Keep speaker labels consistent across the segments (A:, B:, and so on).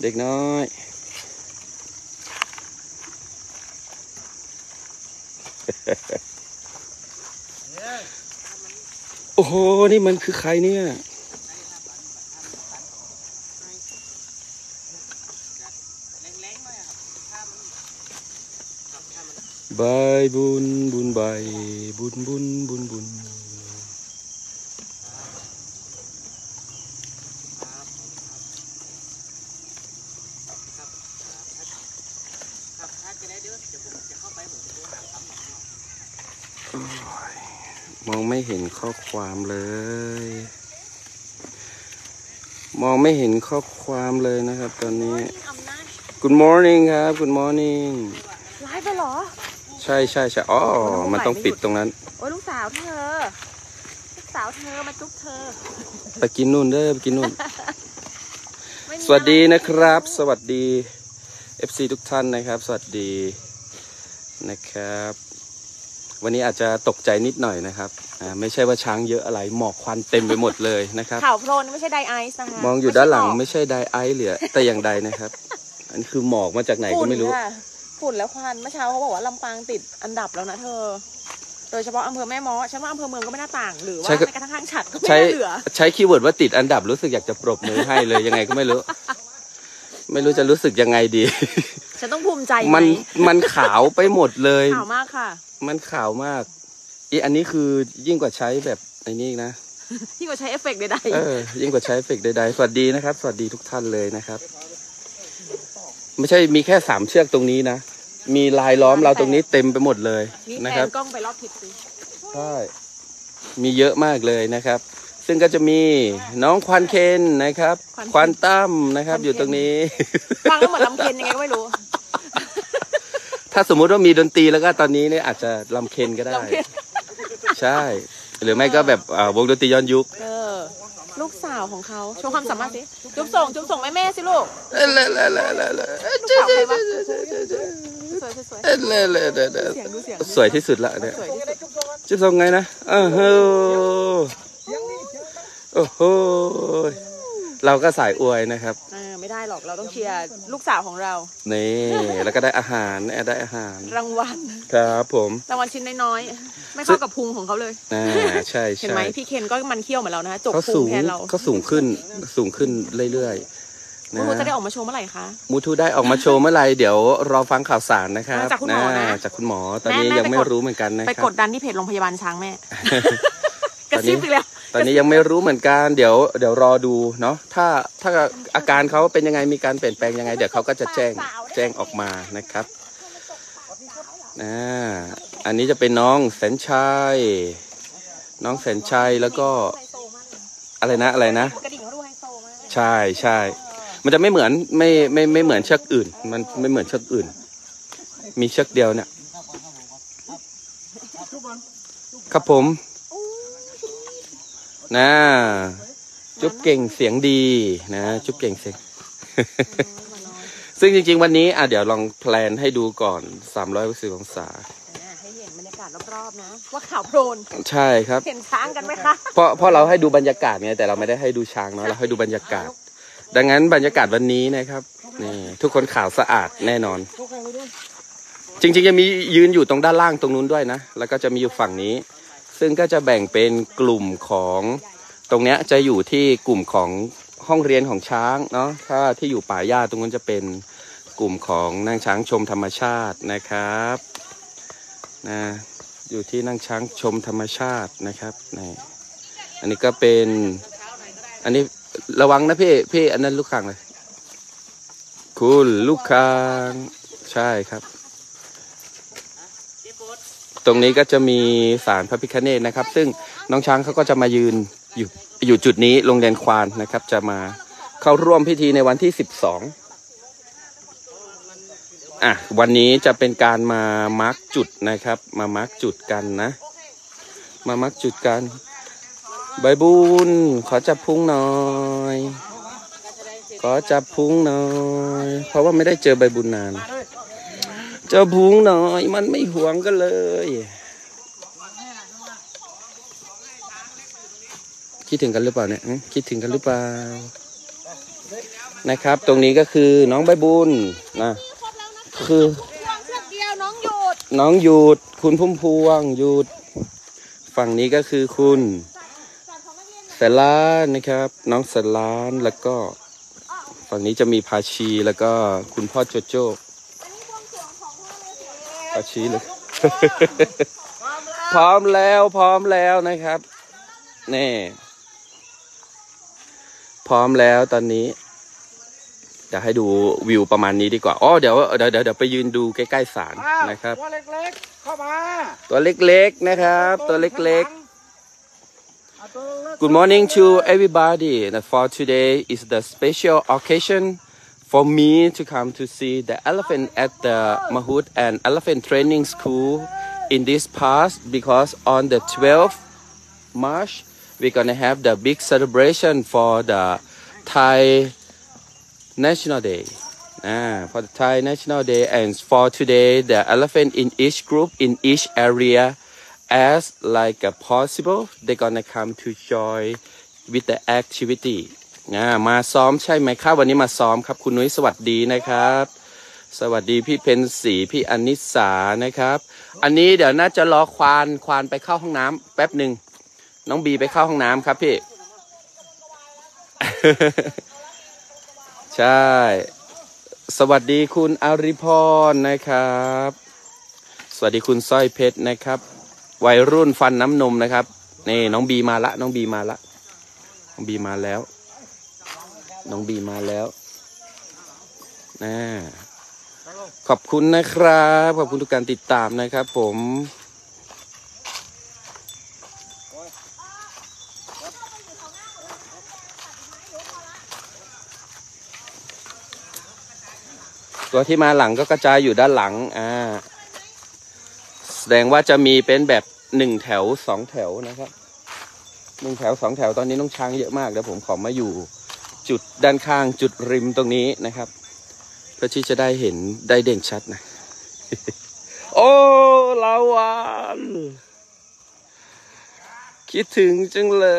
A: เด็กน้อยโอ้โหนี่มันคือใครเนี่ยใบบุญบุญใบบุญบุญบุญบุญมองไม่เห็นข้อความเลยมองไม่เห็นข้อความเลยนะครับตอนนี้ Good morning ครับ Good morning
B: ไลฟ์ไปเหรอ
A: ใช่ใช่ใช่อ๋อมันต้องปิดตรงนั้น
B: โอ้ยลูกสาวเธอมาจุ๊บเธอ
A: ไปกินนู่นเด้อไปกินนู่น สวัสดีนะครับสวัสดี FC ทุกท่านนะครับสวัสดีนะครับวันนี้อาจจะตกใจนิดหน่อยนะครับไม่ใช่ว่าช้างเยอะอะไรหมอกควันเต็มไปหมดเลยนะครับ
B: ข่าวโพลนไม่ใช่ไดไอซ์นะคะ
A: มองอยู่ด้านหลังไม่ใช่ไดไอซ์เหลือแต่อย่างใดนะครับอันนี้คือหมอกมาจากไหนก็ไม่รู้
B: ฝุ่นแล้วควันเมื่อเช้าเขาบอกว่าลำปางติดอันดับแล้วนะเธอโดยเฉพาะอำเภอแม่ม้อฉันว่าอำเภอเมืองก็ไม่น่าต่างหรือว่าในกระทั่งห้างฉัดก็ไม่เหลือ
A: ใช้คีย์เวิร์ดว่าติดอันดับรู้สึกอยากจะปรบมือให้เลยยังไงก็ไม่รู้จะรู้สึกยังไงดี
B: ฉันต้องภูมิใจไหม
A: มันขาวไปหมดเลย
B: ขาวมากค่ะ
A: มันขาวมากอันนี้คือยิ่งกว่าใช้แบบไอ้นี่นะ
B: ยิ่งกว่าใช้เอฟเฟกต์ใด
A: ๆยิ่งกว่าใช้เอฟเฟกต์ใดๆสวัสดีนะครับสวัสดีทุกท่านเลยนะครับไม่ใช่มีแค่3เชือกตรงนี้นะมีลายล้อมเราตรงนี้เต็มไปหมดเลยนะครับ
B: กล้องไปรอบทิศสิ
A: ใช่มีเยอะมากเลยนะครับซึ่งก็จะมีน้องควันเคนนะครับควันตั้มนะครับอยู่ตรงนี้
B: ฟังแล้วเหมือนลำเคนยังไงก็ไม่รู้
A: ถ้าสมมุติว่ามีดนตรีแล้วก็ตอนนี้เนี่ยอาจจะลำเคนก็ได้ใช่หรือไม่ก็แบบวงดนตรีย้อนยุค
B: ลูกสาวของเขาโชว์ความสามารถสิจุ๊บส่งแม่สิลูก
A: สวยที่สุดละเนี่ยจุ๊บส่งไงนะโอ้โหเราก็สายอวยนะครับ
B: ไม่ได้หรอกเราต้องเชียร์ลูกสาวของเรา
A: นี่แล้วก็ได้อาหาร
B: รางวัล
A: ครับผม
B: รางวัลชิ้นน้อยๆไม่เข้ากับพุงของเขาเลย
A: ใช่
B: เห็นไหมพี่เคนก็มันเขี้ยวเหมือนเรานะจกพุงแทนเรา
A: เขาสูงขึ้นเรื่อยๆ
B: มูทูจะได้ออกมาโชว์เมื่อไหร่คะ
A: มูทูได้ออกมาโชว์เมื่อไหร่เดี๋ยวรอฟังข่าวสารนะครับ
B: จากคุณหมอนะ
A: จากคุณหมอตอนนี้ยังไม่รู้เหมือนกันนะครับ
B: ไปกดดันที่เพจโรงพยาบาลช้างแม่กระซิบอีกแล้ว
A: ตอนนี้ยังไม่รู้เหมือนกันเดี๋ยวรอดูเนาะถ้าอาการเขาเป็นยังไงมีการเปลี่ยนแปลงยังไงเดี๋ยวเขาก็จะแจ้งออกมานะครับอันนี้จะเป็นน้องแสนชัยแล้วก็อะไรนะใช่มันจะไม่เหมือนไม่เหมือนเชือกอื่นมันไม่เหมือนเชือกอื่นมีเชือกเดียวเนี่ยครับผมจุ๊บเก่งเสียงดีนะจุ๊บเก่งเสียง ซึ่งจริงๆวันนี้เดี๋ยวลองแพลนให้ดูก่อน360องศา
B: ให้เห็นบรรยากาศรอบๆนะว่าข่าวโพลน
A: ใช่ครับ
B: เห็นช้างกันไหมคะ
A: เพราะเราให้ดูบรรยากาศไงแต่เราไม่ได้ให้ดูช้างเนาะเราให้ดูบรรยากาศดังนั้นบรรยากาศวันนี้นะครับนี่ทุกคนขาวสะอาดแน่นอนจริงๆจะมียืนอยู่ตรงด้านล่างตรงนู้นด้วยนะแล้วก็จะมีอยู่ฝั่งนี้ซึ่งก็จะแบ่งเป็นกลุ่มของตรงเนี้ยจะอยู่ที่กลุ่มของห้องเรียนของช้างเนาะถ้าที่อยู่ป่าหญ้าตรงนู้นจะเป็นกลุ่มของนั่งช้างชมธรรมชาตินะครับอยู่ที่นั่งช้างชมธรรมชาตินะครับนี่อันนี้ก็เป็นอันนี้ระวังนะพี่อันนั้นลูกคางเลยคุณลูกคางใช่ครับตรงนี้ก็จะมีศาลพระพิฆเนศนะครับซึ่งน้องช้างเขาก็จะมายืนอยู่จุดนี้โรงเรียนควานนะครับจะมาเข้าร่วมพิธีในวันที่12วันนี้จะเป็นการมามาร์กจุดนะครับมามาร์กจุดกันนะมามาร์กจุดกันใบบุญขอจับพุงหน่อยขอจับพุงหน่อยเพราะว่าไม่ได้เจอใบบุญนานเจ้าพุงหน่อยมันไม่หวงกันเลยคิดถึงกันหรือเปล่าเนี่ยคิดถึงกันหรือเปล่านะครับ ตรงนี้ก็คือน้องใบบุญนะคือ
B: พวงเชือกเดียวน้องหยุด
A: น้องหยุดคุณพุ่มพวงหยุดฝั่งนี้ก็คือคุณแสลานนะครับน้องแสลานแล้วก็ฝั่งนี้จะมีพาชีแล้วก็คุณพ่อโจโจ้พาชีเลย พร้อมแล้วนะครับนี่พร้อมแล้วตอนนี้จะให้ดูวิวประมาณนี้ดีกว่าอ๋อเดี๋ยวไปยืนดูใกล้ๆศาลนะครับ
C: ตัวเล็กๆเข้ามา
A: ตัวเล็กๆนะครับตัวเล็กๆGood morning to everybody. For today is the special occasion for me to come to see the elephant at the Mahout and Elephant Training School in this past because on the 12th March we're gonna have the big celebration for the Thai National Day. For the Thai National Day and for today the elephant in each group in each area.As like possible, they're gonna come to join with the activity. มาซ้อมใช่ไหมครับวันนี้มาซ้อมครับคุณนุ้ยสวัสดีนะครับสวัสดีพี่เพนสีพี่อนิสานะครับอันนี้เดี๋ยวน่าจะรอควานไปเข้าห้องน้ำแป๊บหนึ่งน้องบีไปเข้าห้องน้ำครับพี่ ใช่สวัสดีคุณอาริพรนะครับสวัสดีคุณสร้อยเพชรนะครับวัยรุ่นฟันน้ำนมนะครับนี่น้องบีมาแล้วน้องบีมาแล้วนะขอบคุณนะครับขอบคุณทุกการติดตามนะครับผมตัวที่มาหลังก็กระจายอยู่ด้านหลังแสดงว่าจะมีเป็นแบบ1 แถว 2 แถวนะครับ1 แถว 2 แถวตอนนี้น้องช้างเยอะมากเดี๋ยวผมขอมาอยู่จุดด้านข้างจุดริมตรงนี้นะครับเพื่อที่จะได้เห็นได้เด่นชัดนะ โอ้ลาวันคิดถึงจังเลย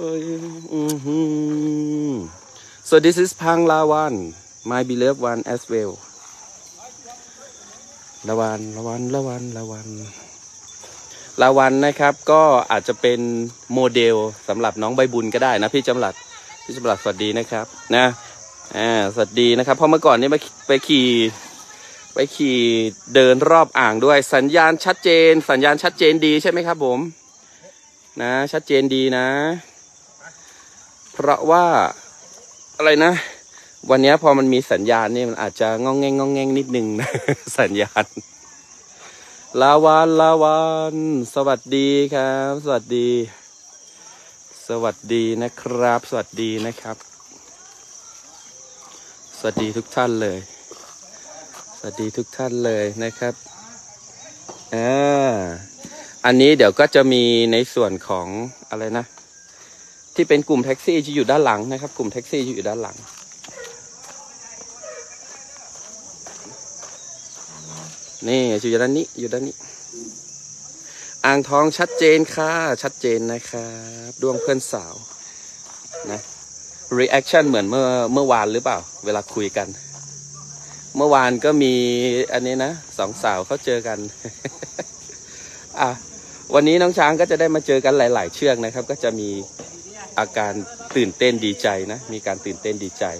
A: So this is Pang Lawan my beloved one as wellละวันนะครับก็อาจจะเป็นโมเดลสำหรับน้องใบบุญก็ได้นะพี่จำหลัดสวัสดีนะครับนะสวัสดีนะครับเพราะเมื่อก่อนนี้ไปขี่เดินรอบอ่างด้วยสัญญาณชัดเจนดีใช่ไหมครับผมนะชัดเจนดีนะเพราะว่าอะไรนะวันนี้พอมันมีสัญญาณนี่มันอาจจะงองแงงนิดนึงนะสัญญาณลาวันสวัสดีครับสวัสดีนะครับสวัสดีทุกท่านเลยนะครับอันนี้เดี๋ยวก็จะมีในส่วนของอะไรนะที่เป็นกลุ่มแท็กซี่ที่อยู่ด้านหลังนะครับกลุ่มแท็กซี่ที่อยู่ด้านหลังนี่อยู่ด้านนี้อ่างทองชัดเจนนะครับดวงเพื่อนสาวนะ reaction เหมือนเมื่อวานหรือเปล่าเวลาคุยกันเมื่อวานก็มีอันนี้นะ2 สาวเขาเจอกัน วันนี้น้องช้างก็จะได้มาเจอกันหลายๆเชือกนะครับก็จะมีอาการตื่นเต้นดีใจนะมีการตื่นเต้นดีใจ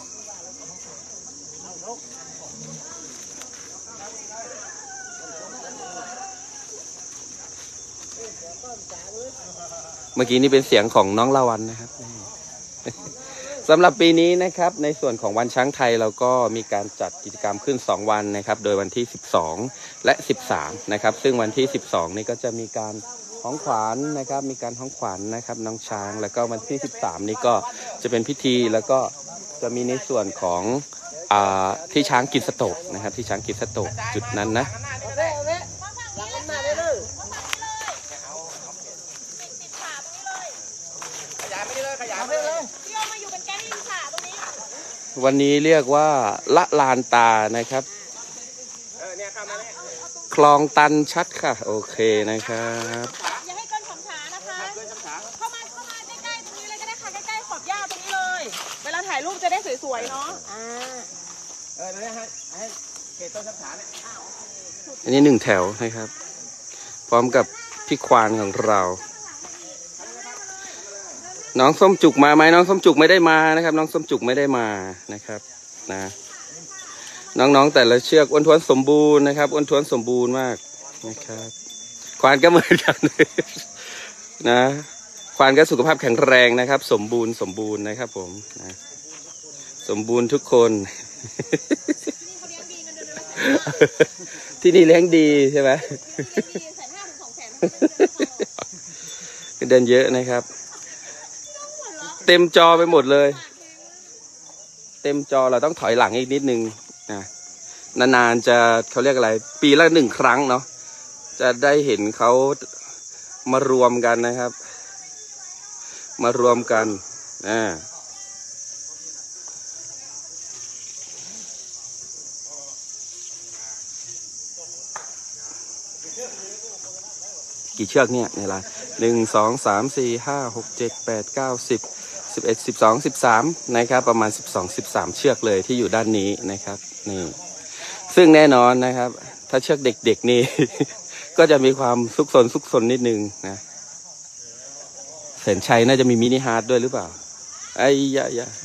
A: เมื่อกี้นี่เป็นเสียงของน้องลาวันนะครับ สำหรับปีนี้นะครับในส่วนของวันช้างไทยเราก็มีการจัดกิจกรรมขึ้น2 วันนะครับโดยวันที่12และ13นะครับซึ่งวันที่12นี่ก็จะมีการฮ้องขวัญนะครับมีการฮ้องขวัญนะครับน้องช้างแล้วก็วันที่13นี่ก็จะเป็นพิธีแล้วก็จะมีในส่วนของที่ช้างกินสโตกนะครับที่ช้างกินสโตกจุดนั้นนะวันนี้เรียกว่าละลานตานะครับคลองตันชัดค่ะโอเคนะครับ
B: อย่าให้เกิน2 ขานะคะเข้ามาใกล้ๆตรงนี้เลยก็ได้ค่ะใกล้ๆขอบหญ้าตรงนี้เลยเวลาถ่ายรูปจะได้สสวยเนาะ
C: เดี๋ยวให้เขตต้นสับขาเนี่ย
A: อันนี้1 แถวนะครับพร้อมกับพี่ควานของเราน้องส้มจุกมาไหมน้องส้มจุกไม่ได้มานะครับน้องส้มจุกไม่ได้มานะครับนะน้องๆแต่ละเชือกอ้วนท้วนสมบูรณ์นะครับอ้วนท้วนสมบูรณ์มากนะครับควานก็เหมือนกันนะควานก็สุขภาพแข็งแรงนะครับสมบูรณ์นะครับผมนะสมบูรณ์ทุกคน ที่นี่เลี้ยงดีใช่ไหมเดินเยอะนะครับเต็มจอไปหมดเลยเต็มจอเราต้องถอยหลังอีกนิดนึงนะนานๆจะเขาเรียกอะไรปีละ1 ครั้งเนาะจะได้เห็นเขามารวมกันนะครับมารวมกันกี่เชือกเนี่ยในลาย1 2 3 4 5 6 7 8 9 10 11 12 13นะครับประมาณ12 13เชือกเลยที่อยู่ด้านนี้นะครับนี่ซึ่งแน่นอนนะครับถ้าเชือกเด็กๆนี่ ก็จะมีความซุกซนนิดนึงนะแสนชัยน่าจะมีมินิฮาร์ดด้วยหรือเปล่าไอ้ยะ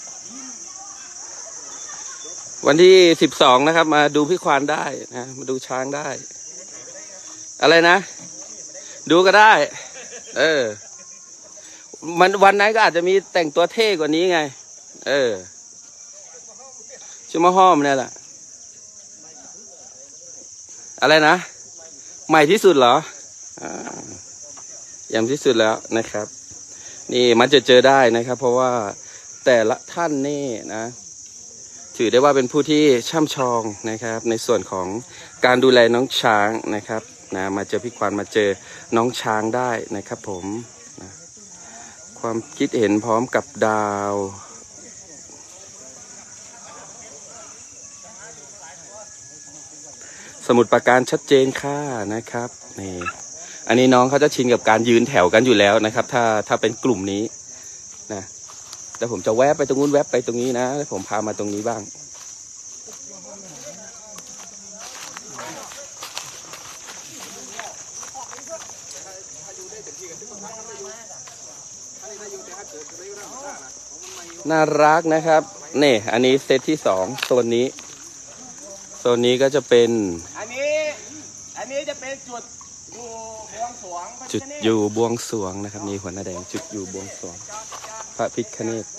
A: วันที่12นะครับมาดูพี่ควานได้นะมาดูช้างได้อะไรนะดูก็ได้มันวันนั้นก็อาจจะมีแต่งตัวเท่กว่านี้ไงชื่อมะฮ้อมเนี่ยแหละอะไรนะใหม่ที่สุดเหรออย่างที่สุดแล้วนะครับนี่มันจะเจอได้นะครับเพราะว่าแต่ละท่านนี่นะถือได้ว่าเป็นผู้ที่ช่ำชองนะครับในส่วนของการดูแลน้องช้างนะครับนะมาเจอพี่ควานมาเจอน้องช้างได้นะครับผมนะความคิดเห็นพร้อมกับดาวสมุดประการชัดเจนค่ะนะครับนี่อันนี้น้องเขาจะชินกับการยืนแถวกันอยู่แล้วนะครับถ้าเป็นกลุ่มนี้นะแต่ผมจะแวะไปตรงนู้นแวะไปตรงนี้นะแล้วผมพามาตรงนี้บ้างน่ารักนะครับนี่อันนี้เซตที่2โซนนี้ก็จะเป็น
C: อันนี้จะเป็นจุดอยู่บวงสรวง
A: นะครับนี่หัวหน้าแดงจุดอยู่บวงสรวงพระพิฆเนศ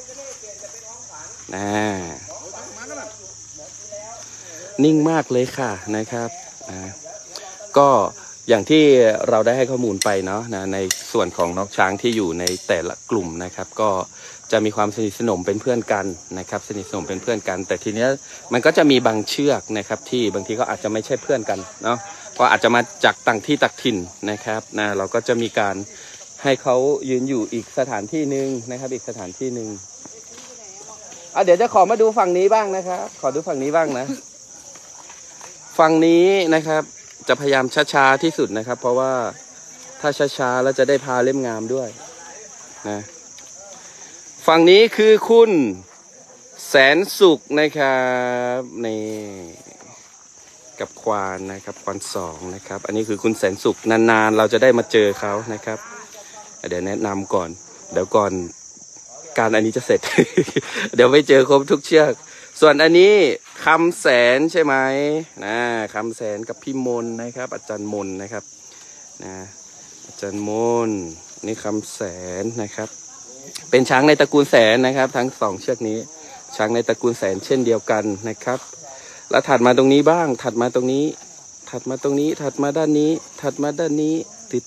A: นิ่งมากเลยค่ะนะครับก็อย่างที่เราได้ให้ข้อมูลไปเนาะนะในส่วนของน้องช้างที่อยู่ในแต่ละกลุ่มนะครับก็จะมีความสนิทสนมเป็นเพื่อนกันนะครับสนิทสนมเป็นเพื่อนกันแต่ทีเนี้ยมันก็จะมีบางเชือกนะครับที่บางทีก็อาจจะไม่ใช่เพื่อนกันเนาะก็อาจจะมาจากต่างที่ต่างถิ่นนะครับนะเราก็จะมีการให้เขายืนอยู่อีกสถานที่หนึ่งนะครับอีกสถานที่หนึ่งเดี๋ยวจะขอมาดูฝั่งนี้บ้างนะครับขอดูฝั่งนี้บ้างนะฝั่งนี้นะครับจะพยายามช้าๆที่สุดนะครับเพราะว่าถ้าช้าๆแล้วจะได้พาเล่มงามด้วยนะฝั่งนี้คือคุณแสนสุขนะครับนี่กับควานนะครับควาน2นะครับอันนี้คือคุณแสนสุขนานๆเราจะได้มาเจอเขานะครับเดี๋ยวแนะนำก่อนเดี๋ยวก่อนการอันนี้จะเสร็จ เดี๋ยวไม่เจอครบทุกเชือกส่วนอันนี้คำแสนใช่ไหมนะคำแสนกับพี่มนนะครับอาจารย์มนนะครับนะอาจารย์มนนี่คำแสนนะครับเป็นช้างในตระกูลแสนนะครับทั้ง2เชือกนี้ช้างในตระกูลแสนเช่นเดียวกันนะครับแล้วถัดมาตรงนี้บ้างถัดมาตรงนี้ถัดมาตรงนี้ถัดมาด้านนี้ถัดมาด้านนี้ติด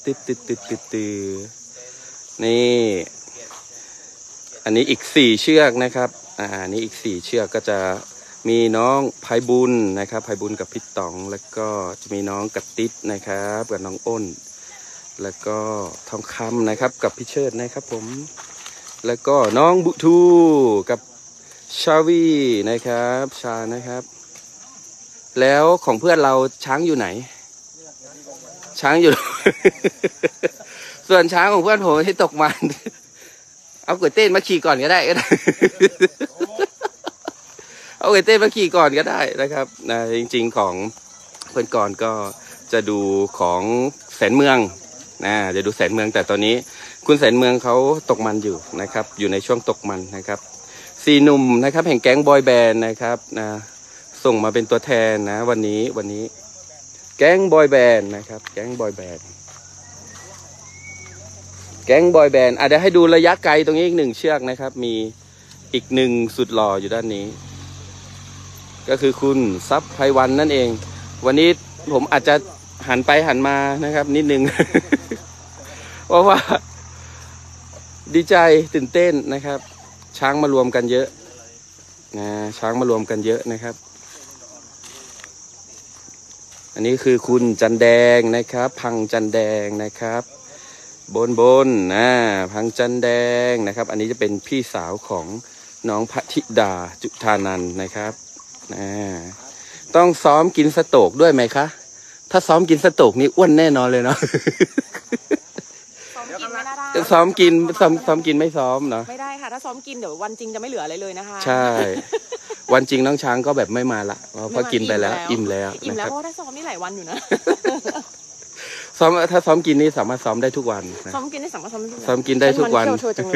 A: นี่อันนี้อีก4เชือกนะครับนี่อีก4เชือกก็จะมีน้องไพบุญนะครับไพบุญกับพี่ต๋องแล้วก็จะมีน้องกระติดนะครับกับน้องอ้นแล้วก็ทองคำนะครับกับพี่เชิดนะครับผมแล้วก็น้องบุทูกับชาวีนะครับชานะครับแล้วของเพื่อนเราช้างอยู่ไหนช้างอยู่ ส่วนช้างของเพื่อนผมที่ตกมันเอาก๋วยเตี๋ยวมาขี่ก่อนก็ได้เอาไอเต้มาขี่ก่อนก็ได้นะครับนะจริงๆของเพื่อนก่อนก็จะดูของแสนเมืองนะจะดูแสนเมืองแต่ตอนนี้คุณแสนเมืองเขาตกมันอยู่นะครับอยู่ในช่วงตกมันนะครับสี่หนุ่มนะครับแห่งแก๊งบอยแบนด์นะครับนะส่งมาเป็นตัวแทนนะวันนี้แก๊งบอยแบนด์นะครับแก๊งบอยแบนด์เดี๋ยวให้ดูระยะไกลตรงนี้อีก1เชือกนะครับมีอีก1สุดหล่ออยู่ด้านนี้ก็คือคุณซับไพวันนั่นเองวันนี้ผมอาจจะหันไปหันมานะครับนิดนึง เพราะว่าดีใจตื่นเต้นนะครับช้างมารวมกันเยอะนะช้างมารวมกันเยอะนะครับอันนี้คือคุณจันแดงนะครับพังจันแดงนะครับบนพังจันแดงนะครับอันนี้จะเป็นพี่สาวของน้องพระธิดาจุฑานันท์นะครับต้องซ้อมกินสโตกด้วยไหมคะถ้าซ้อมกินสโตกนี่อ้วนแน่นอนเลยเนาะ ซ้อมกินไม่ซ้อมเนาะ
B: ไม่ได้ค่ะถ้าซ้อมกินเดี๋ยววันจริงจะไม่เหลืออะไรเลยนะคะ
A: ใช่วันจริงน้องช้างก็แบบไม่มาละเพราะกินไปแล้วอิ่มแล้ว
B: เพราะถ้าซ้อมนี่หลายวันอยู่นะ
A: ถ้าซ้อมกินนี่สามารถซ้อมได้ทุกวัน
B: ซ้อมกินได้สามารถ
A: ซ้อมกินได้ทุกวัน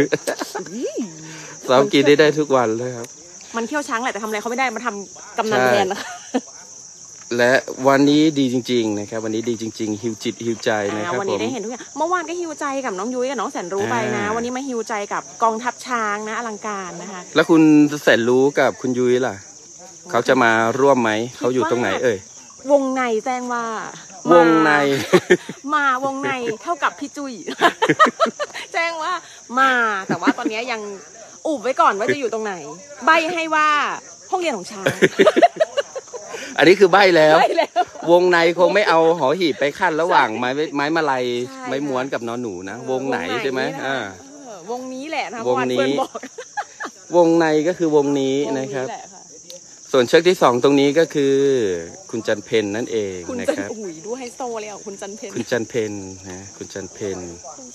A: ซ้อมกินได้ทุกวันเลยครับ
B: มันเที่ยวช้างแหละแต่ทำอะไรเขาไม่ได้มาทำกำนันแทนนะคะ
A: และวันนี้ดีจริงๆนะครับวันนี้ดีจริงๆฮิวจิตฮิวใจนะครับ
B: วันนี้ได้เห็นทุกอย่างเมื่อวานก็ฮิวใจกับน้องยุ้ยกับน้องแสนรู้ไปนะวันนี้มาฮิวใจกับกองทัพช้างนะอลังการนะคะ
A: แล้วคุณแสนรู้กับคุณยุ้ยล่ะเขาจะมาร่วมไหมเขาอยู่ตรงไหนเอ่ยว
B: งในแจ้งว่าว
A: งใน
B: มาวงในเท่ากับพี่จุ้ยแจ้งว่ามาแต่ว่าตอนนี้ยังอุบไว้ก่อนว่าจะอยู่ตรงไหนใบให้ว่าห้องเรียนของช้าง
A: อันนี้คือใบแล้ววงในคงไม่เอาหอหีบไปขั้นระหว่างไม้มาลัยไม้ม้วนกับนอนหนูนะวงไหนใช่ไหม
B: วงนี้แหละนะ
A: วงนี้วงในก็คือวงนี้นะครับส่วนเชือกที่2ตรงนี้ก็คือคุณจันเพนนั่นเองนะครับ
B: อุ้ยดูไฮโซเลยอ่ะคุณจันเพน
A: นะคุณจันเพน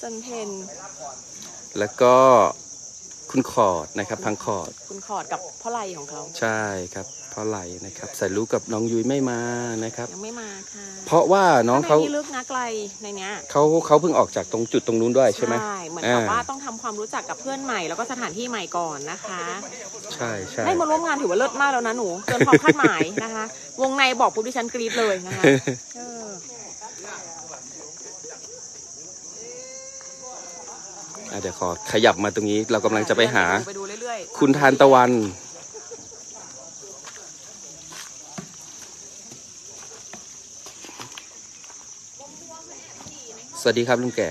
A: แล้วก็คุณขอดนะครับพังขอด
B: คุณขอดกับพ่อไหลของเขา
A: ใช่ครับพ่อไหลนะครับแสนรู้กับน้องยุ้ยไม่มานะครับ
B: ยังไม่มาค่ะ
A: เพราะว่าน้องเขา
B: ลึกนะไกลในเนี้ย
A: เขาเพิ่งออกจากตรงจุดตรงนู้นด้วยใช่ไหม
B: ใช่เหมือนกับว่าต้องทำความรู้จักกับเพื่อนใหม่แล้วก็สถานที่ใหม่ก่อนนะคะ
A: ใช่
B: ได้มาร่วมงานถือว่าเลิศมากแล้วนะหนูเกินความคาดหมายนะคะวงในบอกปุ๊บดิฉันกรี๊ดเลยนะคะ
A: เดี๋ยวขอขยับมาตรงนี้เรากำลังจะไปหาคุณทานตะวันสวัสดีครับลุงแก่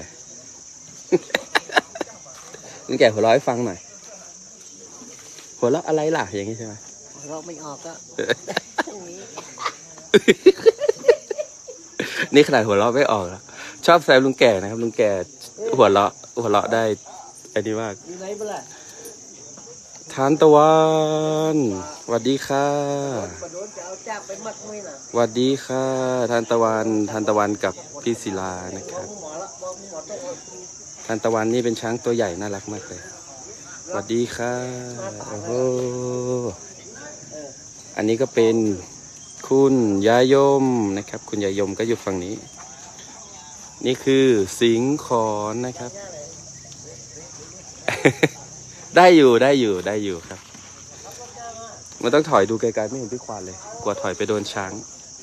A: ลุงแก่หัวเราะให้ฟังหน่อยหัวเราะอะไรล่ะอย่างนี้ใช่ไหม
D: หัวเราะไม่ออกก็
A: นี่ขนาดหัวเราะไม่ออกแล้วชอบแซวลุงแก่นะครับลุงแก่หัวเราะได้อันนี้มากทานตะวันสวัสดีค่ะสวัสดีค่ะทานตะวันกับพี่ศิลานะครับทานตะวันนี่เป็นช้างตัวใหญ่น่ารักมากเลยสวัสดีค่ะโอ้โหอันนี้ก็เป็นคุณยายมนะครับคุณยายมก็อยู่ฝั่งนี้นี่คือสิงขอนนะครับ ได้อยู่ครับมันต้องถอยดูไกลๆไม่เห็นพี่ควานเลยกลัวถอยไปโดนช้าง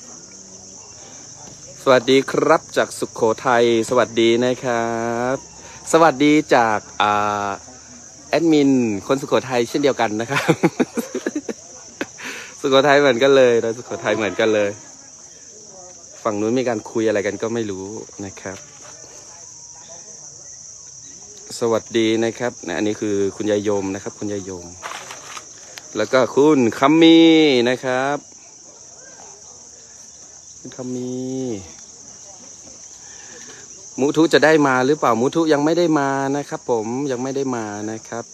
A: สวัสดีครับจากสุโขทัยสวัสดีนะครับสวัสดีจากแอดมินคนสุโขทัยเช่นเดียวกันนะครับ สุโขทัยเหมือนกันเลยเราสุโขทัยเหมือนกันเลยฝั่งนู้นมีการคุยอะไรกันก็ไม่รู้นะครับสวัสดีนะครับอันนี้คือคุณยายยมนะครับคุณยายยมแล้วก็คุณคัมมีนะครับคุณคัมมีมุทุจะได้มาหรือเปล่ามุทุยังไม่ได้มานะครับผมยังไม่ได้มานะครับ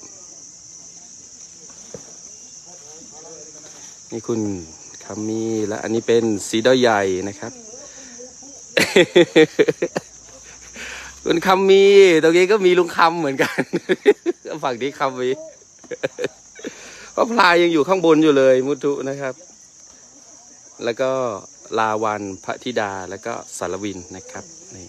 A: นี่คุณคัมมีและอันนี้เป็นสีดอยใหญ่นะครับคุณคำมีตรงนี้ก็มีลุงคำเหมือนกันฝั่งนี้คำมีเพราะพลายยังอยู่ข้างบนอยู่เลยมุทุนะครับ แล้วก็ลาวันพระธิดาแล้วก็สารวินนะครับนี่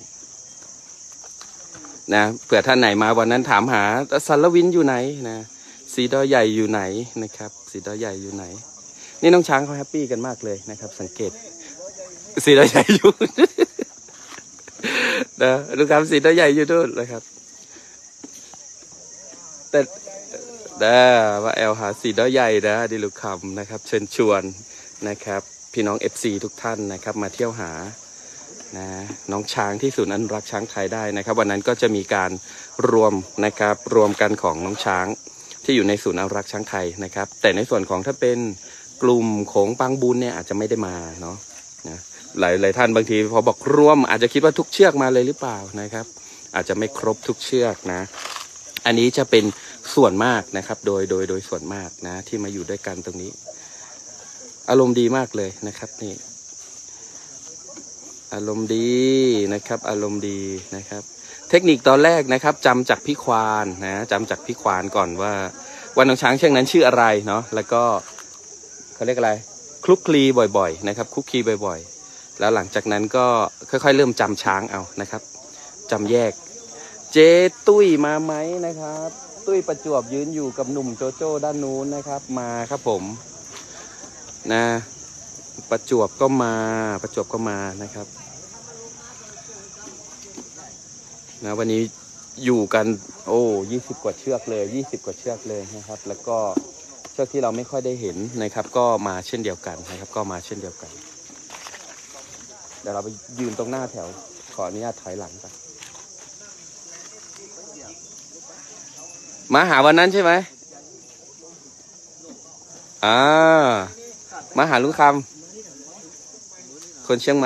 A: นะเผื่อท่านไหนมาวันนั้นถามหาสารวินอยู่ไหนนะสีดอใหญ่อยู่ไหนนะครับสีดอใหญ่อยู่ไหนนี่น้องช้างเขาแฮปปี้กันมากเลยนะครับสังเกตสีดอใหญ่อยู่ นะดูครับสีดอใหญ่อยู่ด้วยนะครับแต่ว่าแอลหาสีดอใหญ่นะดิลูกคำนะครับเชิญชวนนะครับพี่น้อง FC ทุกท่านนะครับมาเที่ยวหานะน้องช้างที่ศูนย์อนุรักษ์ช้างไทยได้นะครับวันนั้นก็จะมีการรวมนะครับรวมกันของน้องช้างที่อยู่ในศูนย์อนุรักษ์ช้างไทยนะครับแต่ในส่วนของถ้าเป็นกลุ่มของปังบุญเนี่ยอาจจะไม่ได้มาเนาะนะหลายท่านบางทีพอบอกรวมอาจจะคิดว่าทุกเชือกมาเลยหรือเปล่านะครับอาจจะไม่ครบทุกเชือกนะอันนี้จะเป็นส่วนมากนะครับโดยส่วนมากนะที่มาอยู่ด้วยกันตรงนี้อารมณ์ดีมากเลยนะครับนี่อารมณ์ดีนะครับอารมณ์ดีนะครับเทคนิคตอนแรกนะครับจำจากพี่ควานนะจำจากพี่ควานก่อนว่าวันน้องช้างเชือกนั้นชื่ออะไรเนาะแล้วก็เขาเรียกอะไรคลุกคลีบ่อยๆนะครับคลุกคลีบ่อยๆแล้วหลังจากนั้นก็ค่อยๆเริ่มจำช้างเอานะครับจำแยกเจตุ้ยมาไหมนะครับตุ้ยประจวบยืนอยู่กับหนุ่มโจโจ้ด้านนู้นนะครับมาครับผมนะประจวบก็มานะครับนะวันนี้อยู่กัน20 กว่าเชือกเลย20 กว่าเชือกเลยนะครับแล้วก็เชือกที่เราไม่ค่อยได้เห็นนะครับก็มาเช่นเดียวกันนะครับก็มาเช่นเดียวกันเดี๋ยวเราไปยืนตรงหน้าแถวขออนุญาตถอยหลังก่อนมาหาวันนั้นใช่ไหมมาหาลุงคำคนเชียงใหม่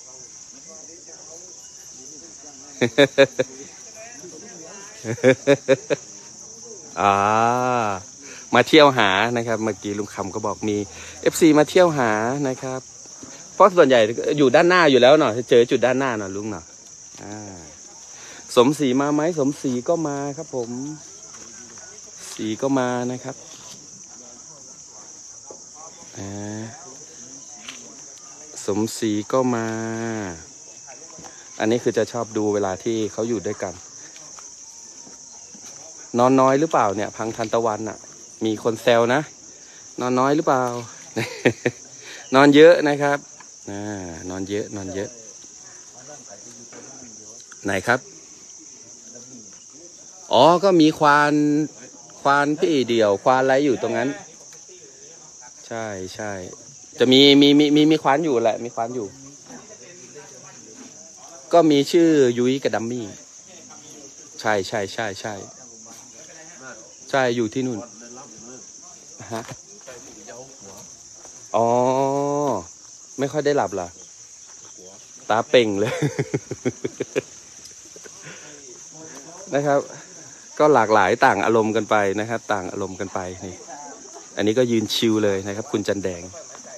A: มาเที่ยวหานะครับเมื่อกี้ลุงคำก็บอกมี FC มาเที่ยวหานะครับเพราะส่วนใหญ่อยู่ด้านหน้าอยู่แล้วเนาะเจอจุดด้านหน้าเนาะลุงเนาะสมศรีมาไหมสมศรีก็มาครับผมศรีก็มานะครับสมศรีก็มาอันนี้คือจะชอบดูเวลาที่เขาอยู่ด้วยกันนอนน้อยหรือเปล่าเนี่ยพังทันตะวันอ่ะมีคนแซวนะนอนน้อยหรือเปล่า นอนเยอะนะครับนอนเยอะไหนครับอ๋อก็มีควานพี่เดี่ยวควานอะไรอยู่ตรงนั้นใช่จะมีควานอยู่แหละมีควานอยู่ก็มีชื่อยุ้ยกับดัมมี่ใช่อยู่ที่นู่นฮะอ๋อไม่ค่อยได้หลับเหรอตาเป่งเลย นะครับก็หลากหลายต่างอารมณ์กันไปนะครับต่างอารมณ์กันไปนี่อันนี้ก็ยืนชิลเลยนะครับคุณจันแดง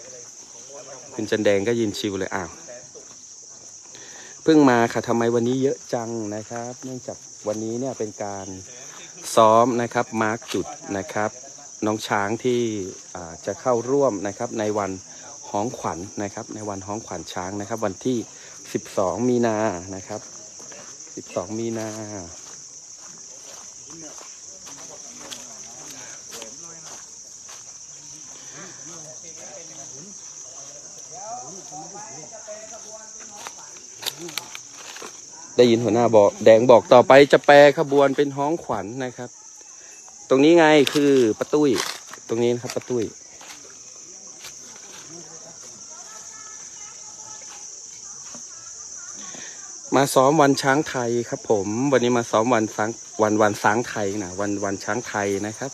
A: ก็ยืนชิลเลยอ้าวเพิ่งมาค่ะทำไมวันนี้เยอะจังนะครับเนื่องจากวันนี้เนี่ยเป็นการซ้อมนะครับมาร์กจุดนะครับน้องช้างที่จะเข้าร่วมนะครับในวันฮ้องขวัญนะครับในวันฮ้องขวัญช้างนะครับวันที่12 มีนานะครับ12 มีนาได้ยินหัวหน้าบอกแดงบอกต่อไปจะแปรขบวนเป็นฮ้องขวัญนะครับตรงนี้ไงคือป้าตุ้ยตรงนี้นะครับป้าตุ้ยมาซ้อมวันช้างไทยครับผมวันนี้มาซ้อมวันช้างไทยนะวันช้างไทยนะครับ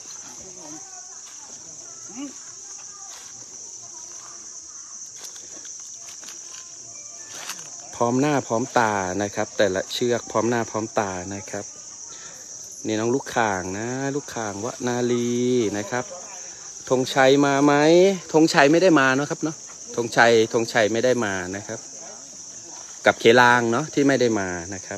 A: พร้อมหน้าพร้อมตานะครับแต่ละเชือกพร้อมหน้าพร้อมตานะครับนี่น้องลูกข่างนะลูกข่างวนาลีนะครับธงชัยมาไหมธงชัยไม่ได้มาเนาะครับเนาะธงชัยไม่ได้มานะครับกับเคลางเนาะที่ไม่ได้มานะครับ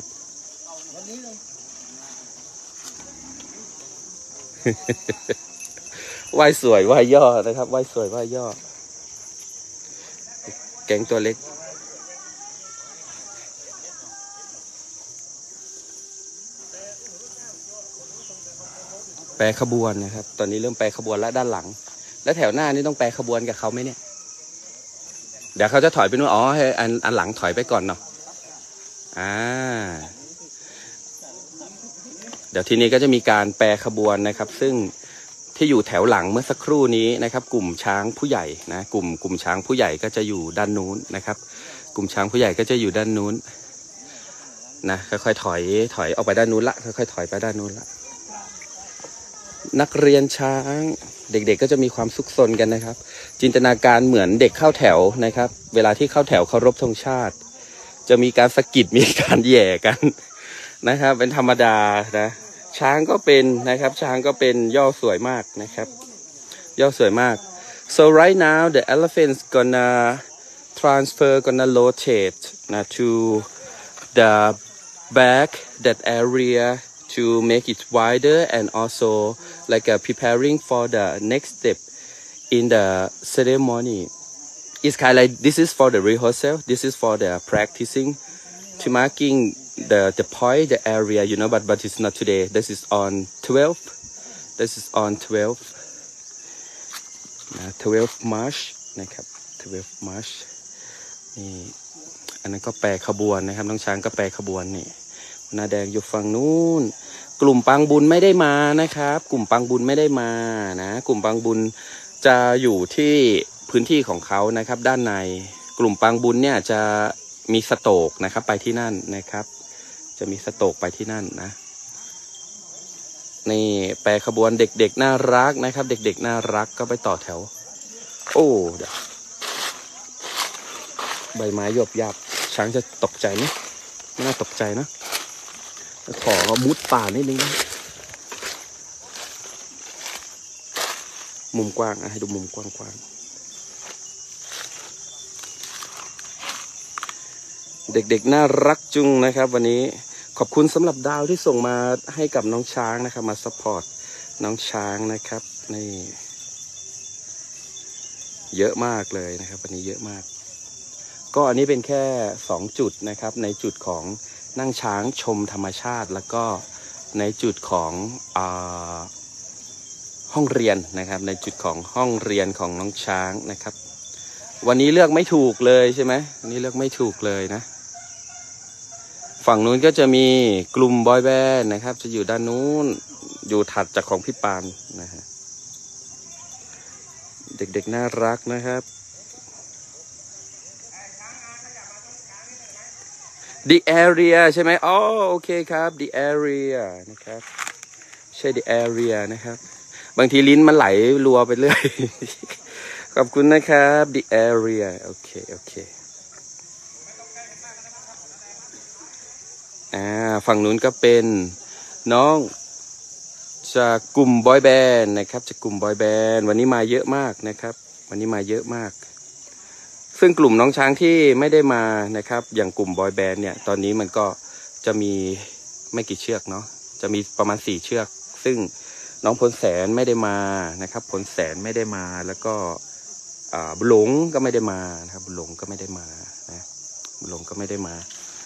A: ว่ายสวยว่ายย่อนะครับว่ายสวยว่ายย่อแก๊งตัวเล็กแปรขบวนนะครับตอนนี้เริ่มแปรขบวนแล้วด้านหลังแล้วแถวหน้านี่ต้องแปรขบวนกับเขาไหมเนี่ยเดี๋ยวเขาจะถอยไปนู่นอ๋อให้อันหลังถอยไปก่อนเนาะเดี๋ยวทีนี้ก็จะมีการแปรขบวนนะครับซึ่งที่อยู่แถวหลังเมื่อสักครู่นี้นะครับกลุ่มช้างผู้ใหญ่นะกลุ่มช้างผู้ใหญ่ก็จะอยู่ด้านนู้นนะครับกลุ่มช้างผู้ใหญ่ก็จะอยู่ด้านนู้นนะค่อยๆถอยออกไปด้านนู้นละค่อยๆถอยไปด้านนู้นละนักเรียนช้างเด็กๆ ก็จะมีความสุขสนกันนะครับจินตนาการเหมือนเด็กเข้าแถวนะครับเวลาที่เข้าแถวเคารพธงชาติจะมีการสะกิดมีการแย่กันนะครับเป็นธรรมดานะช้างก็เป็นนะครับช้างก็เป็นย่อสวยมากนะครับย่อสวยมาก so right now the elephants gonna rotate to the back that area to make it wider and also like preparing for the next step in the ceremony. It's kind of like this is for the rehearsal, this is for the practicing to marking the point, the area, you know, but it's not today. This is on 12th. This is on 12th. 12 March นะครับ 12 March นี่อันนั้นก็แปรขบวนนะครับน้องช้างก็แปรขบวนนี่หน้าแดงอยู่ฝั่งนู้นกลุ่มปังบุญไม่ได้มานะครับกลุ่มปังบุญไม่ได้มานะกลุ่มปังบุญจะอยู่ที่พื้นที่ของเขานะครับด้านในกลุ่มปังบุญเนี่ยจะมีสโตกนะครับไปที่นั่นนะครับจะมีสโตกไปที่นั่นนะนี่แปรขบวนเด็กๆน่ารักนะครับเด็กๆน่ารักก็ไปต่อแถวโอ้เดี๋ยวใบไม้หยบยับช้างจะตกใจไหมไม่น่าตกใจนะขอมุดป่านิดนึงนะมุมกว้างให้ดูมุมกว้างๆเด็กๆน่ารักจุงนะครับวันนี้ขอบคุณสำหรับดาวที่ส่งมาให้กับน้องช้างนะครับมาซัพพอร์ตน้องช้างนะครับนี่เยอะมากเลยนะครับวันนี้เยอะมากก็อันนี้เป็นแค่2จุดนะครับในจุดของนั่งช้างชมธรรมชาติแล้วก็ในจุดของห้องเรียนนะครับในจุดของห้องเรียนของน้องช้างนะครับวันนี้เลือกไม่ถูกเลยใช่ไหมวันนี้เลือกไม่ถูกเลยนะฝั่งนู้นก็จะมีกลุ่มบอยแบนด์นะครับจะอยู่ด้านนู้นอยู่ถัดจากของพี่ปานนะฮะเด็กๆน่ารักนะครับThe area ใช่ไหมอ๋อโอเคครับ The area นะครับใช่ The area นะครับบางทีลิ้นมันไหลรัวไปเรื่อย ขอบคุณนะครับ The area โอเคฝั่งนู้นก็เป็นน้องจากกลุ่มบอยแบนด์นะครับจากกลุ่มบอยแบนด์วันนี้มาเยอะมากนะครับวันนี้มาเยอะมากซึ่งกลุ่มน้องช้างที่ไม่ได้มานะครับอย่างกลุ่มบอยแบนด์เนี่ยตอนนี้มันก็จะมีไม่กี่เชือกเนาะจะมีประมาณ4เชือกซึ่งน้องพลแสนไม่ได้มานะครับพลแสนไม่ได้มาแล้วก็บุหลงก็ไม่ได้มานะครับบุหลงก็ไม่ได้มานะบุหลงก็ไม่ได้มา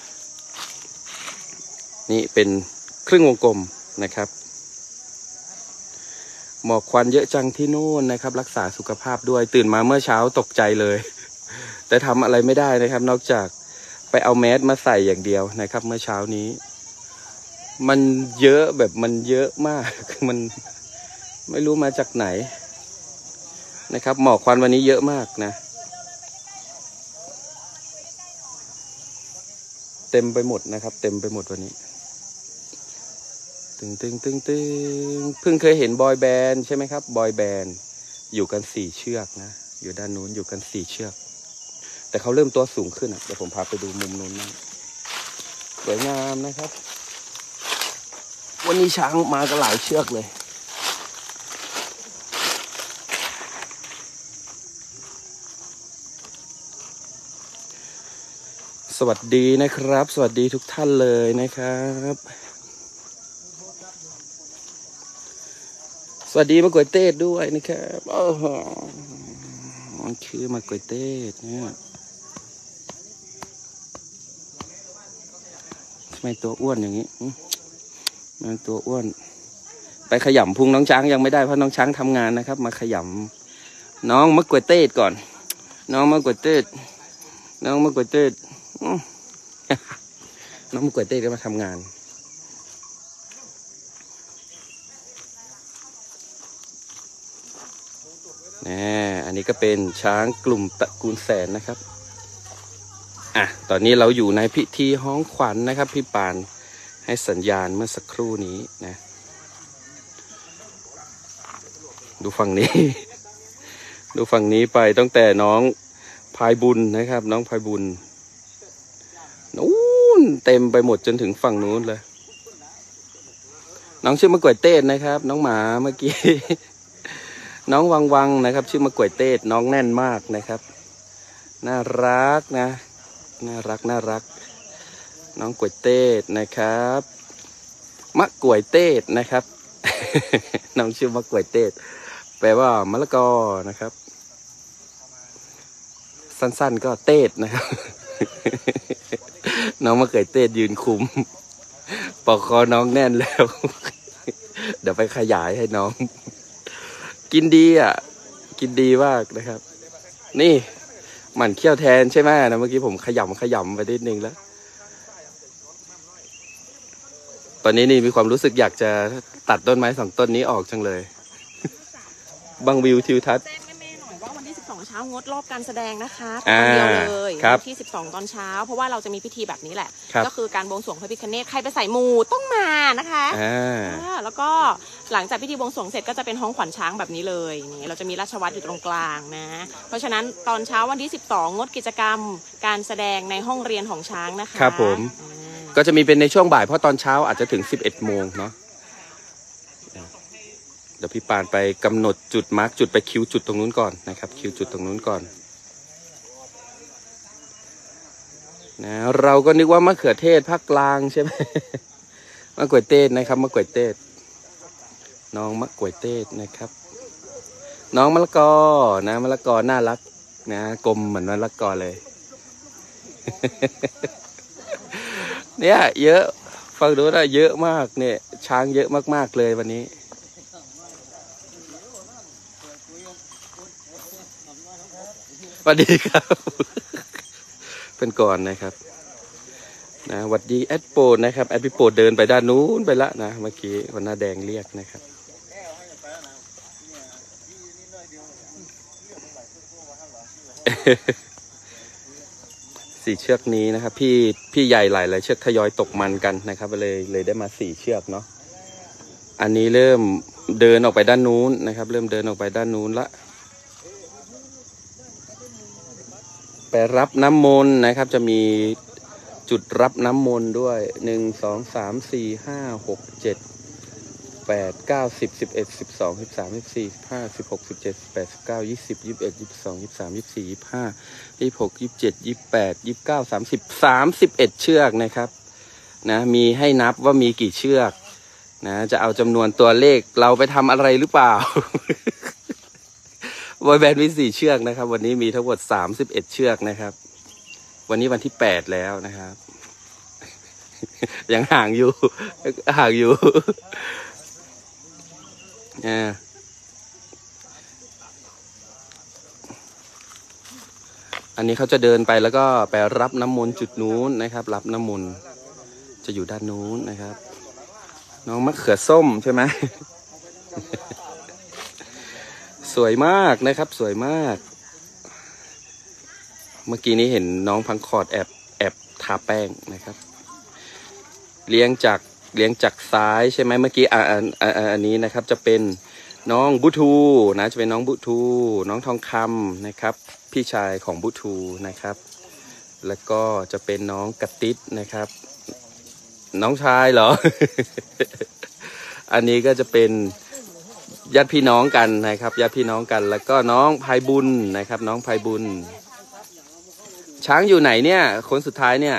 A: นี่เป็นครึ่งวงกลมนะครับหมอกควันเยอะจังที่นู่นนะครับรักษาสุขภาพด้วยตื่นมาเมื่อเช้าตกใจเลยแต่ทำอะไรไม่ได้นะครับนอกจากไปเอาแมสมาใส่อย่างเดียวนะครับเมื่อเช้านี้มันเยอะแบบมันเยอะมากมันไม่รู้มาจากไหนนะครับหมอกควันวันนี้เยอะมากนะเต็มไปหมดนะครับเต็มไปหมดวันนี้ตึงเพิ่งเคยเห็นบอยแบนด์ใช่ไหมครับบอยแบนด์อยู่กัน4เชือกนะอยู่ด้านนู้นอยู่กัน4เชือกแต่เขาเริ่มตัวสูงขึ้นเดี๋ยวผมพาไปดูมุมนู้นนะสวยงามนะครับวันนี้ช้างมากันหลายเชือกเลยสวัสดีนะครับสวัสดีทุกท่านเลยนะครับสวัสดีมะกวยเต้ด้วยนะครับโอ้โหมันคือมะกวยเต้เนี่ยทำไมตัวอ้วนอย่างนี้มันตัวอ้วนไปขยำพุงน้องช้างยังไม่ได้เพราะน้องช้างทำงานนะครับมาขยำน้องมะกวยเต้ก่อนน้องมะกวยเต้น้องมะกวยเต้น้องมะกวยเต้ก็มาทำงานอันนี้ก็เป็นช้างกลุ่มตระกูลแสนนะครับตอนนี้เราอยู่ในพิธีฮ้องขวัญนะครับพี่ปานให้สัญญาณเมื่อสักครู่นี้นะดูฝั่งนี้ ดูฝั่งนี้ไปตั้งแต่น้องพายบุญนะครับน้องพายบุญนู้นเต็มไปหมดจนถึงฝั่งนู้นเลยน้องชื่อมะกวยเต้นะครับน้องหมาเมื่อกี้ น้องวังนะครับชื่อมะกวยเต้น้องแน่นมากนะครับน่ารักนะน่ารักน้องกวยเต้นะครับมะกวยเต้นะครับ น้องชื่อมะกวยเต้แปลว่ามะละกอนะครับสั้นๆก็เต้นะครับ น้องมะกวยเต้ยืนคุมปอกคอน้องแน่นแล้ว เดี๋ยวไปขยายให้น้องกินดีกินดีมากนะครับนี่หมั่นเคี้ยวแทนใช่ไหมนะเมื่อกี้ผมขยำไปนิดนึงแล้วตอนนี้นี่มีความรู้สึกอยากจะตัดต้นไม้2 ต้นนี้ออกจังเลย บางวิวทิวทัศน์
B: ว่าวันที่12เช้างดรอบการแสดงนะคะวันเดียวเลยวันที่12ตอนเช้าเพราะว่าเราจะมีพิธีแบบนี้แหละก็คือการบวงสรวงพระพิฆเนศใครไปใส่มูต้องมานะคะแล้วก็หลังจากพิธีบวงสรวงเสร็จก็จะเป็นฮ้องขวัญช้างแบบนี้เลยนี่เราจะมีราชวัตรอยู่ตรงกลางนะเพราะฉะนั้นตอนเช้าวันที่12งดกิจกรรมการแสดงในห้องเรียนของช้างนะคะ
A: ครับผมก็จะมีเป็นในช่วงบ่ายเพราะตอนเช้าอาจจะถึง11 โมงเนาะเดี๋ยวพี่ปานไปกำหนดจุดมาร์กจุดไปคิวจุดตรงนู้นก่อนนะครับคิวจุดตรงนู้นก่อนนะเราก็นึกว่ามะเขือเทศภาคกลางใช่ไหม มะกวยเต้นะครับมะกวยเต้น้องมะกวยเต้นะครับน้องมะละกอนะมะละกอน่ารักนะกลมเหมือนมะละกอเลย เนี่ยเยอะฟังดูนะเยอะมากเนี่ยช้างเยอะมากๆเลยวันนี้สวัสดีครับ เป็นก่อนนะครับนะสวัสดีแอดโปดนะครับแอดพี่โปดเดินไปด้านนู้นไปละนะเมื่อกี้วันหน้าแดงเรียกนะครับ4 เชือกนี้นะครับพี่ใหญ่หลายเชือกทยอยตกมันกันนะครับเลยได้มา4 เชือกเนาะอันนี้เริ่มเดินออกไปด้านนู้นนะครับเริ่มเดินออกไปด้านนู้นละไปรับน้ำมนต์นะครับจะมีจุดรับน้ำมนต์ด้วย1 2 3 4 5 6 7 8 9 10 11 12 13 14 15 16 17 18 19 20 21 22 23 24 25 26 27 28 29 30 31 เชือกนะครับนะมีให้นับว่ามีกี่เชือกนะจะเอาจำนวนตัวเลขเราไปทำอะไรหรือเปล่า บอยแบนด์มี4 เชือกนะครับวันนี้มีทั้งหมด31 เชือกนะครับวันนี้วันที่8แล้วนะครับยังห่างอยู่อันนี้เขาจะเดินไปแล้วก็ไปรับน้ำมนต์จุดนู้นนะครับรับน้ำมนต์จะอยู่ด้านนู้นนะครับน้องมะเขือส้มใช่ไหม สวยมากนะครับสวยมากเมื่อกี้นี้เห็นน้องพังคอร์ดแอบทาแป้งนะครับเลี้ยงจากซ้ายใช่ไหมเมื่อกี้อันนี้นะครับจะเป็นน้องบุทูนะจะเป็นน้องบุทูน้องทองคำนะครับพี่ชายของบุทูนะครับแล้วก็จะเป็นน้องกระติดนะครับน้องชายเหรอ อันนี้ก็จะเป็นญาติพี่น้องกันนะครับญาติพี่น้องกันแล้วก็น้องพายบุญนะครับน้องพายบุญช้างอยู่ไหนเนี่ยคนสุดท้ายเนี่ย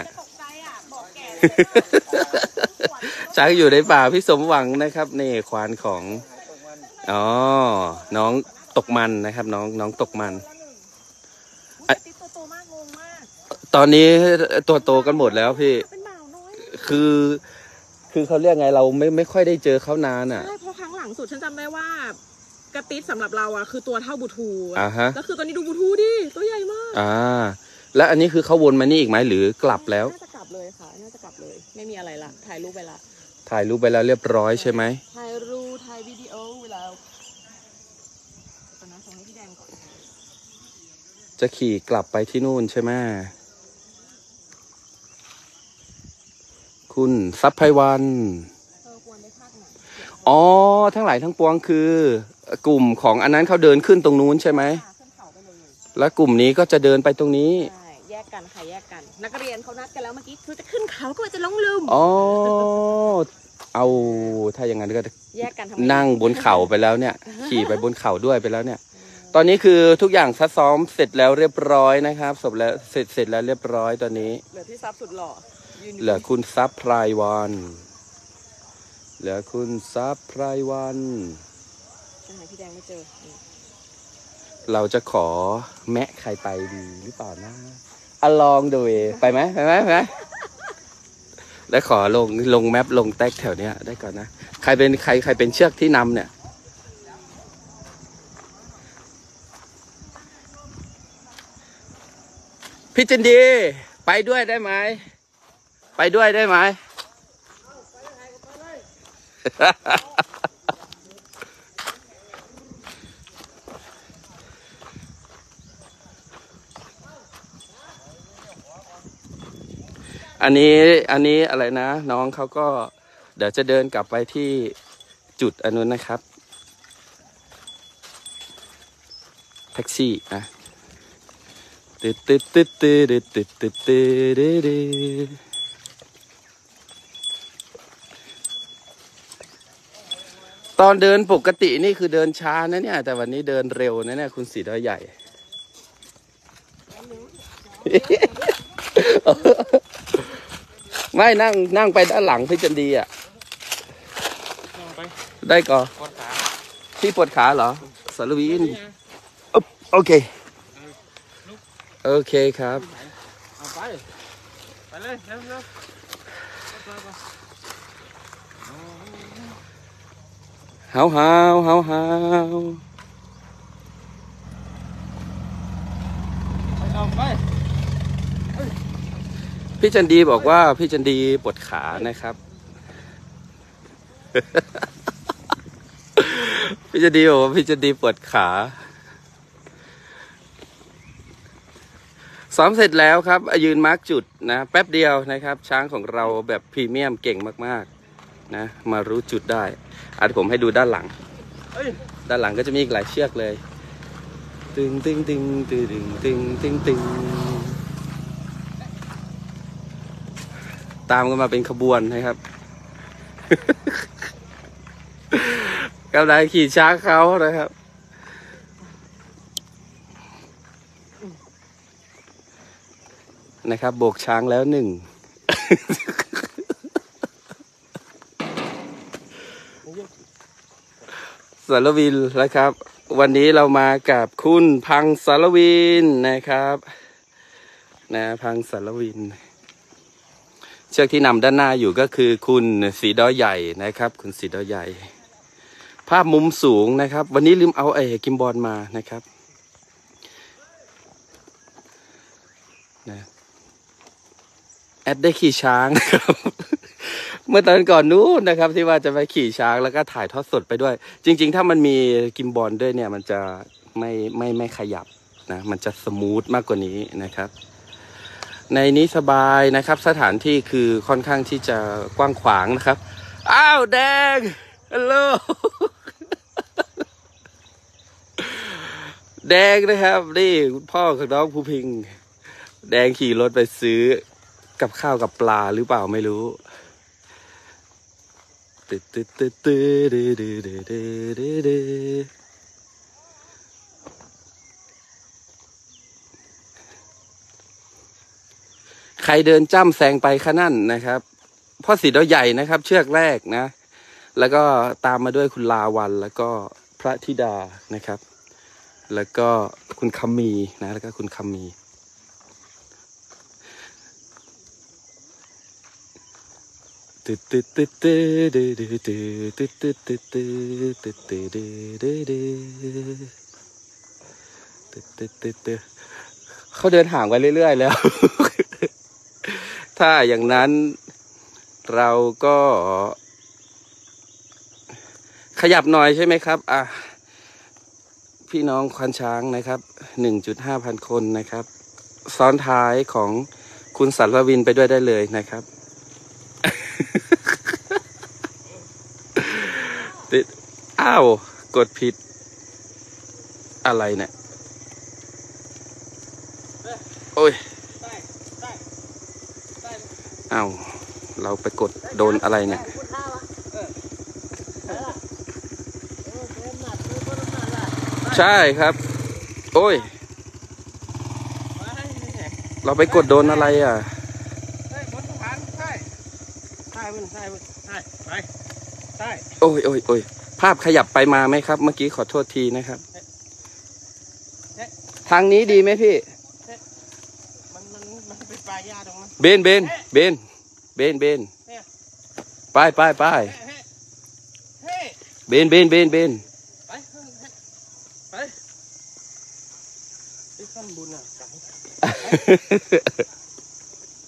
A: ช้างอยู่ในป่าพี่สมหวังนะครับนี่ควานของอ๋อน้องตกมันนะครับน้องตกมัน
B: ติ๊กตัวโตมากงงมาก
A: ตอนนี้ตัวโตกันหมดแล้วพี่
B: เป็นบ่าวน้อย
A: คือเขาเรียกไงเราไม่ค่อยได้เจอเขานานอ่ะ
B: ใช่เพราะครั้งหลังสุดฉันจำได้ว่ากระติดสำหรับเราอะคือตัวเท่าบูทู
A: ฮะ
B: แล้วคือตอนนี้ดูบูทูดิตัวใหญ่มาก
A: แล้วอันนี้คือเขาวนมานี่อีกไหมหรือกลับแล้ว
B: น่าจะกลับเลยค่ะน่าจะกลับเลยไม่มีอะไรละถ่ายรูปไปละ
A: ถ่ายรูปไปแล้วเรียบร้อยใช่ไหม
B: ถ่ายรูปถ่ายวิดีโอเวลาตอนนั้นส่งให้พี่แดงก่อน
A: จะขี่กลับไปที่นู่นใช่ไหมคุณทรัพย์ไพวัน
B: ควรไปภาคไหน
A: อ๋อทั้งหลายทั้งปวงคือกลุ่มของอันนั้นเขาเดินขึ้นตรงนู้นใช่ไหม
B: ขึ้นเขาไปเลย
A: แล้วกลุ่มนี้ก็จะเดินไปตรงนี้
B: ใช่แยกกันค่ะแยกกัน นักเรียนเขานัดกันแล้วเมื่อกี้คือจะขึ้นเขาก็จะลงลืม
A: อ๋อเอาถ้าอย่างนั้นก็
B: แยกกันทำ
A: นั่งบนเขาไปแล้วเนี่ย ขี่ไปบนเขาด้วยไปแล้วเนี่ย ตอนนี้คือทุกอย่างซักซ้อมเสร็จแล้วเรียบร้อยนะครับเสร็จแล้วเสร็จแล้วเรียบร้อยตอนนี้
B: เหลือพี่ซับสุดหล่อยืนอยู่
A: เหลือคุณซับไพรวันเหลือคุณซับไพรวัน
B: หาพี่แดงไม่เจอนี่
A: เราจะขอแมะใครไปดีหรือเปล่านะลองดูไปไหมแล้วขอลงแมปลงแท็กแถวเนี้ยได้ก่อนนะใครเป็นเชือกที่นำเนี่ยพี่จินดีไปด้วยได้ไหมไปด้วยได้ไหม อันนี้อะไรนะน้องเขาก็เดี๋ยวจะเดินกลับไปที่จุดอันนู้นนะครับแท็กซี่นะตอนเดินปกตินี่คือเดินช้านะเนี่ยแต่วันนี้เดินเร็วนะเนี่ยคุณสีดอยใหญ่ ไม่นั่งไปด้านหลังพี่จันดีอ่ะได้ก่อนที่ปวดขาเหรอสารวินโอเคครับ
C: เอาไปเลยเร็ว
A: ฮาว
C: เอาไป
A: พี่จันดีบอกว่าพี่จันดีปวดขานะครับ พี่จันดีบอกว่าพี่จันดีปวดขาซ้อมเสร็จแล้วครับยืนมาร์กจุดนะแป๊บเดียวนะครับช้างของเราแบบพรีเมียมเก่งมากๆนะมารู้จุดได้อาจผมให้ดูด้านหลังก็จะมีอีกหลายเชือกเลยตึงตามกันมาเป็นขบวนนะครับ กำลังขี่ช้างเขานะครับโบกช้างแล้วหนึ่ง สารวินนะครับวันนี้เรามากับคุณพังสารวินนะครับนะพังสารวินเชือกที่นำด้านหน้าอยู่ก็คือคุณสีดอใหญ่นะครับคุณสีดอใหญ่ภาพมุมสูงนะครับวันนี้ลืมเอากิมบอลมานะครับนะแอดได้ขี่ช้างนะครับ เมื่อตอนก่อนนู้นนะครับที่ว่าจะไปขี่ช้างแล้วก็ถ่ายทอดสดไปด้วยจริงๆถ้ามันมีกิมบอลด้วยเนี่ยมันจะไม่ขยับนะมันจะสมูทมากกว่านี้นะครับในนี้สบายนะครับสถานที่คือค่อนข้างที่จะกว้างขวางนะครับอ้าวแดงฮัลโหล แดงนะครับนี่พ่อของน้องภูพิงแดงขี่รถไปซื้อกับข้าวกับปลาหรือเปล่าไม่รู้ใครเดินจ้ำแซงไปขนั่นนะครับพ่อสีดอใหญ่นะครับเชือกแรกนะแล้วก็ตามมาด้วยคุณลาวันแล้วก็พระธิดานะครับ แล้วก็คุณคำมีนะแล้วก็คุณคำมีตึ๊ดตึ๊ดตึ๊ดตึ๊ดตึ๊ดตึ๊ดตึ๊ดตึ๊ดตึ๊ดตึ๊ดตึ๊ดตึ๊ดตึ๊ดตึ๊ดตึ๊ดตึ๊ดตึ๊ดเขาเดินห่างไปเรื่อยๆแล้ว ถ้าอย่างนั้นเราก็ขยับหน่อยใช่ไหมครับพี่น้องควานช้างนะครับ 1.5 พันคนนะครับซ้อนท้ายของคุณสารวินไปด้วยได้เลยนะครับ ติดอ้าวกดผิดอะไรเนี่ยโอ้ยอ้าวเราไปกดโดนอะไรเนี่ยใช่ครับโอ้ยเราไปกดโดนอะไรอ่ะโอ้ยโอ้ยโอ้ยภาพขยับไปมาไหมครับเมื่อกี้ขอโทษทีนะครับทางนี้ดีไหมพี่
C: มันเป็นปลายาตรงนั้น
A: เบนเบนเบนเบนเบนไปไปไปเบนเบนเบนเบน
C: ไปขั้นบุญอ่ะไป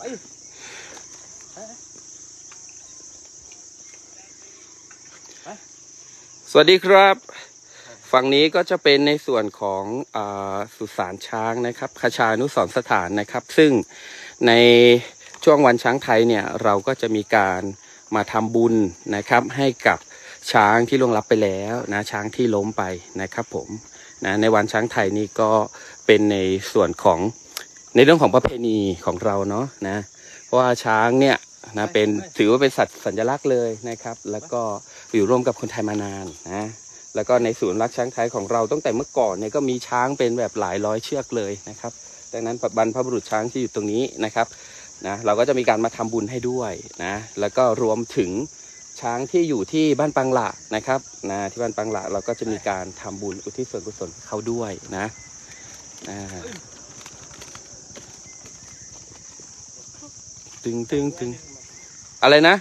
A: สวัสดีครับฝั่งนี้ก็จะเป็นในส่วนของสุสานช้างนะครับคชานุสรณ์สถานนะครับซึ่งในช่วงวันช้างไทยเนี่ยเราก็จะมีการมาทำบุญนะครับให้กับช้างที่ล่วงลับไปแล้วนะช้างที่ล้มไปนะครับผมนะในวันช้างไทยนี่ก็เป็นในส่วนของในเรื่องของประเพณีของเราเนาะนะเพราะว่าช้างเนี่ยนะเป็นถือว่าเป็นสัตว์สัญลักษณ์เลยนะครับแล้วก็อยู่ร่วมกับคนไทยมานานนะแล้วก็ในศูนย์รักช้างไทยของเราตั้งแต่เมื่อก่อนเนี่ยก็มีช้างเป็นแบบหลายร้อยเชือกเลยนะครับดังนั้นบรรพบุรุษช้างที่อยู่ตรงนี้นะครับนะเราก็จะมีการมาทำบุญให้ด้วยนะแล้วก็รวมถึงช้างที่อยู่ที่บ้านปังหละนะครับนะที่บ้านปังหละเราก็จะมีการทำบุญอุทิศส่วนกุศลเขาด้วยนะตึงตึงตึงอะไรนะ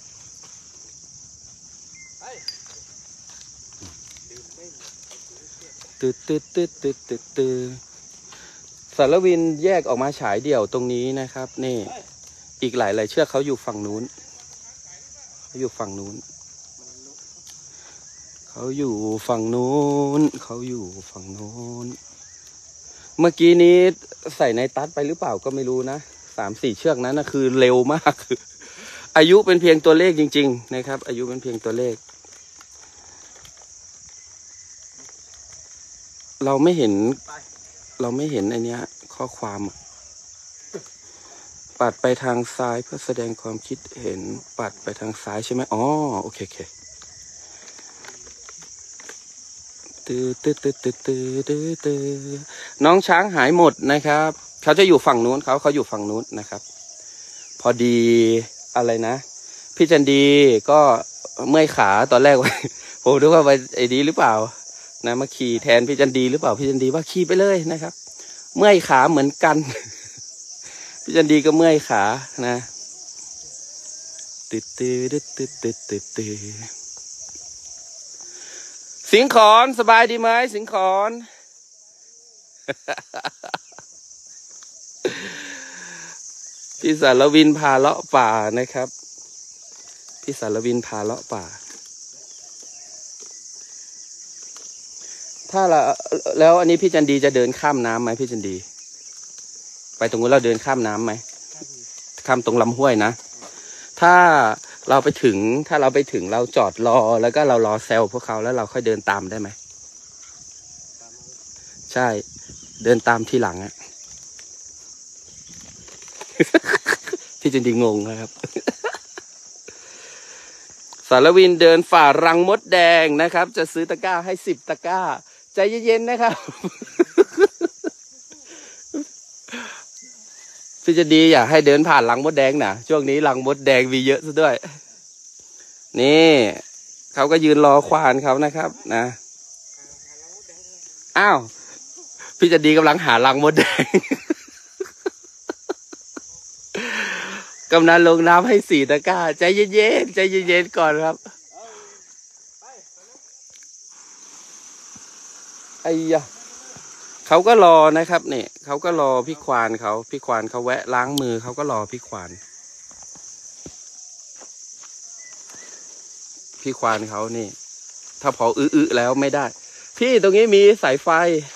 A: ตึ๊ดตึ๊ดตึ๊ดตึ๊ดตึ๊ดตึ๊ดสารวินแยกออกมาฉายเดี่ยวตรงนี้นะครับนี่อีกหลายเชือกเขาอยู่ฝั่งนู้นเขาอยู่ฝั่งนู้นเขาอยู่ฝั่งนู้นเขาอยู่ฝั่งนู้นเมื่อกี้นี้ใส่ในตัดไปหรือเปล่าก็ไม่รู้นะ3-4 เชือกนั้นนะคือเร็วมากอายุเป็นเพียงตัวเลขจริงๆนะครับอายุเป็นเพียงตัวเลขเราไม่เห็นไอเนี้ยข้อความปัดไปทางซ้ายเพื่อแสดงความคิดเห็นปัดไปทางซ้ายใช่ไหมอ๋อโอเคน้องช้างหายหมดนะครับเขาจะอยู่ฝั่งนู้นเขาอยู่ฝั่งนู้นนะครับพอดีอะไรนะพี่จันดีก็เมื่อยขาตอนแรกผมดูว่าไปไอ้ดีหรือเปล่านะมาขี่แทนพี่จันดีหรือเปล่าพี่จันดีว่าขี่ไปเลยนะครับเมื่อยขาเหมือนกัน พี่จันดีก็เมื่อยขานะสิงขอนสบายดีไหมสิงขอนพี่สารวินพาเลาะป่านะครับพี่สารวินพาเลาะป่าถ้าเราแล้วอันนี้พี่จันดีจะเดินข้ามน้ำไหมพี่จันดีไปตรงนู้นเราเดินข้ามน้ำไหมข้ามตรงลำห้วยนะถ้าเราไปถึงเราจอดรอแล้วก็เรารอแซวพวกเขาแล้วเราค่อยเดินตามได้ไหมใช่เดินตามทีหลังอะพี่จันดีงงนะครับสารวินเดินฝ่ารังมดแดงนะครับจะซื้อตะกร้าให้10 ตะกร้าใจเย็นๆนะครับ พี่จะดีอยากให้เดินผ่านรังมดแดงนะช่วงนี้รังมดแดงมีเยอะซะด้วยนี่เขาก็ยืนรอควานเขานะครับนะอ้าวพี่จะดีกำลังหารังมดแดง กำนันลงน้ำให้4 ตะกร้าใจเย็นๆใจเย็นๆก่อนครับไอ้ยะเขาก็รอนะครับเนี่ยเขาก็รอพี่ควานเขาแวะล้างมือเขาก็รอพี่ควานเขานี่ถ้าพออื้อแล้วไม่ได้พี่ตรงนี้มีสายไฟ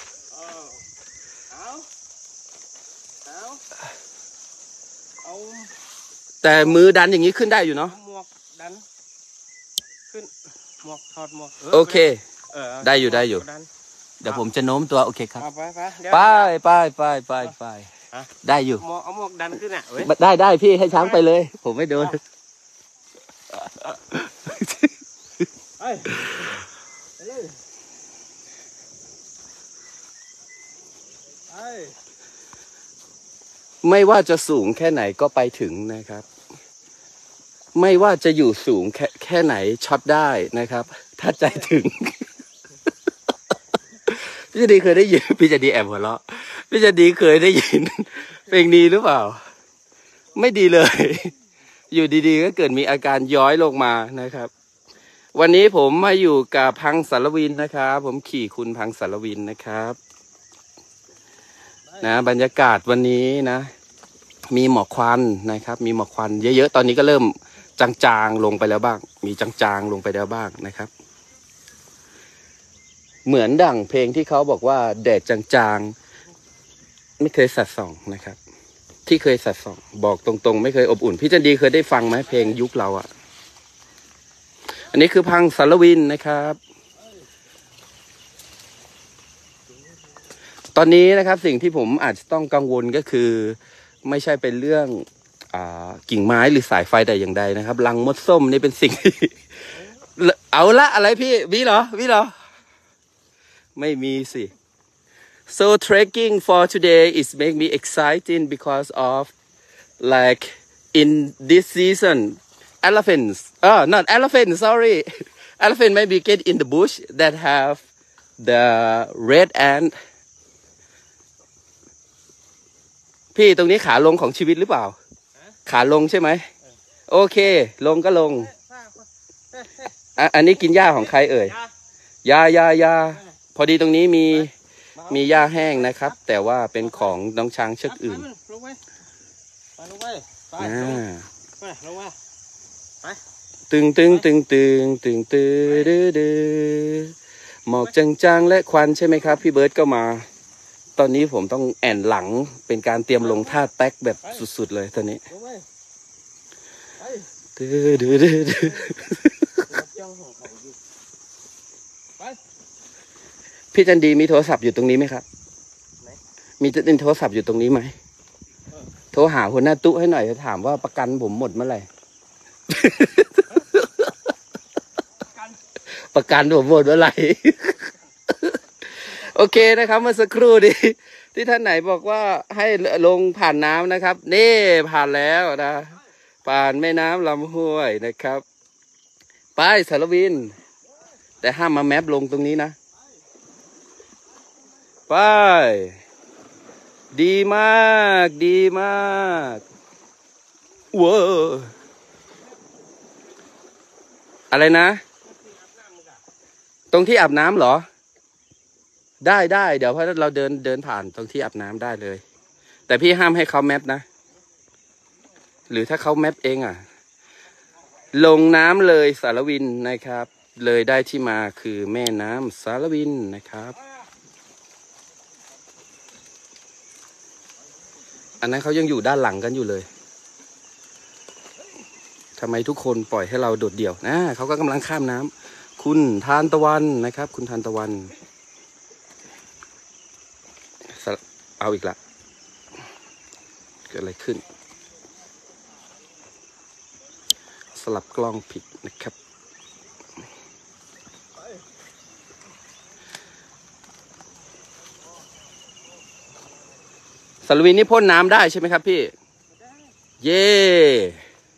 A: แต่มือดันอย่างนี้ขึ้นได้อยู่เนาะ
C: หมวกดันขึ้นหมวกถอดหมวก
A: โอเคได้อยู่เดี๋ยวผมจะโน้มตัวโอเคครับไปได้อยู่
C: เอาหมวกดันขึ้นอ่ะ
A: ได้พี่ให้ช้างไปเลยผมไม่โดนไม่ว่าจะสูงแค่ไหนก็ไปถึงนะครับไม่ว่าจะอยู่สูงแค่ไหนช็อตได้นะครับถ้าใจถึง พี่จะดีเคยได้ยินพี่จะดีแอบหัวเราะพี่จะดีเคยได้ยินเพลงนี้หรือเปล่าไม่ดีเลยอยู่ดีๆก็เกิดมีอาการย้อยลงมานะครับวันนี้ผมมาอยู่กับพังสารวินนะครับผมขี่คุณพังสารวินนะครับนะบรรยากาศวันนี้นะมีหมอกควันนะครับมีหมอกควันเยอะๆตอนนี้ก็เริ่มจางๆลงไปแล้วบ้างมีจางๆลงไปแล้วบ้างนะครับเหมือนดั่งเพลงที่เขาบอกว่าแดดจางๆไม่เคยสัดส่องนะครับที่เคยสัดส่องบอกตรงๆไม่เคยอบอุ่นพี่จันดีเคยได้ฟังไหมเพลงยุคเราอ่ะอันนี้คือพังสารวินนะครับตอนนี้นะครับสิ่งที่ผมอาจจะต้องกังวลก็คือไม่ใช่เป็นเรื่องกิ่งไม้หรือสายไฟแต่อย่างใดนะครับรังมดส้มนี่เป็นสิ่งที่ เอาละอะไรพี่วิเหรอไม่มีสิ so trekking for today is make me exciting because of like in this season elephants not elephants sorry elephant maybe get in the bush that have the red ant พี่ตรงนี้ขาลงของชีวิตหรือเปล่าขาลงใช่ไหมโอเคลงก็ลงอันนี้กินหญ้าของใครเอ่ยยาพอดีตรงนี้มีหญ้าแห้งนะครับแต่ว่าเป็นของน้องช้างเชือกอื่นตึงหมอกจางๆและควันใช่ไหมครับพี่เบิร์ดก็มาตอนนี้ผมต้องแอนหลังเป็นการเตรียมลงท่าแท็กแบบสุดๆเลยตอนนี้พี่จันดีมีโทรศัพท์อยู่ตรงนี้ไหมครับมีโทรศัพท์อยู่ตรงนี้ไหมโทรหาหัวหน้าตุ๊ให้หน่อยจะถามว่าประกันผมหมดเมื่อไหร่ ประกันผมหมดเมื่อไหร่ โอเคนะครับเมื่อสักครู่นี้ที่ท่านไหนบอกว่าให้ลงผ่านน้ำนะครับนี่ผ่านแล้วนะผ่านแม่น้ำลำห้วยนะครับไปสารวินแต่ห้ามมาแมปลงตรงนี้นะไปดีมากว้าวอะไรนะตรงที่อาบน้ำเหรอได้เดี๋ยวเพราะเราเดินผ่านตรงที่อาบน้ำได้เลยแต่พี่ห้ามให้เขาแมปนะหรือถ้าเขาแมปเองลงน้ำเลยสารวินนะครับเลยได้ที่มาคือแม่น้ำสารวินนะครับอันนั้นเขายังอยู่ด้านหลังกันอยู่เลยทำไมทุกคนปล่อยให้เราโดดเดี่ยวนะเขาก็กำลังข้ามน้ำคุณทานตะวันนะครับคุณทานตะวันเอาอีกละเกิดอะไรขึ้นสลับกล้องผิดนะครับสารวินนี่พ่นน้ำได้ใช่ไหมครับพี่เย่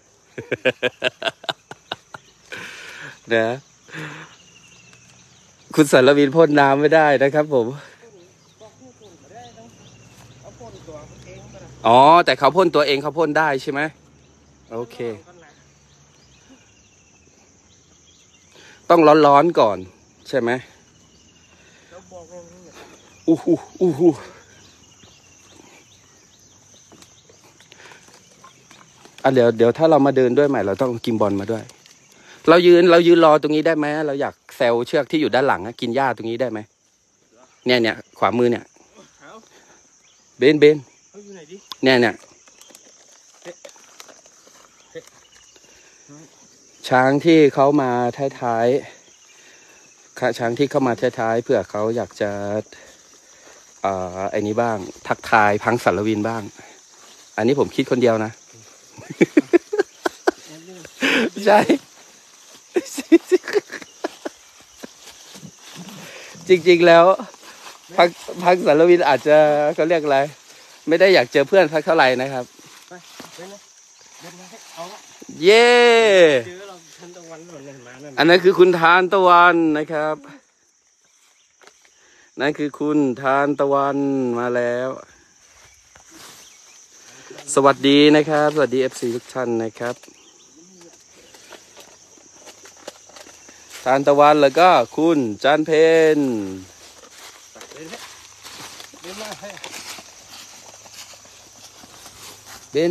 A: นะคุณสารวินพ่นน้ำไม่ได้นะครับผมอ๋อแต่เขาพ่นตัวเองเขาพ่นได้ใช่ไหมโอเคต้องร้อนๆก่อนใช่ไหมอู้หูอู้หูเดี๋ยวถ้าเรามาเดินด้วยใหม่เราต้องกินบอลมาด้วยเรายืนรอตรงนี้ได้ไหมเราอยากแซวเชือกที่อยู่ด้านหลังกินหญ้าตรงนี้ได้ไหมเนี่ยขวามือเนี่ยเบนเนี่ยช้างที่เขามาท้ายช้างที่เข้ามาท้ายเพื่อเขาอยากจะไอ้นี้บ้างทักทายพังสารวินบ้างอันนี้ผมคิดคนเดียวนะ ใช่จริงๆแล้วพังสารวินอาจจะเขาเรียกอะไรไม่ได้อยากเจอเพื่อนสักเท่าไหร่นะครับเย่อันนั้นคือคุณทานตะวันนะครับนั่นคือคุณทานตะวันมาแล้วสวัสดีนะครับสวัสดี FC ทุกท่านนะครับทานตะวันแล้วก็คุณจันเพนเบน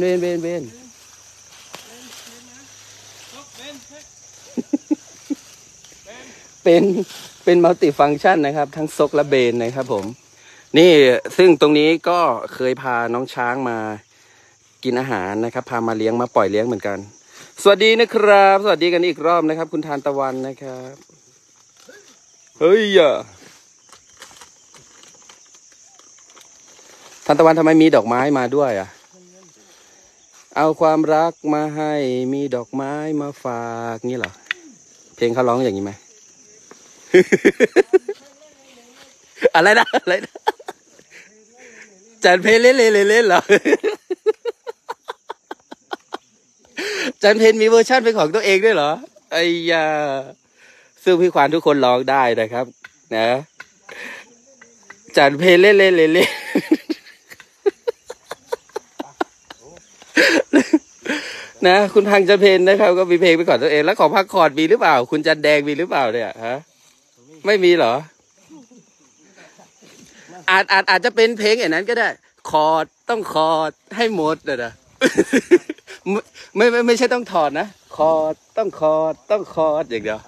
A: เป็นมัลติฟังก์ชันนะครับทั้งซกและเบนนะครับผมนี่ซึ่งตรงนี้ก็เคยพาน้องช้างมากินอาหารนะครับพามาเลี้ยงมาปล่อยเลี้ยงเหมือนกันสวัสดีนะครับสวัสดีกันอีกรอบนะครับคุณทานตะวันนะครับเฮ้ยทานตะวันทำไมมีดอกไม้มาด้วยอ่ะเอาความรักมาให้มีดอกไม้มาฝากงี้เหรอเพลงเขาร้องอย่างนี้ไหม อะไรนะจันเพนเล่นเหรอ จันเพนมีเวอร์ชันเป็นของตัวเองด้วยเหรอไอ้ยาซึ่งพี่ควานทุกคนร้องได้นะครับนะจันเพนเล่นนะคุณพังจันเพนนะครับก็มีเพลงเป็นของตัวเองแล้วของพักคอร์ดมีหรือเปล่าคุณจันแดงมีหรือเปล่าเนี่ยฮะไม่มีเหรออาจจะเป็นเพลงอย่างนั้นก็ได้คอร์ดต้องคอร์ดให้หมดนะไม่ใช่ต้องถอดนะคอร์ดต้องคอร์ดต้องคอร์ดอย่างเดียว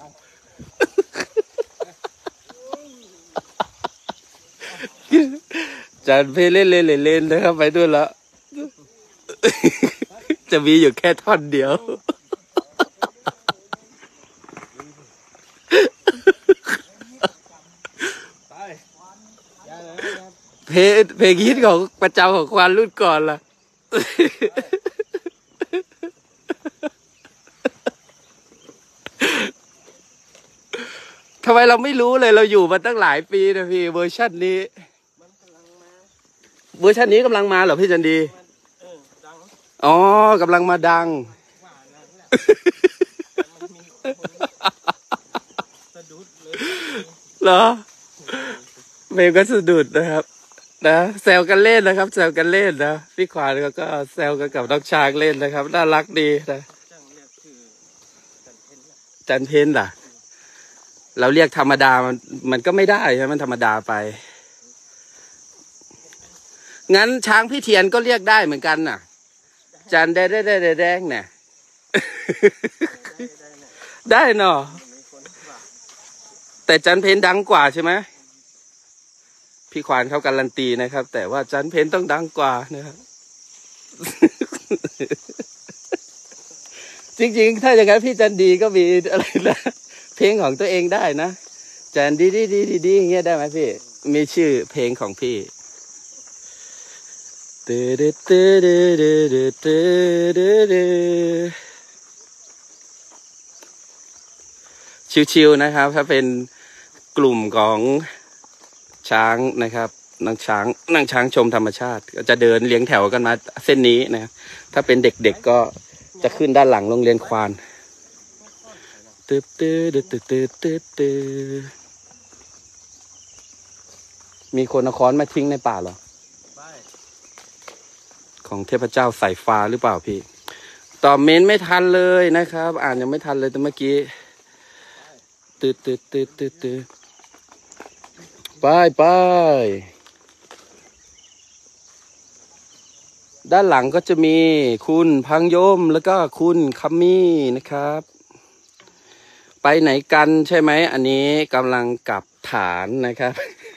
A: จันเพลเล่นนะครับไปด้วยละจะมีอยู่แค่ท่อนเดียวเพลงฮิตของประจำของควานรุ่นก่อนล่ะทำไมเราไม่รู้เลยเราอยู่มาตั้งหลายปีนะพี่เวอร์ชันนี้เวอร์ชันนี้กำลังมาเหรอพี่จันดีอ๋อกำลังมาดังเหรอเพลงก็สะดุดนะครับนะแซวกันเล่นนะครับแซวกันเล่นนะพี่ขวานก็แซวกันกับน้องช้างเล่นนะครับน่ารักดีนะจันเพนล่ะเราเรียกธรรมดามันก็ไม่ได้ใช่ไหมมันธรรมดาไปงั้นช้างพี่เทียนก็เรียกได้เหมือนกันน่ะจันแดงเนี่ยได้เนาะแต่จันเพนดังกว่าใช่ไหมพี่ควานเขาการันตีนะครับแต่ว่าจันเพนต้องดังกว่านะครับ จริงๆถ้าอย่างนั้นพี่จันดีก็มีอะไรนะเพลงของตัวเองได้นะจันดีอย่างเงี้ยได้ไหมพี่มีชื่อเพลงของพี่ชิวๆนะครับถ้าเป็นกลุ่มของช้างนะครับนั่งช้างชมธรรมชาติก็จะเดินเลี้ยงแถวกันมาเส้นนี้นะถ้าเป็นเด็กๆก็จะขึ้นด้านหลังโรงเรียนควานมีคนเอาค้อนมาทิ้งในป่าเหรอ
C: ไป
A: ของเทพเจ้าสายฟ้าหรือเปล่าพี่ตอบเมนไม่ทันเลยนะครับ อ่านยังไม่ทันเลยแต่เมื่อกี้ตืดไปด้านหลังก็จะมีคุณพังยมแล้วก็คุณคัมมี่นะครับ ไปไหนกันใช่ไหมอันนี้กำลังกลับฐานนะครับ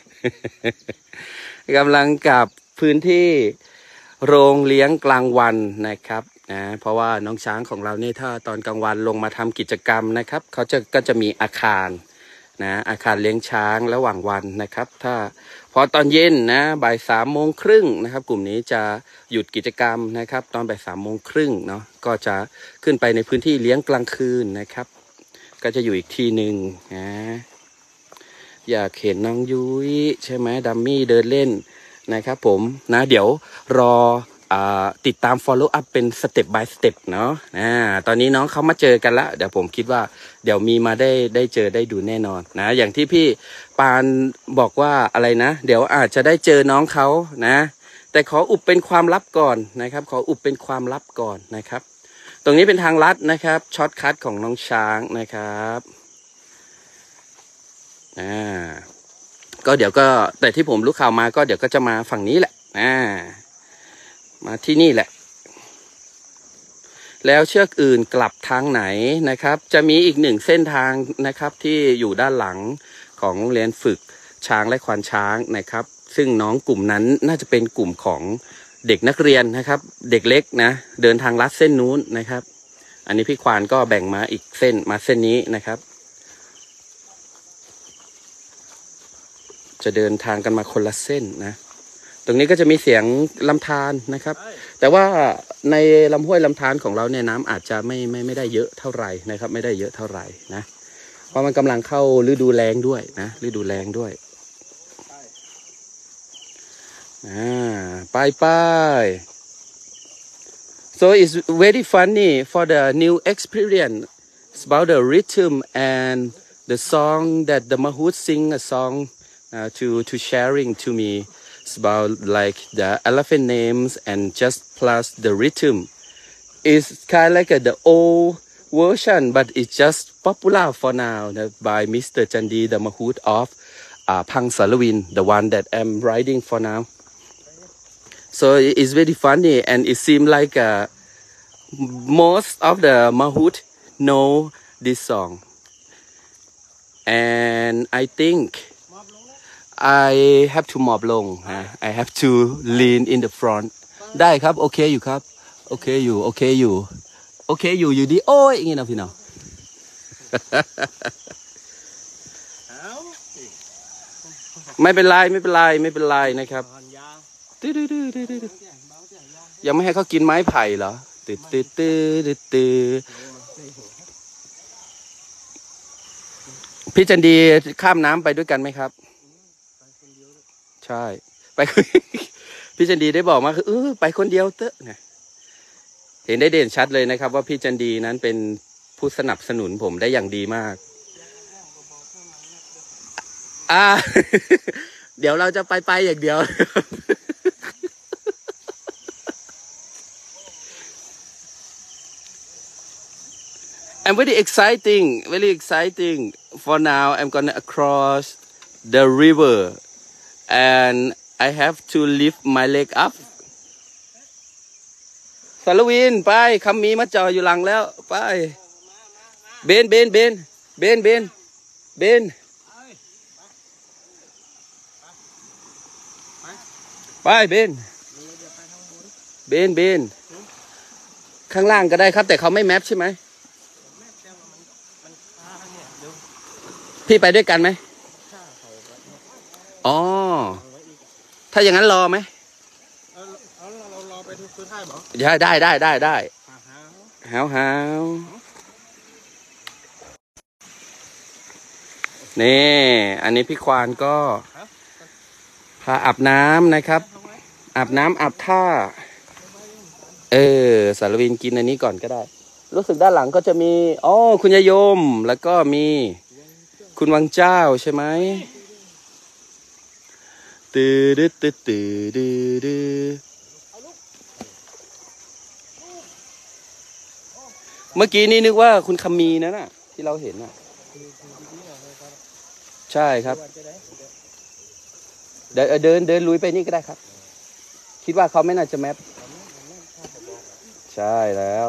A: กำลังกลับพื้นที่โรงเลี้ยงกลางวันนะครับนะเพราะว่าน้องช้างของเราเนี่ยถ้าตอนกลางวันลงมาทำกิจกรรมนะครับเขาก็จะมีอาคารนะอาคารเลี้ยงช้างระหว่างวันนะครับถ้าพอตอนเย็นนะบ่าย3:30นะครับกลุ่มนี้จะหยุดกิจกรรมนะครับตอนบ่าย3:30เนาะก็จะขึ้นไปในพื้นที่เลี้ยงกลางคืนนะครับก็จะอยู่อีกที่หนึ่งนะอยากเห็นน้องยุ้ยใช่ไหมดัมมี่เดินเล่นนะครับผมนะเดี๋ยวรอติดตาม follow up เป็น step by step เนาะตอนนี้น้องเขามาเจอกันแล้วเดี๋ยวผมคิดว่าเดี๋ยวมีมาได้เจอได้ดูแน่นอนนะอย่างที่พี่ปานบอกว่าอะไรนะเดี๋ยวอาจจะได้เจอน้องเขานะแต่ขออุบเป็นความลับก่อนนะครับขออุบเป็นความลับก่อนนะครับตรงนี้เป็นทางลัดนะครับช็อตคัทของน้องช้างนะครับก็เดี๋ยวก็แต่ที่ผมรู้ข่าวมาก็เดี๋ยวก็จะมาฝั่งนี้แหละมาที่นี่แหละแล้วเชือกอื่นกลับทางไหนนะครับจะมีอีกหนึ่งเส้นทางนะครับที่อยู่ด้านหลังของโรงเรียนฝึกช้างและควานช้างนะครับซึ่งน้องกลุ่มนั้นน่าจะเป็นกลุ่มของเด็กนักเรียนนะครับเด็กเล็กนะเดินทางลัดเส้นนู้นนะครับอันนี้พี่ควานก็แบ่งมาอีกเส้นมาเส้นนี้นะครับจะเดินทางกันมาคนละเส้นนะตรงนี้ก็จะมีเสียงลำธารนะครับแต่ว่าในลำห้วยลำธารของเราเนี่ยน้ำอาจจะไม่ได้เยอะเท่าไหร่นะครับไม่ได้เยอะเท่าไหร่นะเพราะมันกำลังเข้าฤดูแล้งด้วยนะฤดูแล้งด้วยไป so it's very funny for the new experience about the rhythm and the song that the Mahout sing a song to sharing to me. It's about like the elephant names and just plus the rhythm. It's kind of like the old version, but it's just popular for now by Mr. Chandi, the Mahout of Phang Sarawin, the one that I'm riding for now. So it's very funny, and it seems like most of the Mahout know this song. And I think I have to หมอบลง I have to lean in the front ได้ครับโอเคอยู่ครับโอเคอยู่อยู่ดีโอ้ยอย่างงี้นะพี่น้องไม่เป็นไรนะครับยังไม่ให้เขากินไม้ไผ่เหรอพี่จันดีข้ามน้ำไปด้วยกันไหมครับใช่ไปพี่จันดีได้บอกมาคือไปคนเดียวเตอะนะเห็นได้เด่นชัดเลยนะครับว่าพี่จันดีนั้นเป็นผู้สนับสนุนผมได้อย่างดีมากเดี๋ยวเราจะไปอย่างเดียวI'm very exciting for now I'm gonna cross the river and I have to lift my leg up สารวินไปคำมีมาจออยู่หลังแล้วไปเบนไปเบนข้างล่างก็ได้ครับแต่เขาไม่แมปใช่ไหมพี่ไปด้วยกันไหมอ๋อถ้าอย่างนั้นรอไหมเรารอไปทุกท่ายบอกได้หาวนี่อันนี้พี่ควานก็พาอาบน้ำนะครับอาบน้ำอาบท่าสารวินกินอันนี้ก่อนก็ได้รู้สึกด้านหลังก็จะมีคุณยายมแล้วก็มีคุณวังเจ้าใช่ไหมตื้อดื้อตื้อตื้อดื้อดื้อเมื่อกี้นี่นึกว่าคุณคำมีนะน่ะที่เราเห็นน่ะใช่ครับเดินลุยไปนี่ก็ได้ครับคิดว่าเขาไม่น่าจะแมปใช่แล้ว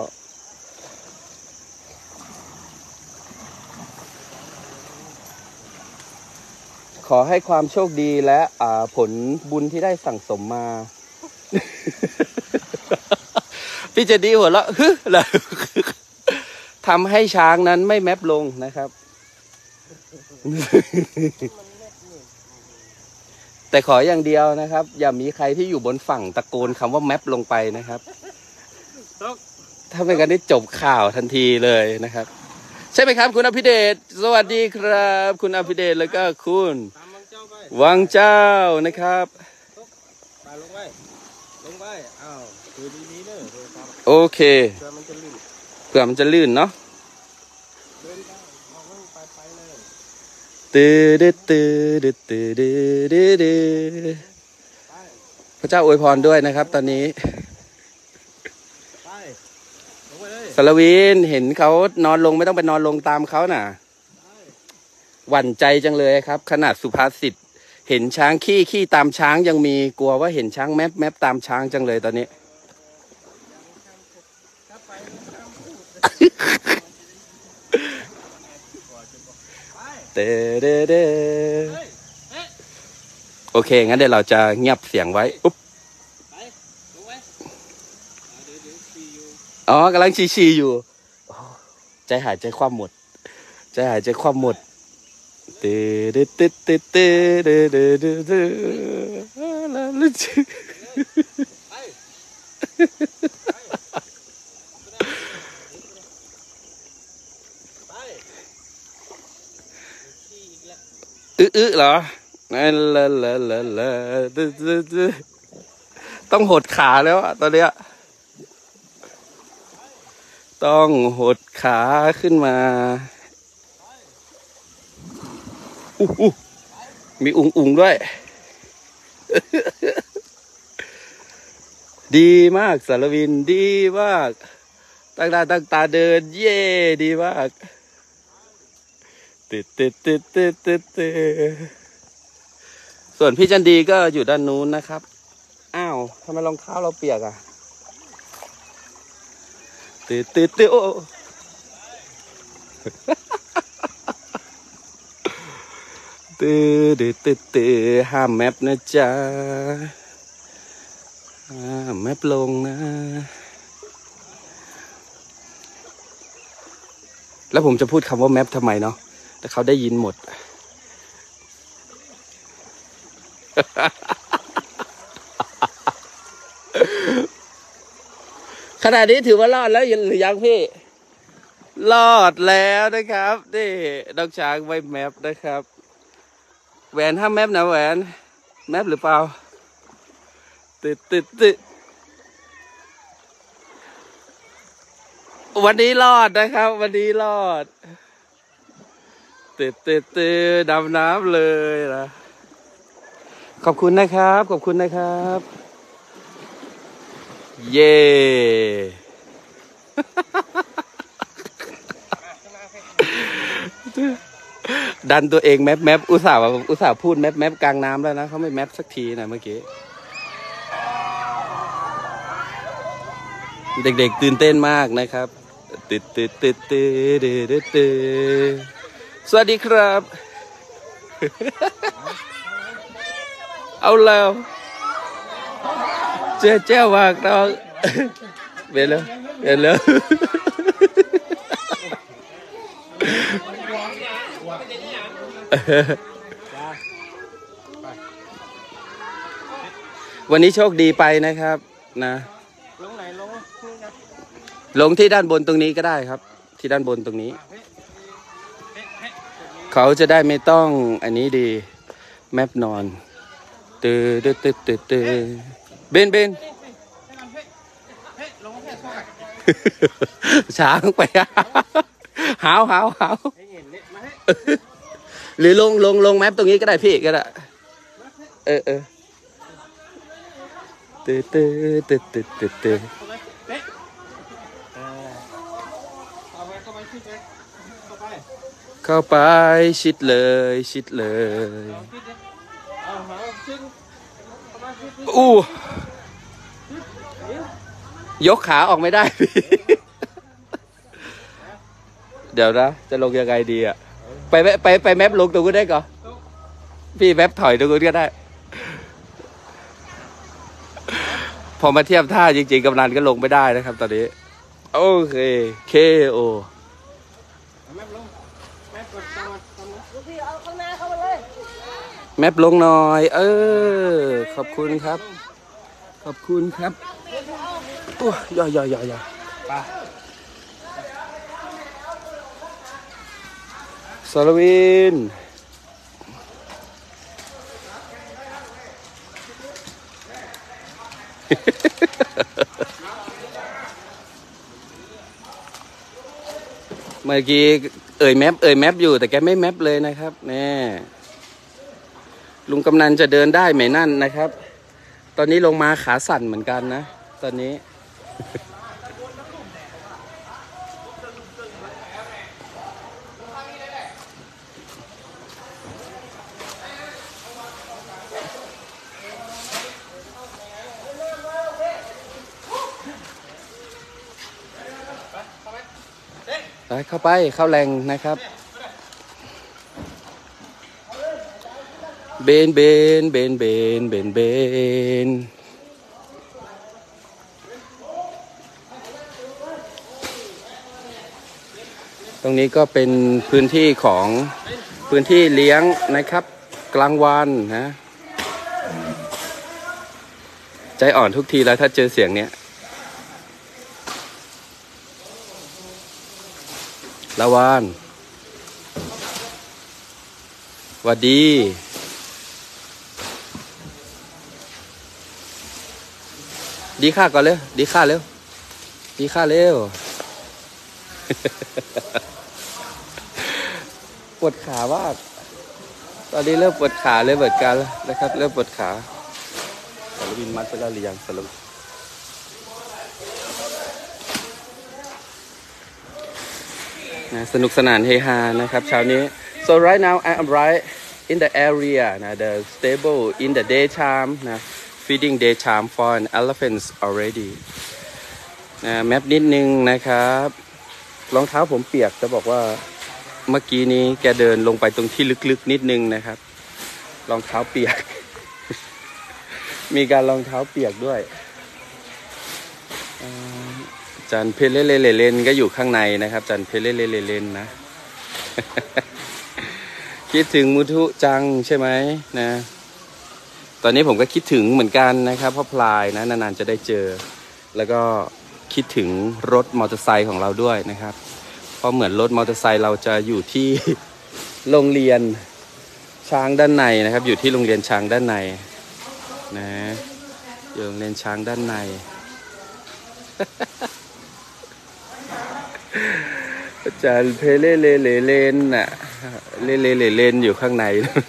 A: ขอให้ความโชคดีและผลบุญที่ได้สั่งสมมา พี่เจดีหัวเราะฮึแล้วทำให้ช้างนั้นไม่แมปลงนะครับ แต่ขออย่างเดียวนะครับ อย่ามีใครที่อยู่บนฝั่งตะโกนคำว่าแมปลงไปนะครับ ถ้าไม่งั้นได้จบข่าวทันทีเลยนะครับ ใช่ไหมครับคุณอภิเดชสวัสดีครับ คุณอภิเดชแล้วก็คุณวังเจ้านะครับ
C: ลงไปอ้าวคือดีๆเนอะ
A: โอเคเผื่อมันจะลื่นเนาะตื้อดื้อตื้อดื้อตื้อดื้อดื้อดื้อพระเจ้าอวยพรด้วยนะครับตอนนี้สารวินเห็นเขานอนลงไม่ต้องไปนอนลงตามเขาน่ะหวั่นใจจังเลยครับขนาดสุภาษิตเห็นช้างขี้ตามช้างยังมีกลัวว่าเห็นช้างแมปตามช้างจังเลยตอนนี้ เด้โอเคงั้นเดี๋ยวเราจะเงียบเสียงไว้อุ๊บอ๋อกำลังชีอยู่ใจหายใจคว่ำหมดเต้เหรอต้องหดขาแล้วตอนเนี้ยต้องหดขาขึ้นมามีอุ๋งด้วยดีมากสารวินดีมากตั้งหน้าตั้งตาเดินเย่ดีมากส่วนพี่จันดีก็อยู่ด้านนู้นนะครับอ้าวทำไมรองเท้าเราเปียกอ่ะโอ้ห้ามแมปนะจ๊ะแมปลงนะแล้วผมจะพูดคำว่าแมปทำไมเนาะแต่เขาได้ยินหมด ขณะนี้ถือว่ารอดแล้วหรือยังพี่รอดแล้วนะครับนี่น้องช้างไว้แมปนะครับแหวนห้ามแมปนะแหวนแมปหรือเปล่าวันนี้รอดนะครับวันนี้รอดดำน้ำเลยนะขอบคุณนะครับเย่ดันตัวเองแมปอุตส่าห์พูดแมปกลางน้ำแล้วนะเขาไม่แมปสักทีนะเมื่อกี้เด็กๆตื่นเต้นมากนะครับสวัสดีครับเอาแล้วเจ้าวากน้องเห็นแล้ววันนี้โชคดีไปนะครับนะลงไหนลงที่ด้านบนตรงนี้ก็ได้ครับที่ด้านบนตรงนี้เขาจะได้ไม่ต้องอันนี้ดีแมปนอนเบนช้างไปหาวหรือลงแมปตรงนี้ก็ได้พี่ก็ได้เตะเตะเตะเตะเตะเตะ
C: เข้าไปเตะเข้าไปเข้าไปขึ้นไปเข้าไป
A: เข้าไปชิดเลยชิดเลย
C: ขึ้นดิเอาหาขึ้นเข้ามาขึ้น
A: อู้ยกขาออกไม่ได้พี่ เดี๋ยวนะจะลงยังไงดีอ่ะไปแมปลงตรงนู้นได้ก่อนพี่แมปถอยตรงนู้นก็ได้ พอมาเทียบท่าจริงๆกำนันก็ลงไม่ได้นะครับตอนนี้โอเคเคโอ
C: แม่ลงแม่กดตามลูกพี่
A: แมปลงหน่อย ขอบคุณครับ ขอบคุณครับโอ้ยย่อไปสารวิน เมื่อกี้เอ่ยแมปอยู่แต่แกไม่แมปเลยนะครับแน่ลุงกำนันจะเดินได้ไหมนั่นนะครับ ตอนนี้ลงมาขาสั่นเหมือนกันนะตอนนี้เข้าไปเข้าแรงนะครับเบนตรงนี้ก็เป็นพื้นที่ของพื้นที่เลี้ยงนะครับกลางวันนะใจอ่อนทุกทีแล้วถ้าเจอเสียงเนี้ยละวานหวัดดีดีค่าก่อนเร็วดีค่าเร็วดีค่าเร็ว ปวดขามากตอนนี้เริ่มปวดขาเลยเหมือนกันนะครับเริ่มปวดขาสารวินมัดไปแล้วหรือยังสรุปสนุกสนานเฮฮานะครับเช้านี้ so right now I am right in the area นะ the stable in the daytime นะ feeding daytime for an elephants already นะแมปนิดนึงนะครับรองเท้าผมเปียกจะบอกว่าเมื่อกี้นี้แกเดินลงไปตรงที่ลึกๆนิดนึงนะครับรองเท้าเปียก มีการรองเท้าเปียกด้วยจันเพลเลนก็อยู่ข้างในนะครับจันเพลเลนนะ คิดถึงมุทุจังใช่ไหมนะตอนนี้ผมก็คิดถึงเหมือนกันนะครับเพราะพลายนะนานๆจะได้เจอแล้วก็คิดถึงรถมอเตอร์ไซค์ของเราด้วยนะครับเพราะเหมือนรถมอเตอร์ไซค์เราจะอยู่ที่ โรงเรียนช้างด้านในนะครับอยู่ที่โรงเรียนช้างด้านในนะอยู่โรงเรียนช้างด้านใน อาจารย์เพเลเลนน่ะเลนอยู่ข้างใน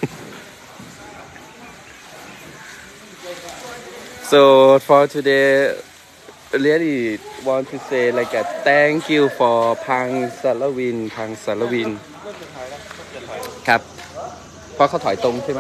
A: so for today really want to say like a thank you for พังสารวินครับเพราะเขาถอยตรงใช่ไหม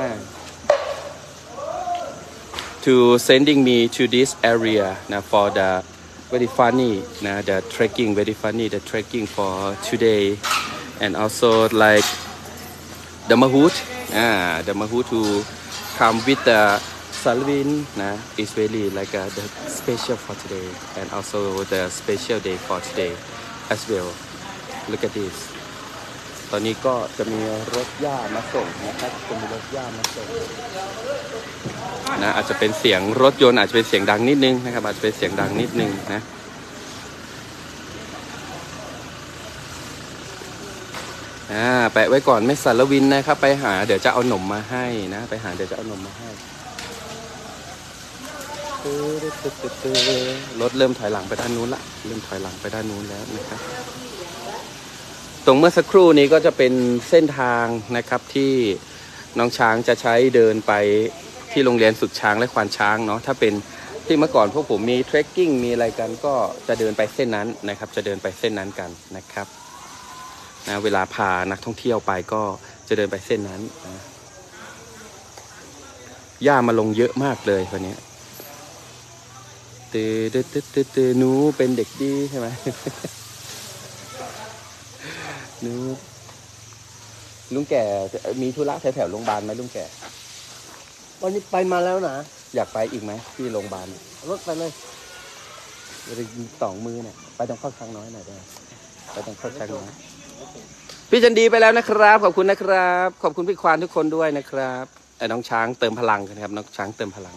A: to sending me to this area now for the very funny now the trekking very funny the trekking for today and also like the mahout the mahout to come with the Salvin is really like the special for today and also the special day for today as well look at this ตอนนี้ก็จะมีรถหญ้ามาส่งนะครับจะมีรถหญ้ามาส่งนะอาจจะเป็นเสียงรถยนต์อาจจะเป็นเสียงดังนิดนึงนะครับอาจจะเป็นเสียงดังนิดนึงนะแปะไว้ก่อนไม่สารวินนะครับไปหาเดี๋ยวจะเอาหนมมาให้นะไปหาเดี๋ยวจะเอาหนมมาให้รถเริ่มถอยหลังไปด้านนู้นละเริ่มถอยหลังไปด้านนู้นแล้วนะครับตรงเมื่อสักครู่นี้ก็จะเป็นเส้นทางนะครับที่น้องช้างจะใช้เดินไปที่โรงเรียนฝึกช้างและควานช้างเนาะถ้าเป็นที่เมื่อก่อนพวกผมมีเทรคกิ้งมีอะไรกันก็จะเดินไปเส้นนั้นนะครับจะเดินไปเส้นนั้นกันนะครับนะเวลาพานักท่องเที่ยวไปก็จะเดินไปเส้นนั้นนะหญ้ามาลงเยอะมากเลยวันนี้ตื่นหนูเป็นเด็กดีใช่ไหม หนูลุงแก่มีธุระแถวโรงพยาบาลไหมลุงแก่
C: วันนี้ไปมาแล้วนะ
A: อยากไปอีกไหมที่โรงพยาบาล
C: รถไปเลย
A: จะสองมือเนี่ยไปตรงข้อช้างน้อยหน่อยได้ไปตรงข้อช้างน้อยพี่จันดีไปแล้วนะครับขอบคุณนะครับขอบคุณพี่ควานทุกคนด้วยนะครับไอ้น้องช้างเติมพลังกันครับน้องช้างเติมพลัง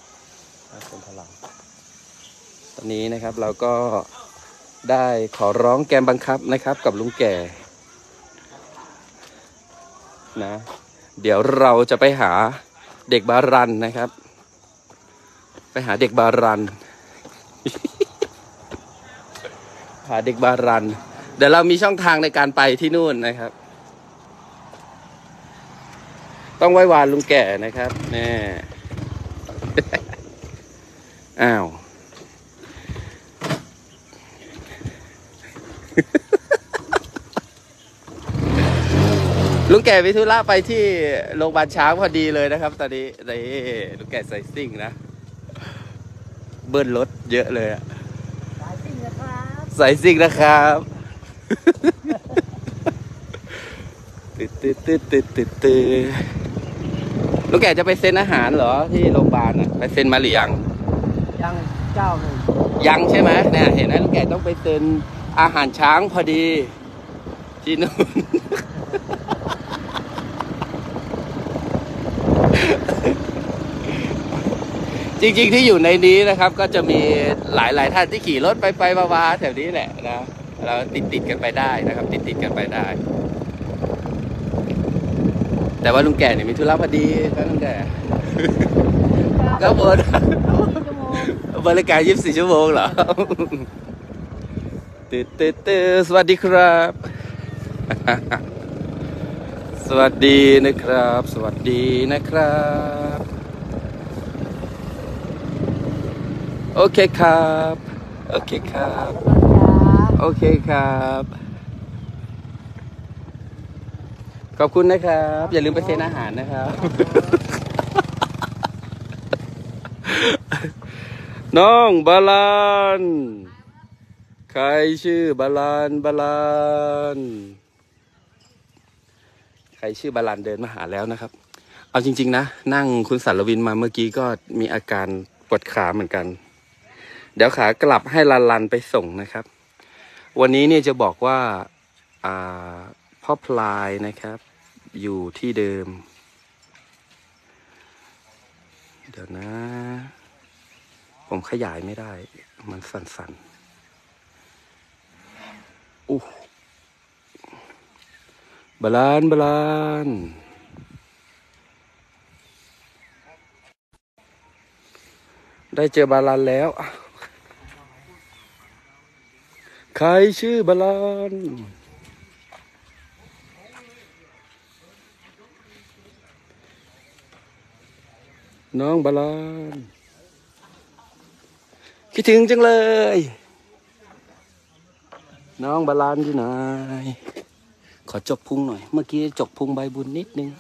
A: ตอนนี้นะครับเราก็ได้ขอร้องแกมบังคับนะครับกับลุงแก่นะเดี๋ยวเราจะไปหาเด็กบารันนะครับไปหาเด็กบารัน หาเด็กบารันเดี๋ยวเรามีช่องทางในการไปที่นู่นนะครับต้องไหว้วานลุงแก่นะครับแน่ อ้าว ลุงแก่วิทุระไปที่โรงพยาบาลช้างพอดีเลยนะครับตอนนี้ลุงแก่ใส่ซิ่งนะเบิ้ลรถเยอะเลยอะใส่ซิ่งนะครับตื่นลุงแก่จะไปเซ็นอาหารเหรอที่โรงพยาบาลอะไปเซ็นมาหรือยัง
C: เจ้าหนึ่ง
A: ยังใช่ไหมเนี่ยเห็นไหมลุงแก่ต้องไปเซ็นอาหารช้างพอดีที่นู่น จริงๆที่อยู่ในนี้นะครับก็จะมีหลายท่านที่ขี่รถไปมาแถวนี้แหละนะเราติดกันไปได้นะครับติดกันไปได้แต่ว่าลุงแก่เนี่ยมีธุระพอดีครับลุงแก่ก็บริการ24 ชั่วโมงเหรอตื่นสวัสดีครับ สวัสดีนะครับสวัสดีนะครับโอเคครับโอเคครับโอเคครับขอบคุณนะครับอย่าลืมไปเซ็นอาหารนะครับ น้องบาลานใครชื่อบาลานใครชื่อบาลานเดินมาหาแล้วนะครับเอาจริงๆนะนั่งคุณสารวินมาเมื่อกี้ก็มีอาการปวดขาเหมือนกันเดี๋ยวขากลับให้ลันไปส่งนะครับวันนี้เนี่ยจะบอกว่าพ่อพลายนะครับอยู่ที่เดิมเดี๋ยวนะผมขยายไม่ได้มันสั่นๆอู้บาลานได้เจอบาลานแล้วใครชื่อบาลานน้องบาลานคิดถึงจังเลยน้องบาลานอยู่ไหนขอจกพุงหน่อยเมื่อกี้จกพุงใบบุญนิดนึง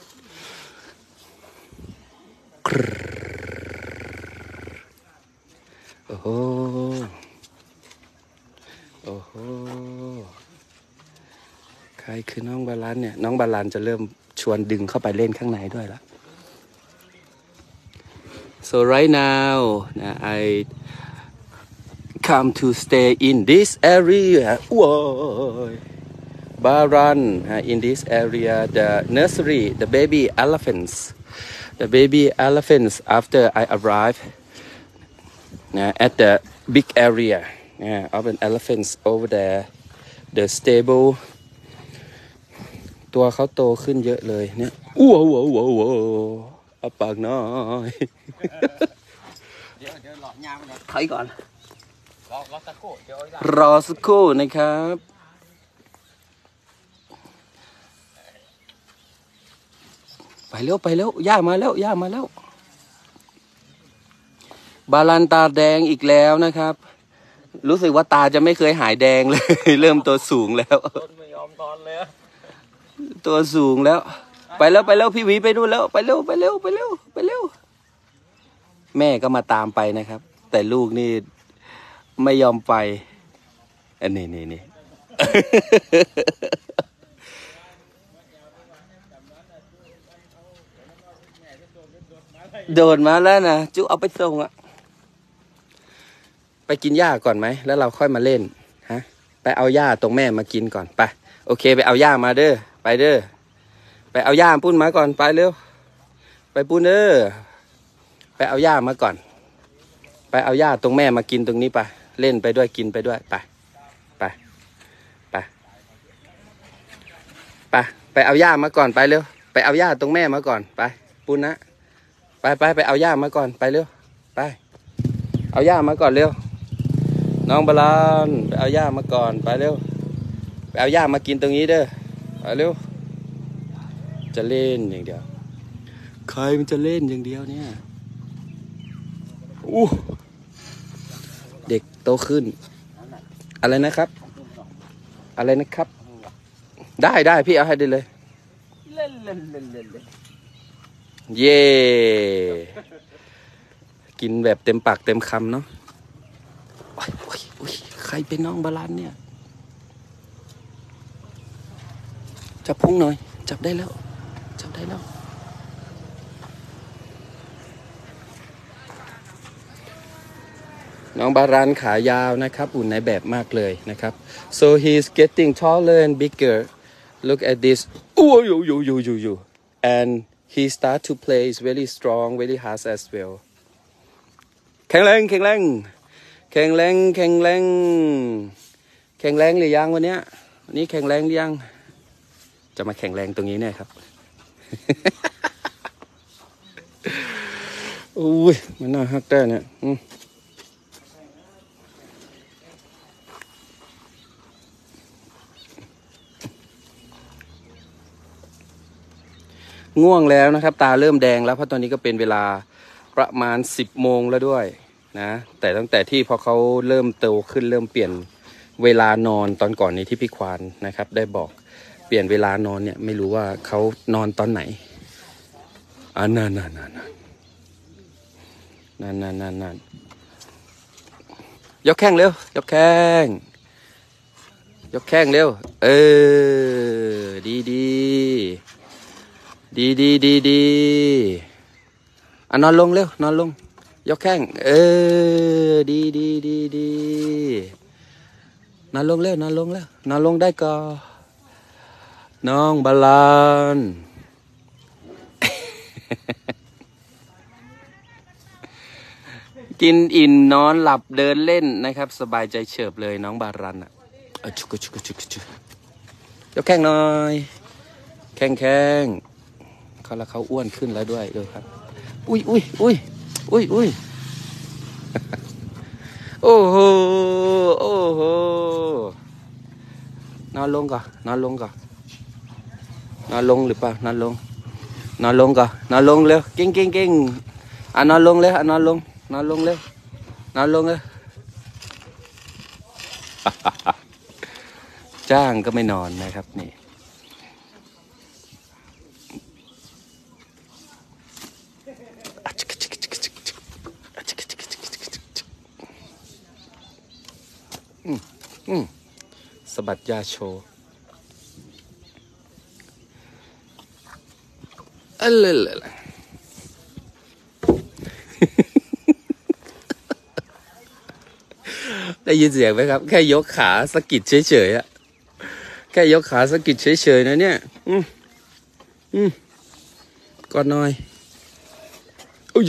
A: โอ้โหโอ้โหใครคือน้องบาลานเนี่ยน้องบาลานจะเริ่มชวนดึงเข้าไปเล่นข้างในด้วยละ so right now I come to stay in this area whoa Baran in this area the nursery the baby elephants after I arrive at the big area of an elephants over there the stable ตัวเขาโตขึ้นเยอะเลยเนี่ยว้าวเอาปากน้อยเดี๋ยวหลอดยางก่อนถอยก่อนรอสักครู่เดี๋ยวรอสักครู่นะครับไปเร็วย่ามาแล้วบาลันตาแดงอีกแล้วนะครับ รู้สึกว่าตาจะไม่เคยหายแดงเลย เริ่มตัวสูงแล้ว
C: ต้นไม่ยอมตอนเลย
A: ตัวสูงแล้ว ไปแล้วพี่หวีไปดูแล้วไปเร็วแม่ก็มาตามไปนะครับ แต่ลูกนี่ไม่ยอมไปอันนี่ โดดมาแล้วนะจุเอาไปส่งอะไปกินหญ้าก่อนไหมแล้วเราค่อยมาเล่นฮะไปเอาหญ้าตรงแม่มากินก่อนไปโอเคไปเอาหญ้ามาเด้อไปเด้อไปเอาหญ้าปุ้นมาก่อนไปเร็วไปปุ้นเด้อไปเอาหญ้ามาก่อนไปเอาหญ้าตรงแม่มากินตรงนี้ไปเล่นไปด้วยกินไปด้วยไปไปเอาหญ้ามาก่อนไปเร็วไปเอาหญ้าตรงแม่มาก่อนไปปุ้นนะไปเอาหญ้ามาก่อนไปเร็วไปเอาหญ้ามาก่อนเร็วน้องบาลานไปเอาหญ้ามาก่อนไปเร็วไปเอาหญ้ามากินตรงนี้เด้อไปเร็วจะเล่นอย่างเดียวใครมันจะเล่นอย่างเดียวเนี่ยอู้เด็กโตขึ้นอะไรนะครับได้พี่เอาให้ได้เลย
C: เล่น
A: เย่กินแบบเต็มปากเต็มคำเนาะโอ้ยใครเป็นน้องบาลานเนี่ยจับพุงหน่อยจับได้แล้วน้องบาลานขายาวนะครับอุ่นในแบบมากเลยนะครับ so he's getting taller and bigger look at this โอ้ยand he start to play is very strong very hard as well แข็งแรงหรือยังวันนี้แข็งแรงหรือยังจะมาแข็งแรงตรงนี้เนี่ยครับ อุ้ยมันน่าฮักได้เนี่ยง่วงแล้วนะครับตาเริ่มแดงแล้วเพราะตอนนี้ก็เป็นเวลาประมาณ10 โมงแล้วด้วยนะแต่ตั้งแต่ที่พอเขาเริ่มโตขึ้นเริ่มเปลี่ยนเวลานอนตอนก่อนนี้ที่พี่ควานนะครับได้บอกเปลี่ยนเวลานอนเนี่ยไม่รู้ว่าเขานอนตอนไหนนั่นยกแข้งเร็วยกแข้งเร็วดีนอนลงเร็วนอนลงยกแข้งดีนอนลงเร็วนอนลงได้ก่อนน้องบาลาน กินอิ่มนอนหลับเดินเล่นนะครับสบายใจเฉิบเลยน้องบารันอ่ะชุกยกแข้งหน่อยแข้งเขาอ้วนขึ้นแล้วด้วยดูครับอุ้ย โอ้โหนอนลงก่อนนอนลงหรือเปล่านอนลงก่อนนอนลงเร็วเก่งนอนลงเลยนอนลงเลยจ้างก็ไม่นอนนะครับนี่สะบัดยาโชว์ได้ยินเสียงไหมครับแค่ยกขาสะกิดเฉยๆอะแค่ยกขาสะกิดเฉยๆนะเนี่ยก่อนหน่อยอุ้ย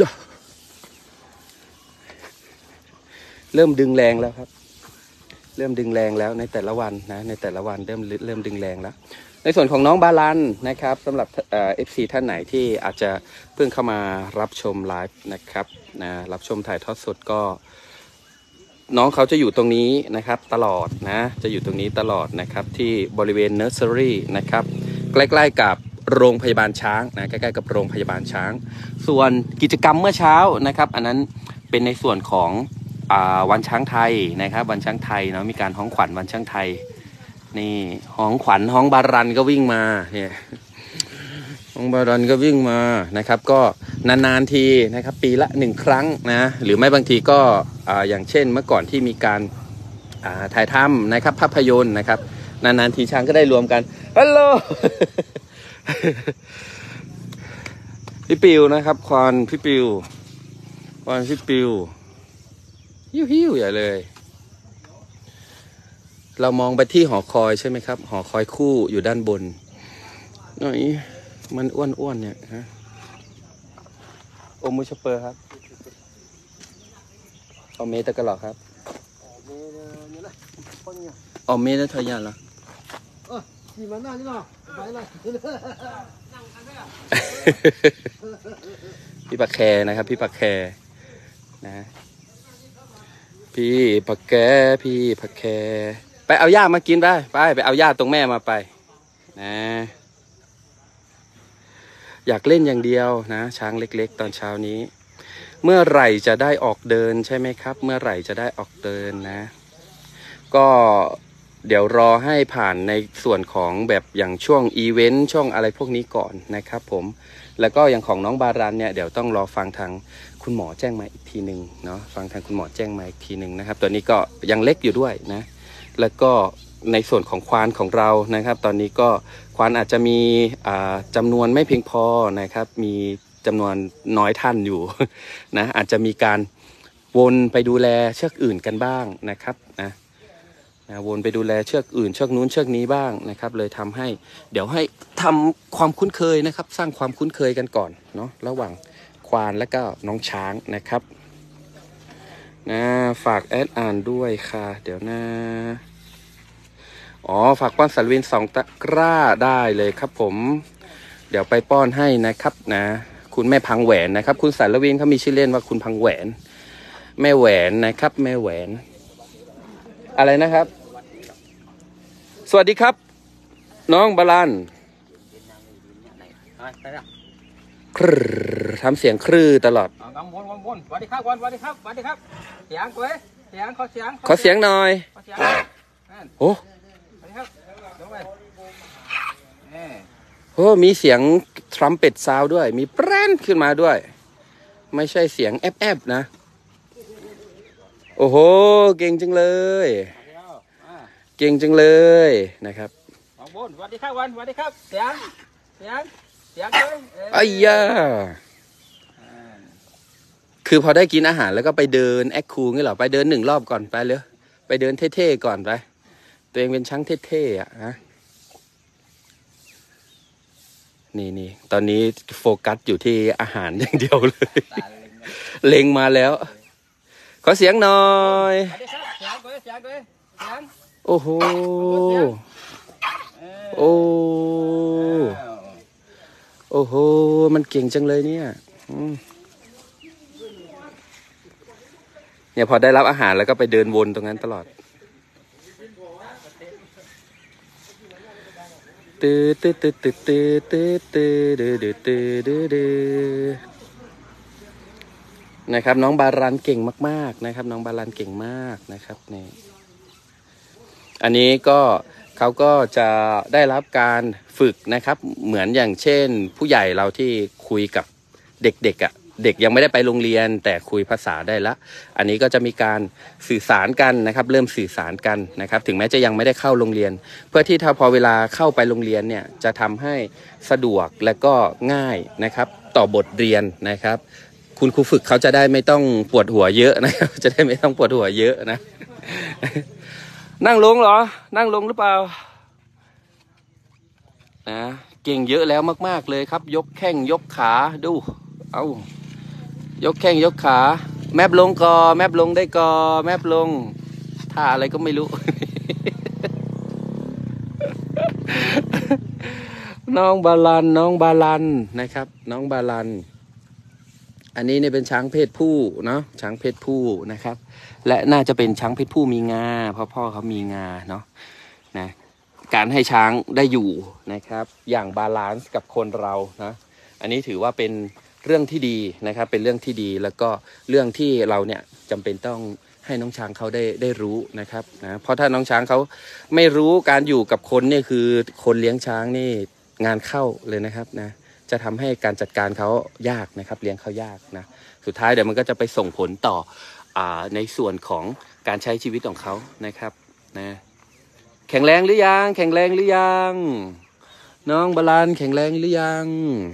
A: เริ่มดึงแรงแล้วครับเริ่มดึงแรงแล้วในแต่ละวันนะในแต่ละวันเริ่มดึงแรงแล้วในส่วนของน้องบาลันนะครับสำหรับFC ท่านไหนที่อาจจะเพิ่งเข้ามารับชมไลฟ์นะครับรับชมถ่ายทอดสดก็น้องเขาจะอยู่ตรงนี้นะครับตลอดนะจะอยู่ตรงนี้ตลอดนะครับที่บริเวณเนอร์เซอรี่นะครับใกล้ๆกับโรงพยาบาลช้างนะใกล้ๆกับโรงพยาบาลช้างส่วนกิจกรรมเมื่อเช้านะครับอันนั้นเป็นในส่วนของวันช้างไทยนะครับวันช้างไทยเนาะมีการฮ้องขวัญวันช้างไทยนี่ฮ้องขวัญฮ้องบารันก็วิ่งมาเนี่ยฮ้องบารันก็วิ่งมานะครับก็นานๆทีนะครับปีละ1 ครั้งนะหรือไม่บางทีก็อย่างเช่นเมื่อก่อนที่มีการถ่ายทำนะครับภาพยนตร์นะครับนานๆทีช้างก็ได้รวมกันฮัลโหล พี่ปิวนะครับควานพี่ปิวควานพี่ปิวหิ้วใหญ่เลยเรามองไปที่หอคอยใช่ไหมครับหอคอยคู่อยู่ด้านบนหน่อยมันอ้วนๆเนี่ยฮะโอมุชเปอร์ครับอเมตะกะหลอกครับอเมตะทอยานเหรอพี่ปักแคนะครับพี่ปักแคนะพี่ปักแกพี่ปักแคไปเอาหญ้ามากินไปเอาหญ้าตรงแม่มาไปนะอยากเล่นอย่างเดียวนะช้างเล็กๆตอนเช้านี้เมื่อไหร่จะได้ออกเดินใช่ไหมครับเมื่อไหร่จะได้ออกเดินนะก็เดี๋ยวรอให้ผ่านในส่วนของแบบอย่างช่วงอีเวนต์ช่วงอะไรพวกนี้ก่อนนะครับผมแล้วก็อย่างของน้องบารันเนี่ยเดี๋ยวต้องรอฟังทางคุณหมอแจ้งมาอีกทีหนึ่งเนาะฟังทางคุณหมอแจ้งมาอีกทีหนึ่งนะครับตัวนี้ก็ยังเล็กอยู่ด้วยนะแล้วก็ในส่วนของควานของเรานะครับตอนนี้ก็ควานอาจจะมีจำนวนไม่เพียงพอนะครับมีจำนวนน้อยท่านอยู่ นะอาจจะมีการวนไปดูแลเชือกอื่นกันบ้างนะครับนะวนไปดูแลเชือกอื่นเชือกนู้นเชือกนี้บ้างนะครับเลยทำให้เดี๋ยวให้ทำความคุ้นเคยนะครับสร้างความคุ้นเคยกันก่อนเนาะระหว่างควานและก็น้องช้างนะครับนะฝากแอดอ่านด้วยค่ะเดี๋ยวนะฝากป้อนสารวิน2 ตะกร้าได้เลยครับผมเดี๋ยวไปป้อนให้นะครับนะคุณแม่พังแหวนนะครับคุณสารวินเขามีชื่อเล่นว่าคุณพังแหวนแม่แหวนนะครับแม่แหวนอะไรนะครับสวัสดีครับน้องบาลันทำเสียงครื้อตลอด
C: วนสวัสดีครับสวัสดีครับสวัสดีครับเสียงตัวเสียงขอเสียง
A: ขอเสียงหน่อยโอ้โหมีเสียงทรัมเป็ตซาวด้วยมีแปรนขึ้นมาด้วยไม่ใช่เสียงแอบๆนะโอ้โหเก่งจังเลยเก่งจังเลยนะครับ
C: สวัสดีครับสวัสดีครับเสียงเลย
A: ไอ้ย่าคือพอได้กินอาหารแล้วก็ไปเดินแอคคูงี้เหรอไปเดิน1 รอบก่อนไปเลยไปเดินเท่ๆก่อนไปตัวเองเป็นช้างเท่ๆอ่ะฮะนี่ตอนนี้โฟกัสอยู่ที่อาหารอย่างเดียวเลยเล็งมาแล้วขอเสียงหน่อยโอ้โหโอ้โหมันเก่งจังเลยเนี่ยพอได้รับอาหารแล้วก็ไปเดินวนตรงนั้นตลอดนะครับน้องบารันเก่งมากๆนะครับน้องบารันเก่งมากนะครับนี่อันนี้ก็เขาก็จะได้รับการฝึกนะครับเหมือนอย่างเช่นผู้ใหญ่เราที่คุยกับเด็กๆอ่ะเด็กยังไม่ได้ไปโรงเรียนแต่คุยภาษาได้ละอันนี้ก็จะมีการสื่อสารกันนะครับเริ่มสื่อสารกันนะครับถึงแม้จะยังไม่ได้เข้าโรงเรียนเพื่อที่ถ้าพอเวลาเข้าไปโรงเรียนเนี่ยจะทำให้สะดวกและก็ง่ายนะครับต่อบทเรียนนะครับคุณครูฝึกเขาจะได้ไม่ต้องปวดหัวเยอะนะครับจะได้ไม่ต้องปวดหัวเยอะนะ นั่งลงเหรอนั่งลงหรือเปล่านะเก่งเยอะแล้วมากๆเลยครับยกแข้งยกขาดูเอายกแข้งยกขาแมบลงกอแมบลงได้กอแมบลงท่าอะไรก็ไม่รู้ น้องบาลันนะครับน้องบาลันอันนี้เนี่ยเป็นช้างเพศผู้เนาะช้างเพศผู้นะครับและน่าจะเป็นช้างเพศผู้มีงาเพราะพ่อเขามีงาเนาะนะการให้ช้างได้อยู่นะครับอย่างบาลานซ์กับคนเรานะอันนี้ถือว่าเป็นเรื่องที่ดีนะครับเป็นเรื่องที่ดีแล้วก็เรื่องที่เราเนี่ยจำเป็นต้องให้น้องช้างเขาได้รู้นะครับนะเพราะถ้าน้องช้างเขาไม่รู้การอยู่กับคนเนี่ยคือคนเลี้ยงช้างนี่งานเข้าเลยนะครับนะจะทำให้การจัดการเขายากนะครับเลี้ยงเขายากนะสุดท้ายเดี๋ยวมันก็จะไปส่งผลต่อในส่วนของการใช้ชีวิตของเขานะครับนะแข็งแรงหรือยังแข็งแรงหรือยังน้องบาลานแข็งแรงหรือยัง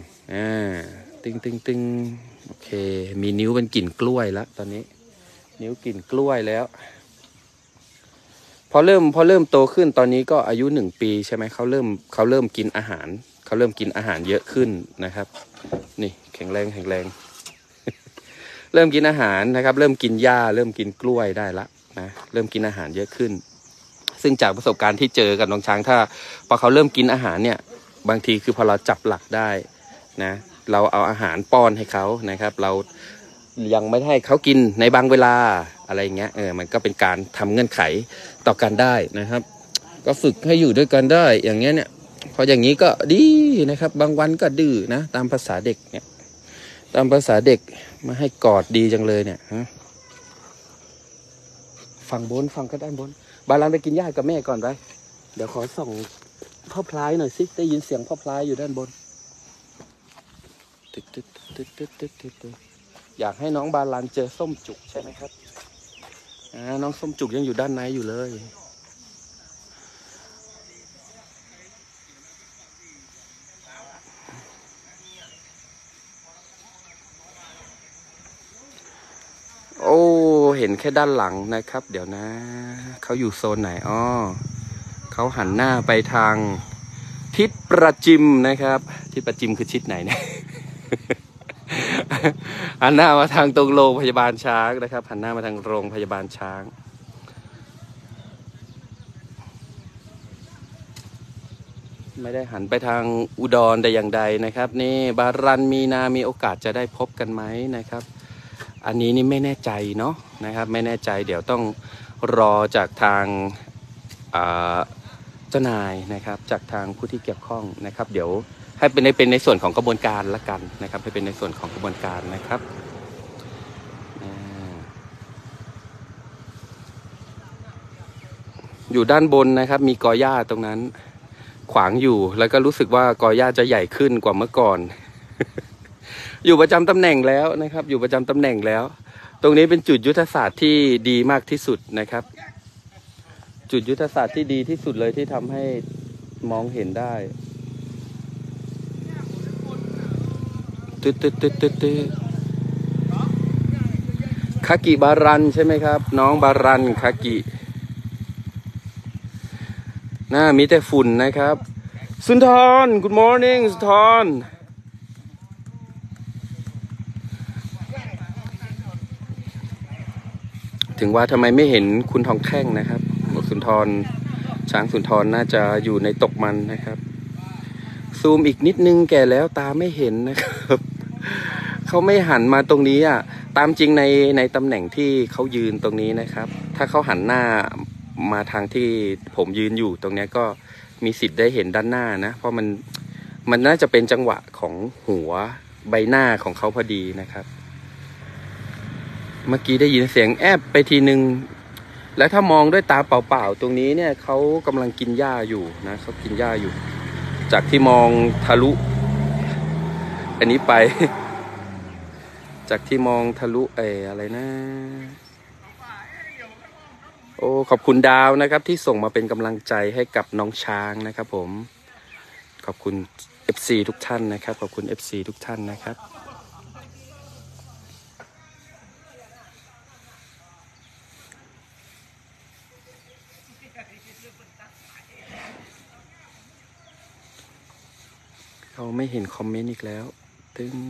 A: ตึงโอเคมีนิ้วเป็นกลิ่นกล้วยแล้วตอนนี้นิ้วกลิ่นกล้วยแล้วพอเริ่มโตขึ้นตอนนี้ก็อายุ1 ปีใช่ไหมเขาเริ่มกินอาหารเขาเริ่มกินอาหารเยอะขึ้นนะครับนี่แข็งแรง เริ่มกินอาหารนะครับเริ่มกินหญ้าเริ่มกินกล้วยได้ละนะเริ่มกินอาหารเยอะขึ้นซึ่งจากประสบการณ์ที่เจอกับน้องช้างถ้าพอเขาเริ่มกินอาหารเนี่ยบางทีคือพอเราจับหลักได้นะเราเอาอาหารป้อนให้เขานะครับเรายังไม่ให้เขากินในบางเวลาอะไรเงี้ยมันก็เป็นการทำเงื่อนไขต่อกันได้นะครับก็ฝึกให้อยู่ด้วยกันได้อย่างเงี้ยเนี่ยพออย่างนี้ก็ดีนะครับบางวันก็ดื้อนะตามภาษาเด็กเนี่ยตามภาษาเด็กมาให้กอดดีจังเลยเนี่ยฮะฝั่งบนฝั่งก็ด้านบนบาลานไปกินหญ้ากับแม่ก่อนไปเดี๋ยวขอส่องพ่อพลายหน่อยสิได้ยินเสียงพ่อพลายอยู่ด้านบนตึ๊ดอยากให้น้องบาลานเจอส้มจุกใช่ไหมครับน้องส้มจุกยังอยู่ด้านในอยู่เลยโอ้เห็นแค่ด้านหลังนะครับเดี๋ยวนะเขาอยู่โซนไหนเขาหันหน้าไปทางทิศประจิมนะครับทิศประจิมคือทิศไหนเนี่ย หันหน้ามาทางตรงโรงพยาบาลช้างนะครับหันหน้ามาทางโรงพยาบาลช้างไม่ได้หันไปทางอุดรแต่อย่างใดนะครับนี่บารันมีนามีโอกาสจะได้พบกันไหมนะครับอันนี้นี่ไม่แน่ใจเนาะนะครับไม่แน่ใจเดี๋ยวต้องรอจากทางเจ้านายนะครับจากทางผู้ที่เกี่ยวข้องนะครับเดี๋ยวให้เป็นในส่วนของกระบวนการละกันนะครับให้เป็นในส่วนของกระบวนการนะครับอยู่ด้านบนนะครับมีกอหญ้าตรงนั้นขวางอยู่แล้วก็รู้สึกว่ากอหญ้าจะใหญ่ขึ้นกว่าเมื่อก่อน อยู่ประจำตำแหน่งแล้วนะครับอยู่ประจำตำแหน่งแล้วตรงนี้เป็นจุดยุทธศาสตร์ที่ดีมากที่สุดนะครับจุดยุทธศาสตร์ที่ดีที่สุดเลยที่ทำให้มองเห็นได้คากิบารันใช่ไหมครับน้องบารันคากิมีแต่ฝุ่นนะครับสุนทร Good morning สุนทรถึงว่าทำไมไม่เห็นคุณทองแท่งนะครับสุนทรช้างสุนทรน่าจะอยู่ในตกมันนะครับซูมอีกนิดนึงแก่แล้วตาไม่เห็นนะครับเขาไม่หันมาตรงนี้ตามจริงในตำแหน่งที่เขายืนตรงนี้นะครับถ้าเขาหันหน้ามาทางที่ผมยืนอยู่ตรงนี้ก็มีสิทธิ์ได้เห็นด้านหน้านะเพราะมันน่าจะเป็นจังหวะของหัวใบหน้าของเขาพอดีนะครับเมื่อกี้ได้ยินเสียงแอบไปทีนึงแล้วถ้ามองด้วยตาเปล่าๆตรงนี้เนี่ยเขากำลังกินหญ้าอยู่นะเขากินหญ้าอยู่จากที่มองทะลุอันนี้ไป จากที่มองทะลุอะไรนะโอ้ขอบคุณดาวนะครับที่ส่งมาเป็นกำลังใจให้กับน้องช้างนะครับผมขอบคุณ FC ทุกท่านนะครับขอบคุณ FC ทุกท่านนะครับเราไม่เห็นคอมเมนต์อีกแล้วตึ้ง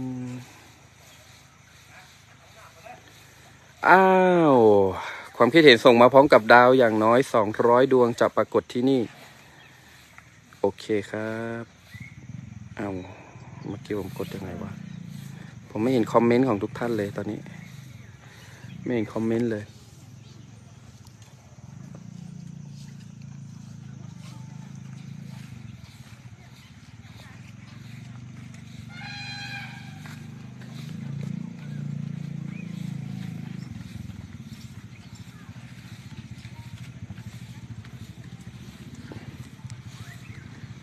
A: อ้าวความคิดเห็นส่งมาพร้อมกับดาวอย่างน้อย200 ดวงจะปรากฏที่นี่โอเคครับอ้าวเมื่อกี้ผมกดยังไงวะผมไม่เห็นคอมเมนต์ของทุกท่านเลยตอนนี้ไม่เห็นคอมเมนต์เลย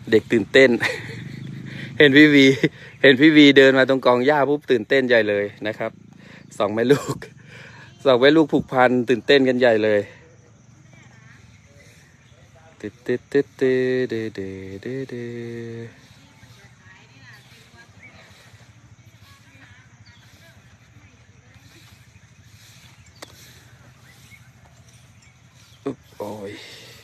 A: เด็กตื่นเต้น เห็นพี่วีเดินมาตรงกองหญ้าปุ๊บตื่นเต้นใหญ่เลยนะครับสองแม่ลูกผูกพันตื่นเต้นกันใหญ่เลยโอ้ย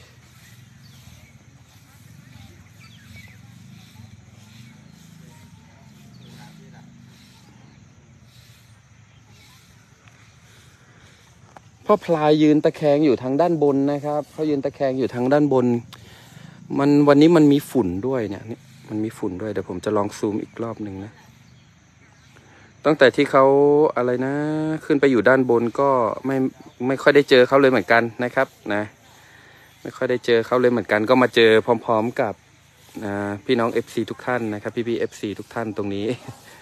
A: พ่อพลายยืนตะแคงอยู่ทางด้านบนนะครับเขายืนตะแคงอยู่ทางด้านบนวันนี้มันมีฝุ่นด้วยเนี่ยมันมีฝุ่นด้วยเดี๋ยวผมจะลองซูมอีกรอบหนึ่งนะตั้งแต่ที่เขาอะไรนะขึ้นไปอยู่ด้านบนก็ไม่ค่อยได้เจอเขาเลยเหมือนกันนะครับนะไม่ค่อยได้เจอเขาเลยเหมือนกันก็มาเจอพร้อมๆกับพี่น้อง FC ทุกท่านนะครับพี่ๆ FC ทุกท่านตรงนี้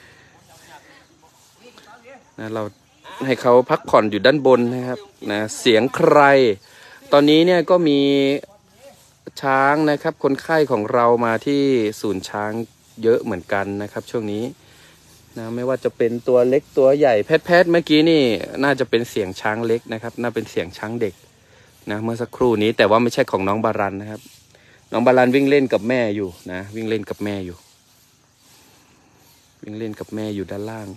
A: นะเราให้เขาพักผ่อนอยู่ด้านบนนะครับนะเสียงใครตอนนี้เนี่ยก็มีช้างนะครับคนไข้ของเรามาที่ศูนย์ช้างเยอะเหมือนกันนะครับช่วงนี้นะไม่ว่าจะเป็นตัวเล็กตัวใหญ่แพทย์เมื่อกี้นี่น่าจะเป็นเสียงช้างเล็กนะครับน่าเป็นเสียงช้างเด็กนะเมื่อสักครู่นี้แต่ว่าไม่ใช่ของน้องบารันนะครับน้องบารันวิ่งเล่นกับแม่อยู่นะวิ่งเล่นกับแม่อยู่ด้านล่าง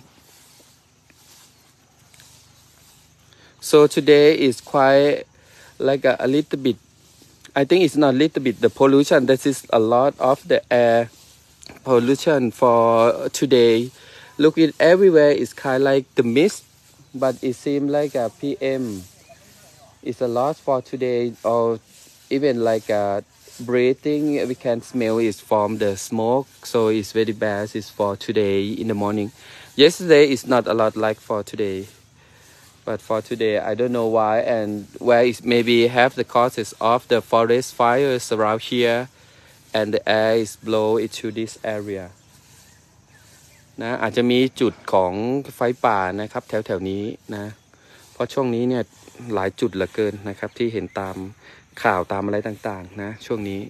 A: So today is quite like a little bit, I think it's not a little bit, the pollution, this is a lot of the air pollution for today. Look it everywhere is kind of like the mist, but it seems like a PM. It's a lot for today or even like breathing, we can smell is from the smoke. So it's very bad, it's for today in the morning. Yesterday is not a lot like for today.But for today, I don't know why and where is maybe have the causes of the forest fires around here and the air is blow into this area นะอาจจะมีจุดของไฟป่านะครับแถวนี้นะเพราะช่วงนี้เนี่ยหลายจุดเหลือเกินนะครับที่เห็นตามข่าวตามอะไรต่างๆนะช่วงนี้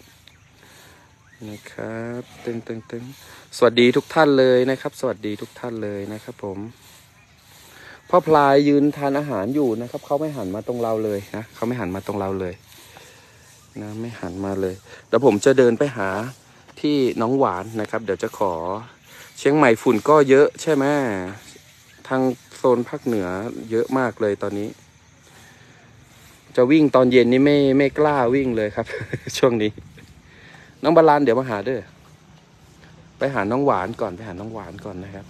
A: นะครับตึงสวัสดีทุกท่านเลยนะครับสวัสดีทุกท่านเลยนะครับผมพ่อพลายยืนทานอาหารอยู่นะครับเขาไม่หันมาตรงเราเลยนะเขาไม่หันมาตรงเราเลยนะไม่หันมาเลยเดี๋ยวผมจะเดินไปหาที่น้องหวานนะครับเดี๋ยวจะขอเชียงใหม่ฝุ่นก็เยอะใช่ไหมทางโซนภาคเหนือเยอะมากเลยตอนนี้จะวิ่งตอนเย็นนี่ไม่กล้าวิ่งเลยครับ ช่วงนี้น้องบาลานเดี๋ยวมาหาเด้อไปหาน้องหวานก่อนนะครับ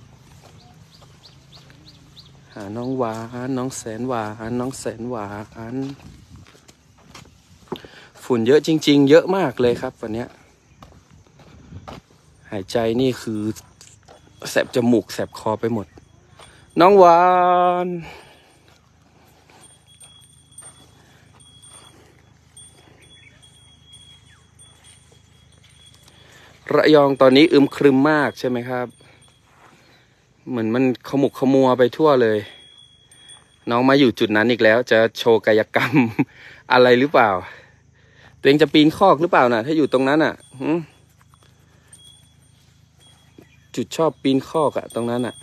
A: หาน้องหวานน้องแสนหวานฝุ่นเยอะจริงๆเยอะมากเลยครับวันนี้หายใจนี่คือแสบจมูกแสบคอไปหมดน้องหวานระยองตอนนี้อึมครึมมากใช่ไหมครับเหมือนมันขมุกขมัวไปทั่วเลยน้องมาอยู่จุดนั้นอีกแล้วจะโชว์กายกรรม อะไรหรือเปล่าตัวเองจะปีนคอกหรือเปล่าน่ะถ้าอยู่ตรงนั้นอ่ะจุดชอบปีนคอกอ่ะตรงนั้นอ่ะ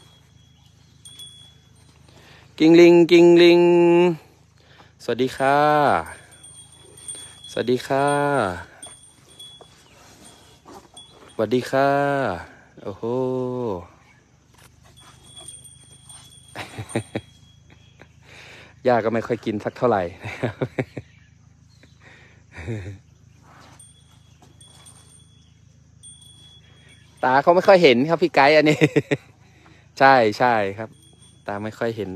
A: กิงลิงสวัสดีค่ะสวัสดีค่ะโอ้โหย่าก็ไม่ค่อยกินสักเท่าไหร่ตาเขาไม่ค่อยเห็นครับพี่ไกด์อันนี้ใช่ครับตาไม่ค่อยเห็น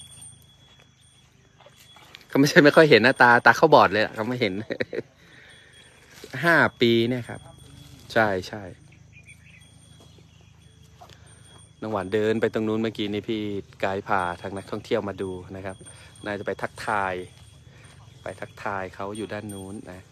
A: เขาไม่ใช่ไม่ค่อยเห็นนะตาเขาบอดเลยเขาไม่เห็น 5 ปีเนี่ยครับใช่น้องหวานเดินไปตรงนู้นเมื่อกี้นี่พี่ไกด์พาทางนักท่องเที่ยวมาดูนะครับน่าจะไปทักทายเขาอยู่ด้านนู้นนะ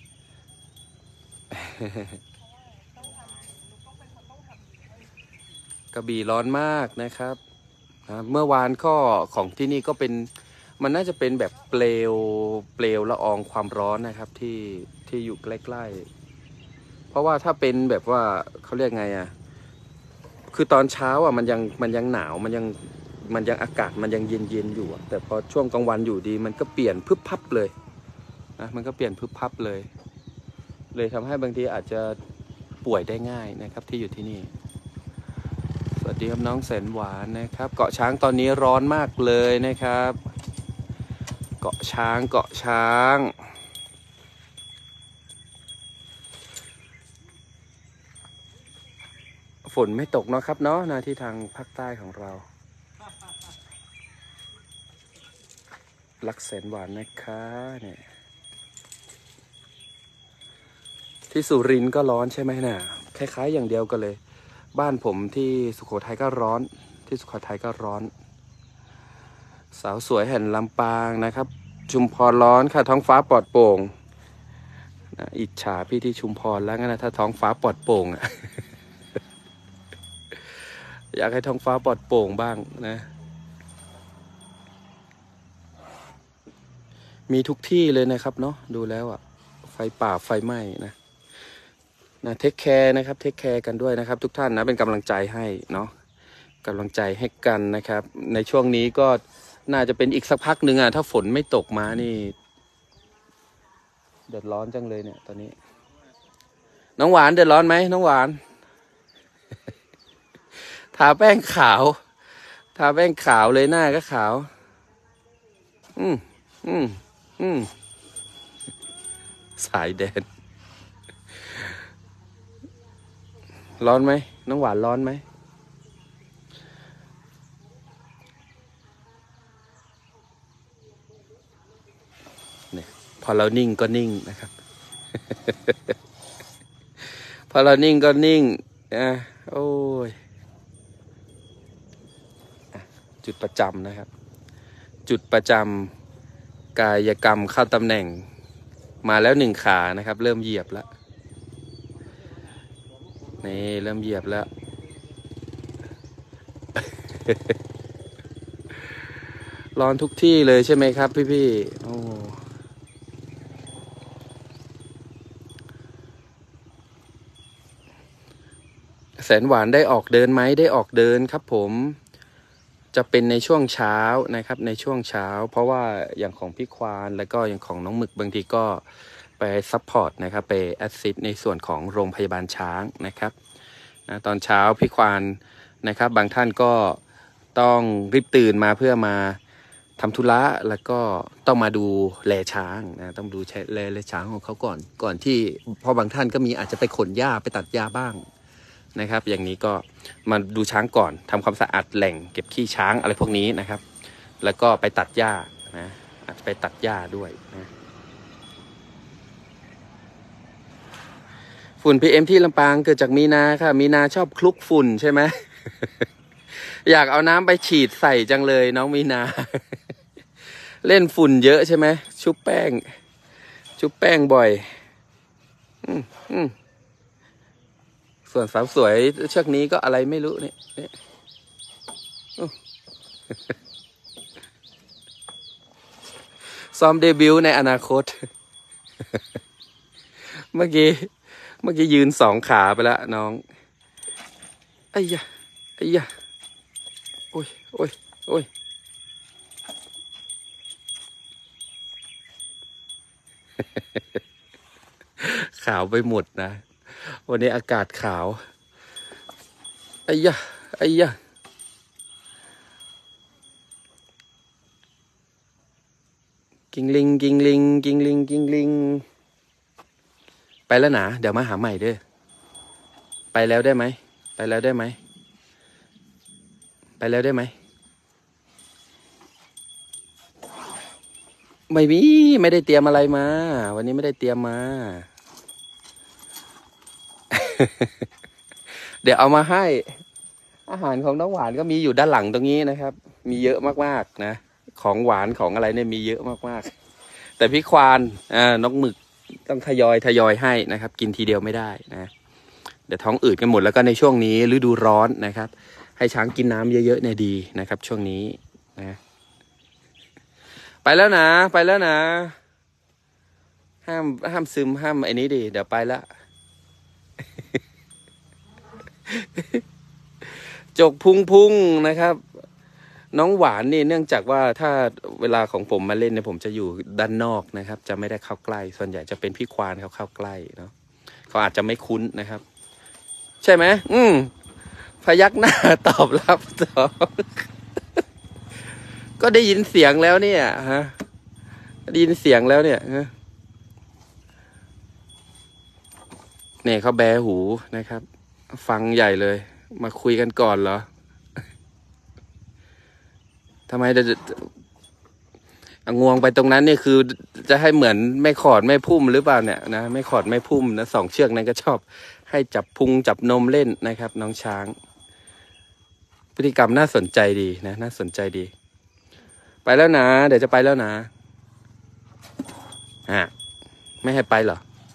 A: กระบี่ร้อนมากนะครับเมื่อวานก็ของที่นี่ก็เป็นมันน่าจะเป็นแบบเปลวละอองความร้อนนะครับที่อยู่ใกล้เพราะว่าถ้าเป็นแบบว่าเขาเรียกไงอ่ะคือตอนเช้าอ่ะมันยังหนาวมันยังอากาศมันยังเย็นอยู่อ่ะแต่พอช่วงกลางวันอยู่ดีมันก็เปลี่ยนพึบพับเลยนะมันก็เปลี่ยนพึบพับเลยทำให้บางทีอาจจะป่วยได้ง่ายนะครับที่อยู่ที่นี่สวัสดีครับน้องแสนหวานนะครับเกาะช้างตอนนี้ร้อนมากเลยนะครับเกาะช้างฝนไม่ตกเนาะครับเนาะนะที่ทางภาคใต้ของเรารักแสนหวานนะคะเนี่ยที่สุรินทร์ก็ร้อนใช่ไหมน่ะคล้ายๆอย่างเดียวกันเลยบ้านผมที่สุโขทัยก็ร้อนที่สุโขทัยก็ร้อนสาวสวยแห่งลำปางนะครับชุมพรร้อนค่ะท้องฟ้าปลอดโปร่งนะอิจฉาพี่ที่ชุมพรแล้วงั้นนะถ้าท้องฟ้าปลอดโปร่งอะ อยากให้ท้องฟ้าปลอดโปร่งบ้างนะมีทุกที่เลยนะครับเนาะดูแล้วอ่ะไฟป่าไฟไหม้นะเทคแคร์นะครับเทคแคร์กันด้วยนะครับทุกท่านนะเป็นกำลังใจให้เนาะกำลังใจให้กันนะครับในช่วงนี้ก็น่าจะเป็นอีกสักพักหนึ่งอ่ะถ้าฝนไม่ตกมานี่เดือดร้อนจังเลยเนี่ยตอนนี้น้องหวานเดือดร้อนไหมน้องหวาน ทาแป้งขาวเลยหน้าก็ขาวสายแดนร้อนไหมน้องหวานร้อนไหมเนี่ยพอเรานิ่งก็นิ่งนะครับ พอเรานิ่งก็นิ่งโอ้ยจุดประจำนะครับจุดประจำกายกรรมเข้าตำแหน่งมาแล้ว1 ขานะครับเริ่มเหยียบแล้วนี่เริ่มเหยียบแล้ว ร้อนทุกที่เลยใช่ไหมครับพี่ๆโอ้แสนหวานได้ออกเดินไหมได้ออกเดินครับผมจะเป็นในช่วงเช้านะครับในช่วงเช้าเพราะว่าอย่างของพี่ควานแล้วก็อย่างของน้องหมึกบางทีก็ไปซัพพอร์ตนะครับไปแอสซิสต์ในส่วนของโรงพยาบาลช้างนะครับตอนเช้าพี่ควานนะครับบางท่านก็ต้องรีบตื่นมาเพื่อมาทำธุระแล้วก็ต้องมาดูแลช้างนะต้องดูแลช้างของเขาก่อนที่เพราะบางท่านก็มีอาจจะไปขนหญ้าไปตัดหญ้าบ้างนะครับอย่างนี้ก็มาดูช้างก่อนทำความสะอาดแหล่งเก็บขี้ช้างอะไรพวกนี้นะครับแล้วก็ไปตัดหญ้านะอาจจะไปตัดหญ้าด้วยนะฝุ่น PM ที่ลำปางเกิดจากมีนาค่ะมีนาชอบคลุกฝุ่นใช่ไหม อยากเอาน้ำไปฉีดใส่จังเลยน้องมีนา เล่นฝุ่นเยอะใช่ไหมชุบแป้งบ่อยส่วนสาวสวยเชือกนี้ก็อะไรไม่รู้เนี่ยซ้อมเดบิวต์ในอนาคต เมื่อกี้ยืน2 ขาไปแล้วน้องไอ้ยะโอ้ยขาวไปหมดนะวันนี้อากาศขาวไอ้ยะกิงลิงไปแล้วนะเดี๋ยวมาหาใหม่เด้อไปแล้วได้ไหมไม่ได้เตรียมอะไรมาวันนี้ไม่ได้เตรียมมา เดี๋ยวเอามาให้อาหารของน้องหวานก็มีอยู่ด้านหลังตรงนี้นะครับมีเยอะมากๆนะของหวานของอะไรเนี่ยมีเยอะมากๆแต่พี่ควานน้องหมึกต้องทยอยให้นะครับกินทีเดียวไม่ได้นะเดี๋ยวท้องอืดกันหมดแล้วก็ในช่วงนี้ฤดูร้อนนะครับให้ช้างกินน้ำเยอะๆเนี่ยดีนะครับช่วงนี้นะไปแล้วนะห้ามซึมห้ามไอ้นี้ดิเดี๋ยวไปละจกพุงนะครับ น้องหวานนี่เนื่องจากว่าถ้าเวลาของผมมาเล่นเนี่ยผมจะอยู่ด้านนอกนะครับ จะไม่ได้เข้าใกล้ ส่วนใหญ่จะเป็นพี่ควานเขาเข้าใกล้เนาะเขาอาจจะไม่คุ้นนะครับ ใช่ไหมพยักหน้าตอบรับตอบก็ได้ยินเสียงแล้วเนี่ยฮะได้ยินเสียงแล้วเนี่ยเนี่ยเขาแบหูนะครับ ฟังใหญ่เลย มาคุยกันก่อนเหรอทำไมจะงวงไปตรงนั้นนี่คือจะให้เหมือนไม่ขอดไม่พุ่มหรือเปล่าเนี่ยนะไม่ขอดไม่พุ่มนะสองเชือกนั้นก็ชอบให้จับพุงจับนมเล่นนะครับ น้องช้างพฤติกรรมน่าสนใจดีนะน่าสนใจดีไปแล้วนะเดี๋ยวจะไปแล้วนะไม่ให้ไปเหรอ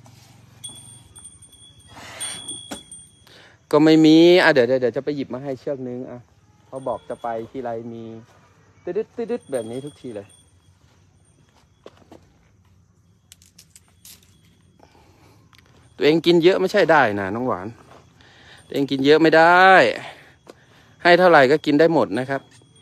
A: ก็ไม่มีเดี๋ยวจะไปหยิบมาให้เชือกนึงเขาบอกจะไปทีไรมีตึ๊ดแบบนี้ทุกทีเลยตัวเองกินเยอะไม่ใช่ได้นะน้องหวานตัวเองกินเยอะไม่ได้ให้เท่าไหร่ก็กินได้หมดนะครับ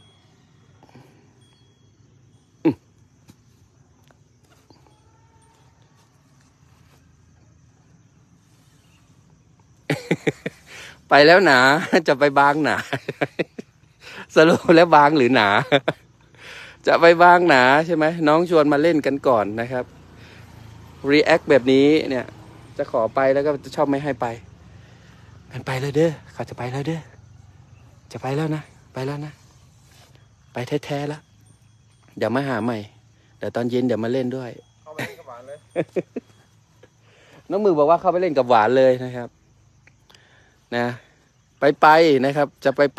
A: ไปแล้วหนาจะไปบางหนาสรุปแล้วบางหรือหนาจะไปบางหนาใช่ไหมน้องชวนมาเล่นกันก่อนนะครับ react แบบนี้เนี่ยจะขอไปแล้วก็จะชอบไม่ให้ไปมันไปแล้วเด้อเขาจะไปแล้วเด้อจะไปแล้วนะไปแล้วนะไปแท้ๆแล้วเดี๋ยวมาหาใหม่เดี๋ยวตอนเย็นเดี๋ยวมาเล่นด้วยเข้าไปเล่นกับหวานเลย น้องมือบอกว่าเข้าไปเล่นกับหวานเลยนะครับนะไปนะครับจะไป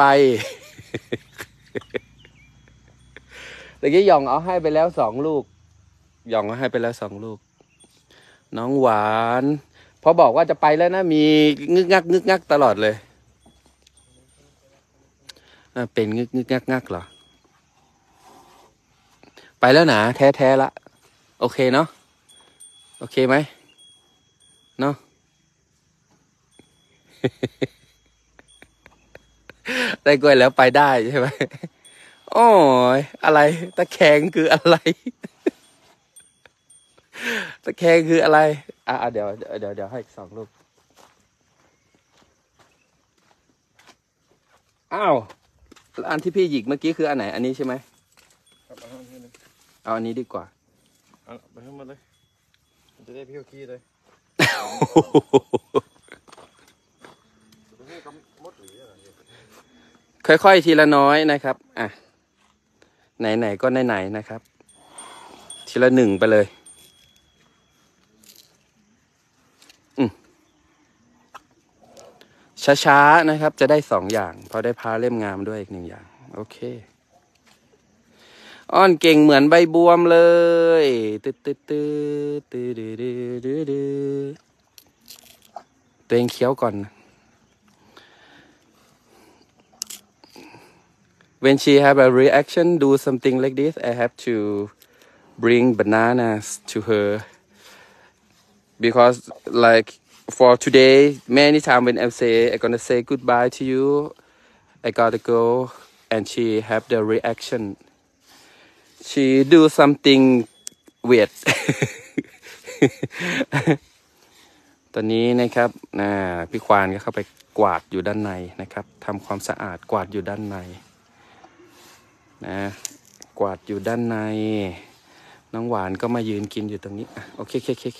A: ตะกี้หย่องเอาให้ไปแล้ว2 ลูกหย่องเอาให้ไปแล้ว2 ลูกน้องหวานพอบอกว่าจะไปแล้วนะมีงึกงักตลอดเลยเป็นงึกงักเหรอไปแล้วนะแท้ละโอเคเนาะโอเคไหมเนาะ ได้กล้วยแล้วไปได้ใช่ไหมโอ้ยอะไรตะแคงคืออะไรตะแคงคืออะไรเดี๋ยวให้อีก2 ลูกอ้าวอันที่พี่หยิกเมื่อกี้คืออันไหนอันนี้ใช่ไหมครับเอาอันนี้ดีกว่าเอาไปให้หมดเลยจะได้พี่ขี้เลยค่อยๆทีละน้อยนะครับไหนก็ไหนนะครับทีละ1ไปเลยช้าๆนะครับจะได้2 อย่างพอได้พาเล่มงามด้วยอีก1 อย่างโอเคอ้อนเก่งเหมือนใบบัวเลยตึ๊ดตัวเองเคี้ยวก่อนWhen she have a reaction, do something like this. I have to bring bananas to her because, like, for today, many times when I say I'm gonna say goodbye to you, I gotta go, and she have the reaction. She do something weird. ตอนนี้นะครับพี่ควานก็เข้าไปกวาดอยู่ด้านในนะครับทำความสะอาดกวาดอยู่ด้านในนะกวาดอยู่ด้านในน้องหวานก็มายืนกินอยู่ตรงนี้โอเค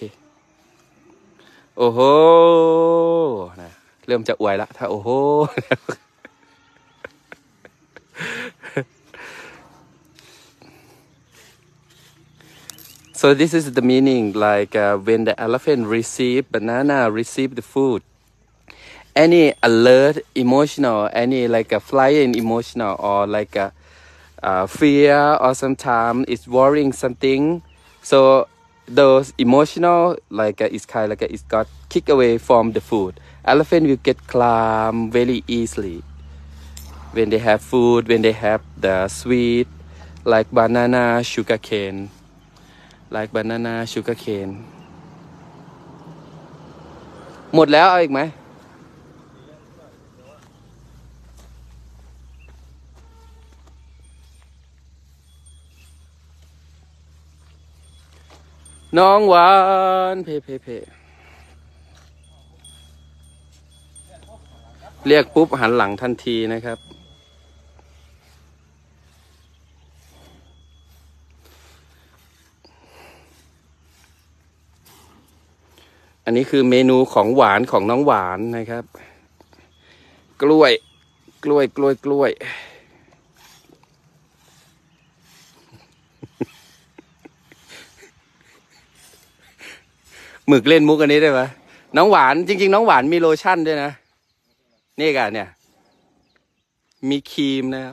A: โอ้โหนะเริ่มจะอวยละถ้าโอ้โห So this is the meaning like when the elephant receive banana receive the food any alert emotional any like a flying emotional or like a fear or sometimes it's worrying something so those emotional like it's kind of like it's got kicked away from the food elephant will get calm very easily when they have food when they have the sweet like banana sugar cane like banana sugar cane หมดแล้วเอาอีกไหมน้องหวานเพเพเพเรียกปุ๊บหันหลังทันทีนะครับอันนี้คือเมนูของหวานของน้องหวานนะครับกล้วยกล้วยกล้วยกล้วยหมึกเล่นมุกอันนี้ได้ไหมน้องหวานจริงๆน้องหวานมีโลชั่นด้วยนะนี่กันเนี่ยมีครีมนะครับ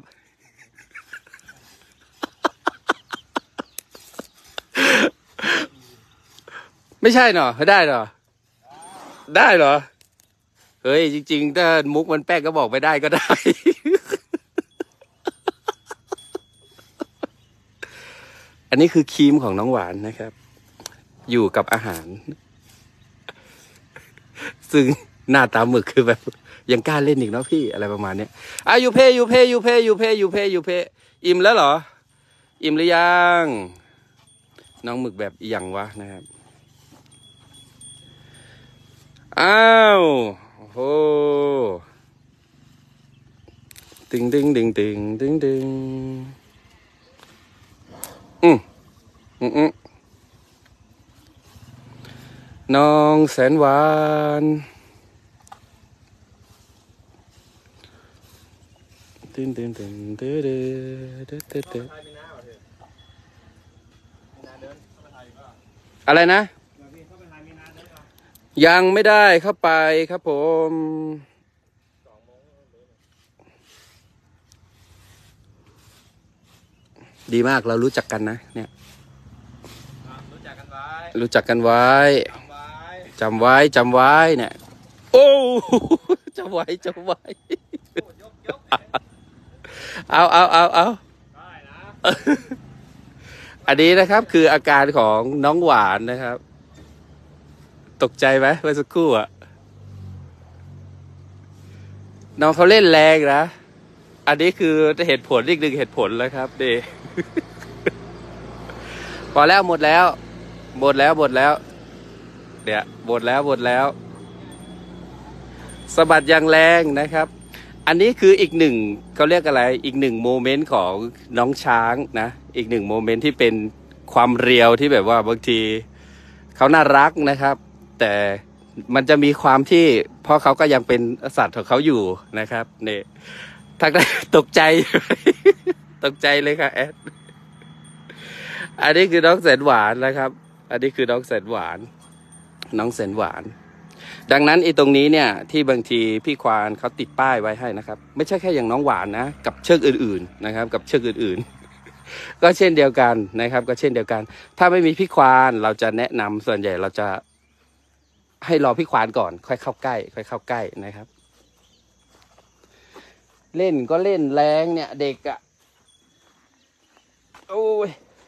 A: ไม่ใช่เนาะได้เหรอได้เหรอเฮ้ยจริงๆถ้ามุกมันแป๊กก็บอกไปได้ก็ได้ อันนี้คือครีมของน้องหวานนะครับ อยู่กับอาหาร ซึ่งหน้าตาหมึกคือแบบยังกล้าเล่นอีกเนาะพี่อะไรประมาณเนี้ยยูเพอิ่มแล้วเหรออิ่มหรือยังน้องหมึกแบบอย่างวะนะครับอ้าวโอ้ตึงน้องแสนหวานอะไรนะยังไม่ได้เข้าไปครับผมดีมากเรารู้จักกันนะเนี่ยรู้จักกันไว้จำไว้เนี่ยโอ้จำไว้เอาอันนี้นะครับคืออาการของน้องหวานนะครับตกใจไหมเมื่อสักครู่อ่ะน้องเขาเล่นแรงนะอันนี้คือเหตุผลอีกหนึ่งเหตุผลแล้วครับดี พอแล้วหมดแล้วเดี๋ยวหมดแล้วสะบัดอย่างแรงนะครับอันนี้คืออีกหนึ่งเขาเรียกอะไรอีกหนึ่งโมเมนต์ของน้องช้างนะอีกหนึ่งโมเมนต์ที่เป็นความเรียวที่แบบว่าบางทีเขาน่ารักนะครับแต่มันจะมีความที่เพราะเขาก็ยังเป็นสัตว์ของเขาอยู่นะครับเนี่ยทักได้ตกใจ ตกใจเลยค่ะแอดอันนี้คือน้องแสนหวานนะครับอันนี้คือน้องแสนหวานดังนั้นตรงนี้เนี่ยที่บางทีพี่ควานเขาติดป้ายไว้ให้นะครับไม่ใช่แค่อย่างน้องหวานนะกับเชือกอื่นๆนะครับกับเชือกอื่นๆ ก็เช่นเดียวกันนะครับก็เช่นเดียวกันถ้าไม่มีพี่ควานเราจะแนะนำส่วนใหญ่เราจะให้รอพี่ควานก่อนค่อยเข้าใกล้นะครับเล่นก็เล่นแรงเนี่ยเด็กอ่ะโอ้ย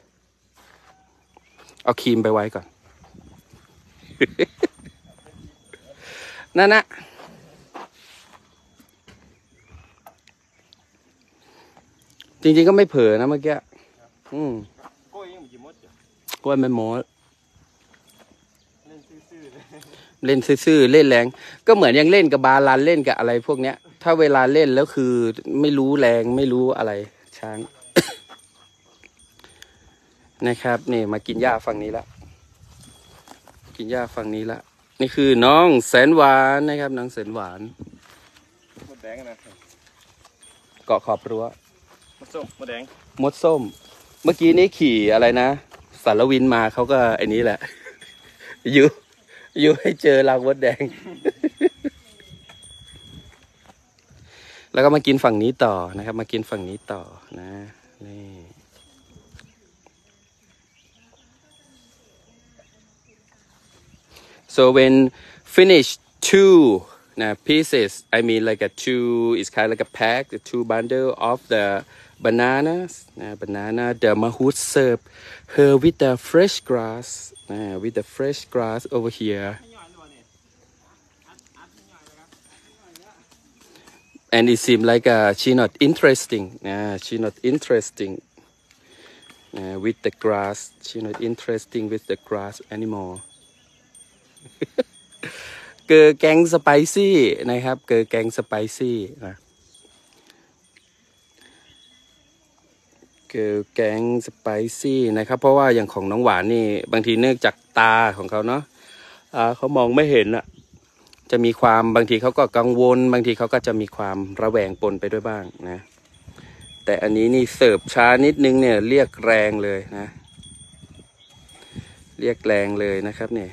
A: เอาครีมไปไว้ก่อน นั่นนะจริงๆก็ไม่เผลอนะเมื่อกี้กล้วยไม่หมดเล่นซื่อเล่นแรงก็เหมือนยังเล่นกับบาลันเล่นกับอะไรพวกเนี้ยถ้าเวลาเล่นแล้วคือไม่รู้แรงไม่รู้อะไรช้าง นะครับนี่มากินหญ้าฝั่งนี้ละนี่คือน้องแสนหวานนะครับน้องแสนหวานมดแดงนะเกาะขอบรั้วมดส้มเมื่อกี้นี้ขี่อะไรนะสารวินมาเขาก็ไอ้นี้แหละ อยู่ให้เจอรังมดแดง แล้วก็มากินฝั่งนี้ต่อนะครับมากินฝั่งนี้ต่อนะนี่ So when finish two pieces, I mean like a two, it's kind of like a pack, the two bundle of the bananas. The mahout serve her with the fresh grass, over here. And it seemed like she not interesting. with the grass you know interesting with the grass animal เกอแกงสไปซี่นะครับเกอแกงสไปซี่นะเกอแกงสไปซี่นะครับเพราะว่าอย่างของน้องหวานนี่บางทีเนื่องจากตาของเขาเนาะเขามองไม่เห็นอ่ะจะมีความบางทีเขาก็กังวลบางทีเขาก็จะมีความระแวงปนไปด้วยบ้างนะแต่อันนี้นี่เสิร์ฟช้านิดนึงเนี่ยเรียกแรงเลยนะเรียกแรงเลยนะครับเนี่ย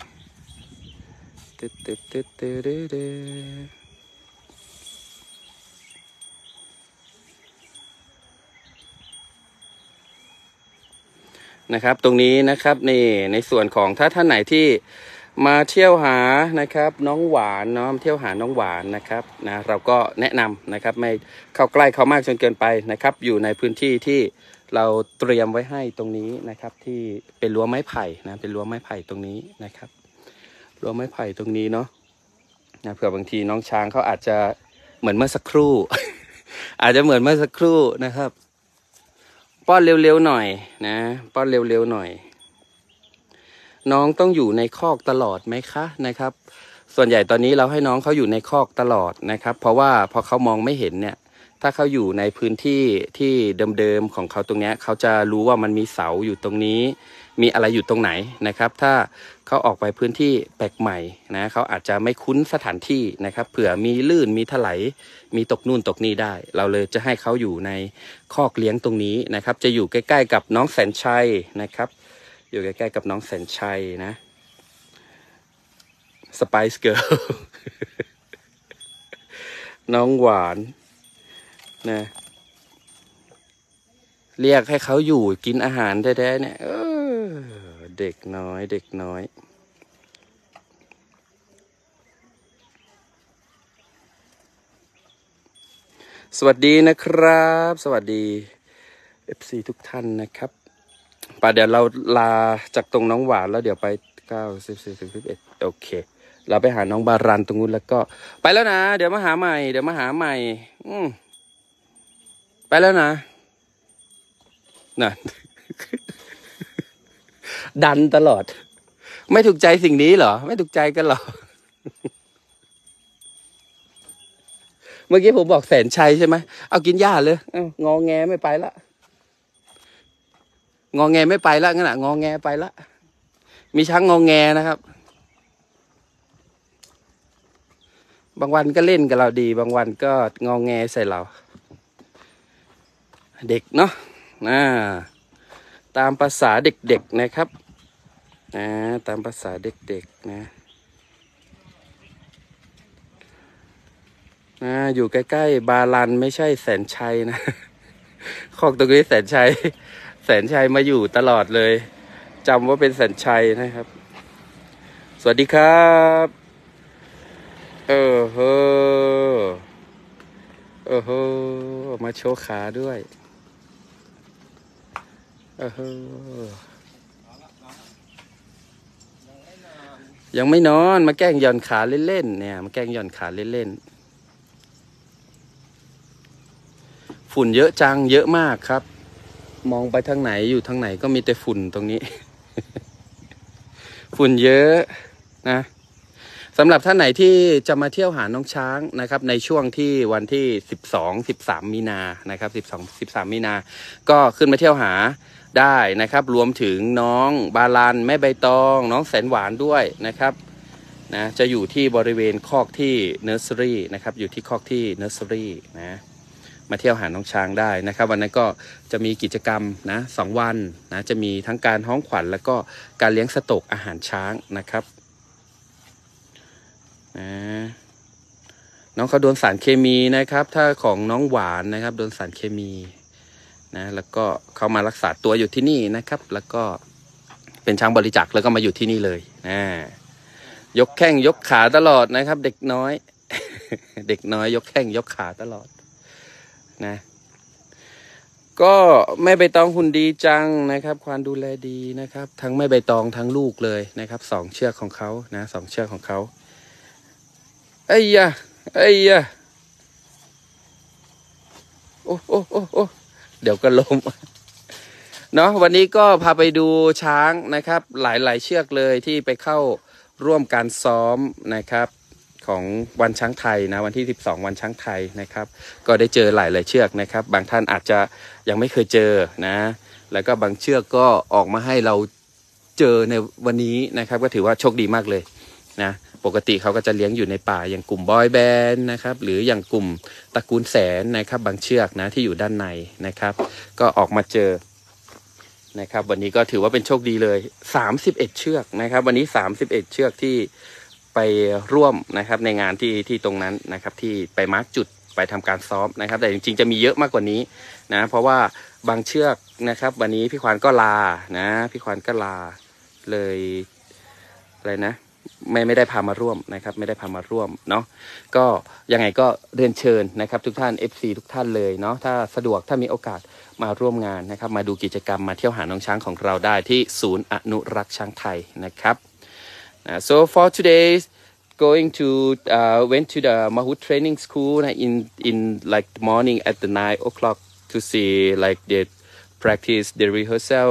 A: นะครับตรงนี้นะครับนี่ในส่วนของถ้าท่านไหนที่มาเที่ยวหานะครับน้องหวานเนาะเที่ยวหาน้องหวานนะครับนะเราก็แนะนำนะครับไม่เข้าใกล้เขามากจนเกินไปนะครับอยู่ในพื้นที่ที่เราเตรียมไว้ให้ตรงนี้นะครับที่เป็นรั้วไม้ไผ่นะเป็นรั้วไม้ไผ่ตรงนี้นะครับรั้วไม้ไผ่ตรงนี้เนาะนะเผื่อบางทีน้องช้างเขาอาจจะเหมือนเมื่อสักครู่ อาจจะเหมือนเมื่อสักครู่นะครับป้อนเร็วๆหน่อยนะป้อนเร็วๆหน่อยน้องต้องอยู่ในคอกตลอดไหมคะนะครับส่วนใหญ่ตอนนี้เราให้น้องเขาอยู่ในคอกตลอดนะครับเพราะว่าพอเขามองไม่เห็นเนี่ยถ้าเขาอยู่ในพื้นที่ที่เดิมๆของเขาตรงนี้เขาจะรู้ว่ามันมีเสาอยู่ตรงนี้มีอะไรอยู่ตรงไหนนะครับถ้าเขาออกไปพื้นที่แปลกใหม่นะเขาอาจจะไม่คุ้นสถานที่นะครับเผื่อมีลื่นมีถลายมีตกนู่นตกนี่ได้เราเลยจะให้เขาอยู่ในคอกเลี้ยงตรงนี้นะครับจะอยู่ใกล้ๆกับน้องแสนชัยนะครับอยู่ใกล้ๆกับน้องแสนชัยนะ Spice Girl น้องหวานนะเรียกให้เขาอยู่กินอาหารแท้ๆเนี่ยเด็กน้อยเด็กน้อยสวัสดีนะครับสวัสดี FC ทุกท่านนะครับป่ะเดี๋ยวเราลาจากตรงน้องหวานแล้วเดี๋ยวไป9 14 11โอเคเราไปหาน้องบารันตรงนู้นแล้วก็ไปแล้วนะเดี๋ยวมาหาใหม่ไปแล้วนะน่ะ ดันตลอดไม่ถูกใจสิ่งนี้เหรอไม่ถูกใจกันเหรอ เมื่อกี้ผมบอกแสนชัยใช่ไหมเอากินหญ้าเลยงอแงไม่ไปละงอแงไม่ไปละงั้นอ่ะงอแงไปละมีช้างงอแงนะครับบางวันก็เล่นกับเราดีบางวันก็งอแงใส่เราเด็กเนาะตามภาษาเด็กๆนะครับตามภาษาเด็กๆนะอยู่ใกล้ๆบาลันไม่ใช่แสนชัยนะคอกตรงนี้แสนชัยมาอยู่ตลอดเลยจำว่าเป็นแสนชัยนะครับสวัสดีครับมาโชว์ขาด้วยยังไม่นอนมาแกล้งหย่อนขาเล่นๆเนี่ยมาแกล้งหย่อนขาเล่นๆฝุ่นเยอะจังเยอะมากครับมองไปทางไหนอยู่ทางไหนก็มีแต่ฝุ่นตรงนี้ ฝุ่นเยอะนะสำหรับท่านไหนที่จะมาเที่ยวหาน้องช้างนะครับในช่วงที่วันที่12-13 มีนานะครับ12-13 มีนาก็ขึ้นมาเที่ยวหาได้นะครับรวมถึงน้องบาลันแม่ใบตองน้องแสนหวานด้วยนะครับนะจะอยู่ที่บริเวณคอกที่เนอร์เซอรี่นะครับอยู่ที่คอกที่เนอร์เซอรี่นะมาเที่ยวหาน้องช้างได้นะครับวันนั้นก็จะมีกิจกรรมนะ2 วันนะจะมีทั้งการฮ้องขวัญแล้วก็การเลี้ยงสโตกอาหารช้างนะครับน้องเขาโดนสารเคมีนะครับถ้าของน้องหวานนะครับโดนสารเคมีนะแล้วก็เขามารักษาตัวอยู่ที่นี่นะครับแล้วก็เป็นช้างบริจาคแล้วก็มาอยู่ที่นี่เลยยกแข้งยกขาตลอดนะครับเด็กน้อย เด็กน้อยยกแข้งยกขาตลอดนะก็แม่ใบตองหุ่นดีจังนะครับความดูแลดีนะครับทั้งแม่ใบตองทั้งลูกเลยนะครับ2 เชือกของเขานะ2 เชือกของเขาไอ้ยะโอ้เดี๋ยวก็ล้มเนาะวันนี้ก็พาไปดูช้างนะครับหลายๆเชือกเลยที่ไปเข้าร่วมการซ้อมนะครับของวันช้างไทยนะวันที่12วันช้างไทยนะครับก็ได้เจอหลายๆเชือกนะครับบางท่านอาจจะยังไม่เคยเจอนะแล้วก็บางเชือกก็ออกมาให้เราเจอในวันนี้นะครับก็ถือว่าโชคดีมากเลยนะปกติเขาก็จะเลี้ยงอยู่ในป่าอย่างกลุ่มบอยแบนด์นะครับหรืออย่างกลุ่มตระกูลแสนนะครับบางเชือกนะที่อยู่ด้านในนะครับก็ออกมาเจอนะครับวันนี้ก็ถือว่าเป็นโชคดีเลย31เชือกนะครับวันนี้31เชือกที่ไปร่วมนะครับในงานที่ตรงนั้นนะครับที่ไปมาร์กจุดไปทำการซ้อมนะครับแต่จริงๆจะมีเยอะมากกว่านี้นะเพราะว่าบางเชือกนะครับวันนี้พี่ควานก็ลานะพี่ควานก็ลาเลยอะไรนะไม่ได้พามาร่วมนะครับไม่ได้พามาร่วมเนาะก็ยังไงก็เรียนเชิญนะครับทุกท่าน FC ทุกท่านเลยเนาะถ้าสะดวกถ้ามีโอกาสมาร่วมงานนะครับมาดูกิจกรรมมาเที่ยวหาน้องช้างของเราได้ที่ศูนย์อนุรักษ์ช้างไทยนะครับso for today going to went to the Mahout training school in like the morning at the 9 o'clock to see like the practice the rehearsal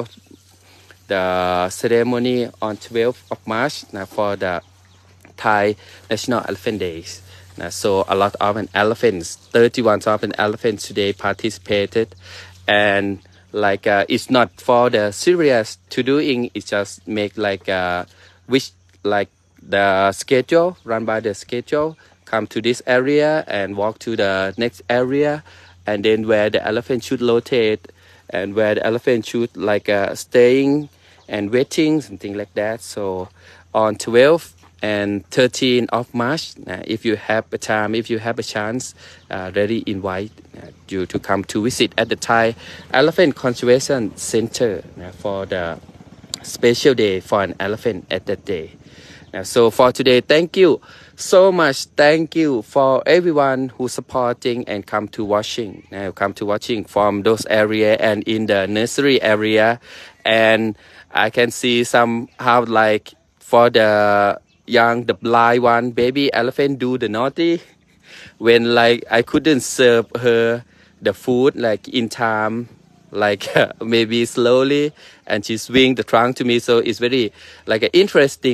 A: the ceremony on 12th of March for the Thai National Elephant Days. So a lot of elephants, 31 of elephants today participated, and like it's not for the serious to doing. It's just make like which like the schedule run by the schedule. Come to this area and walk to the next area, and then where the elephant should rotate, and where the elephant should like staying and waiting, something like that. So on 12th and 13th of March, if you have a time, if you have a chance, really invite you to come to visit at the Thai Elephant Conservation Center for the special day for an elephant at that day. So for today, thank you so much. Thank you for everyone who supporting and come to watching from those area and in the nursery area. And I can see somehow like for the the blind one, baby elephant do the naughty when like I couldn't serve her the food like in time, like maybe slowly, and she swing the trunk to me. So it's very like an interesting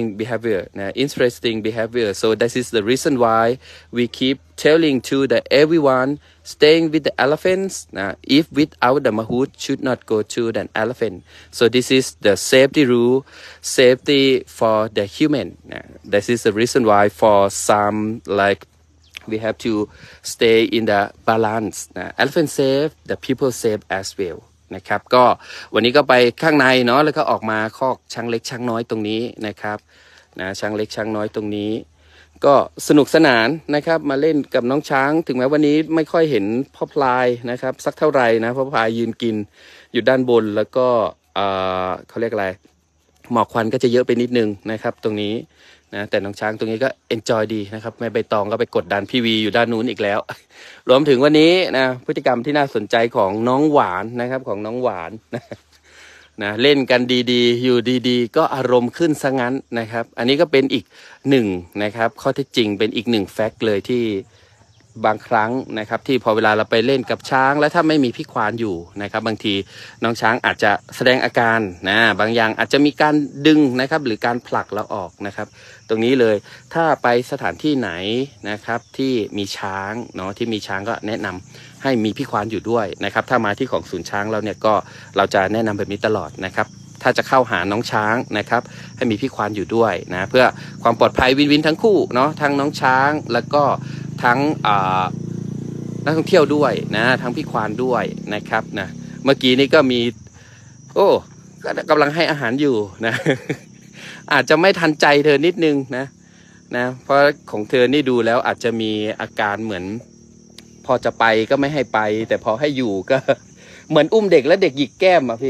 A: behavior. So that is the reason why we keep telling to the everyone staying with the elephants. If without the Mahout should not go to the elephant. So this is the safety rule, safety for the human. That is the reason why for some like we have to stay in the balance. Elephant safe, the people safe as well. นะครับก็วันนี้ก็ไปข้างในเนาะแล้วก็ออกมาคอกช้างเล็กช้างน้อยตรงนี้นะครับช้างเล็กช้างน้อยตรงนี้ก็สนุกสนานนะครับมาเล่นกับน้องช้างถึงแม้วันนี้ไม่ค่อยเห็นพ่อพลายนะครับสักเท่าไหร่นะพ่อพลายยืนกินอยู่ด้านบนแล้วก็เขาเรียกอะไรหมอกควันก็จะเยอะไปนิดนึงนะครับตรงนี้นะแต่น้องช้างตรงนี้ก็เอนจอยดีนะครับแม่ใบตองก็ไปกดดันพี่วีอยู่ด้านนู้นอีกแล้วรวมถึงวันนี้นะพฤติกรรมที่น่าสนใจของน้องหวานนะครับของน้องหวานนะเล่นกันดีๆอยู่ดีๆก็อารมณ์ขึ้นซะงั้นนะครับอันนี้ก็เป็นอีกหนึ่งนะครับข้อเท็จจริงเป็นอีกหนึ่งแฟกต์เลยที่บางครั้งนะครับที่พอเวลาเราไปเล่นกับช้างแล้วถ้าไม่มีพี่ควานอยู่นะครับบางทีน้องช้างอาจจะแสดงอาการนะบางอย่างอาจจะมีการดึงนะครับหรือการผลักเราออกนะครับตรงนี้เลยถ้าไปสถานที่ไหนนะครับที่มีช้างเนาะที่มีช้างก็แนะนำให้มีพี่ควานอยู่ด้วยนะครับถ้ามาที่ของศูนย์ช้างเราเนี่ยก็เราจะแนะนำแบบนี้ตลอดนะครับถ้าจะเข้าหาน้องช้างนะครับให้มีพี่ควานอยู่ด้วยนะเพื่อความปลอดภัยวินทั้งคู่เนาะทั้งน้องช้างแล้วก็ทั้งนักท่องเที่ยวด้วยนะทั้งพี่ควานด้วยนะครับนะเมื่อกี้นี้ก็มีก็กำลังให้อาหารอยู่นะ อาจจะไม่ทันใจเธอนิดนึงนะเพราะของเธอนี่ดูแล้วอาจจะมีอาการเหมือนพอจะไปก็ไม่ให้ไปแต่พอให้อยู่ก็เหมือนอุ้มเด็กแล้วเด็กหยิกแก้มอ่ะพี่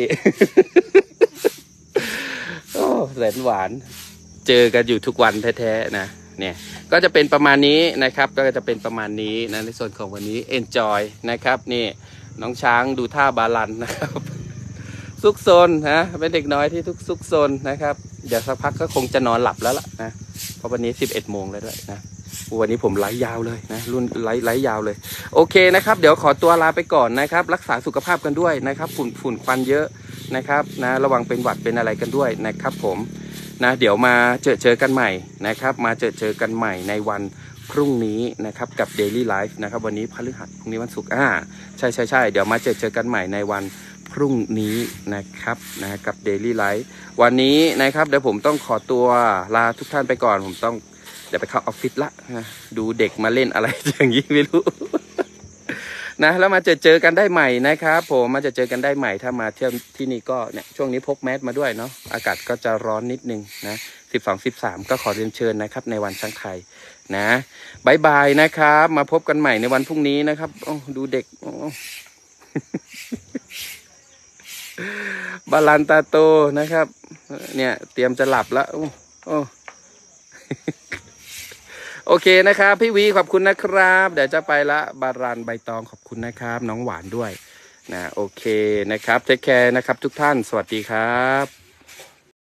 A: โอ้แสนหวานเจอกันอยู่ทุกวันแท้ๆนะเนี่ยก็จะเป็นประมาณนี้นะครับก็จะเป็นประมาณนี้นะในส่วนของวันนี้ enjoy นะครับนี่น้องช้างดูท่าบาลันนะครับซุกซนนะเป็นเด็กน้อยที่ซุกซนนะครับเดี๋ยวสักพักก็คงจะนอนหลับแล้วล่ะนะเพราะวันนี้11 โมงแล้วด้วยนะวันนี้ผมไลฟ์ยาวเลยนะรุ่นไลฟ์ยาวเลยโอเคนะครับเดี๋ยวขอตัวลาไปก่อนนะครับรักษาสุขภาพกันด้วยนะครับฝุ่นควันเยอะนะครับนะระวังเป็นหวัดเป็นอะไรกันด้วยนะครับผมนะเดี๋ยวมาเจอกันใหม่นะครับมาเจอกันใหม่ในวันพรุ่งนี้นะครับกับ Daily Life นะครับวันนี้พฤหัสพรุ่งนี้วันศุกร์ใช่เดี๋ยวมาเจอกันใหม่ในวันพรุ่งนี้นะครับนะกับ Daily Life วันนี้นะครับเดี๋ยวผมต้องขอตัวลาทุกท่านไปก่อนผมต้องเดี๋ยวไปเข้าออฟฟิศละนะดูเด็กมาเล่นอะไรอย่างนี้ไม่รู้ นะแล้วมาเจอกันได้ใหม่นะครับผมมาเจอกันได้ใหม่ถ้ามาเที่ยวที่นี่ก็เนี่ยช่วงนี้พกแมสมาด้วยเนาะอากาศก็จะร้อนนิดนึงนะ12-13ก็ขอเรียนเชิญนะครับในวันช้างไทยนะบายบายนะครับมาพบกันใหม่ในวันพรุ่งนี้นะครับโอ้ดูเด็ก บาลันตาโตนะครับเนี่ยเตรียมจะหลับแล้วโอ้ โอเคนะครับพี่วีขอบคุณนะครับเดี๋ยวจะไปละบารันใบตองขอบคุณนะครับน้องหวานด้วยนะโอเคนะครับเทคแคร์นะครับทุกท่านสวัสดีครับ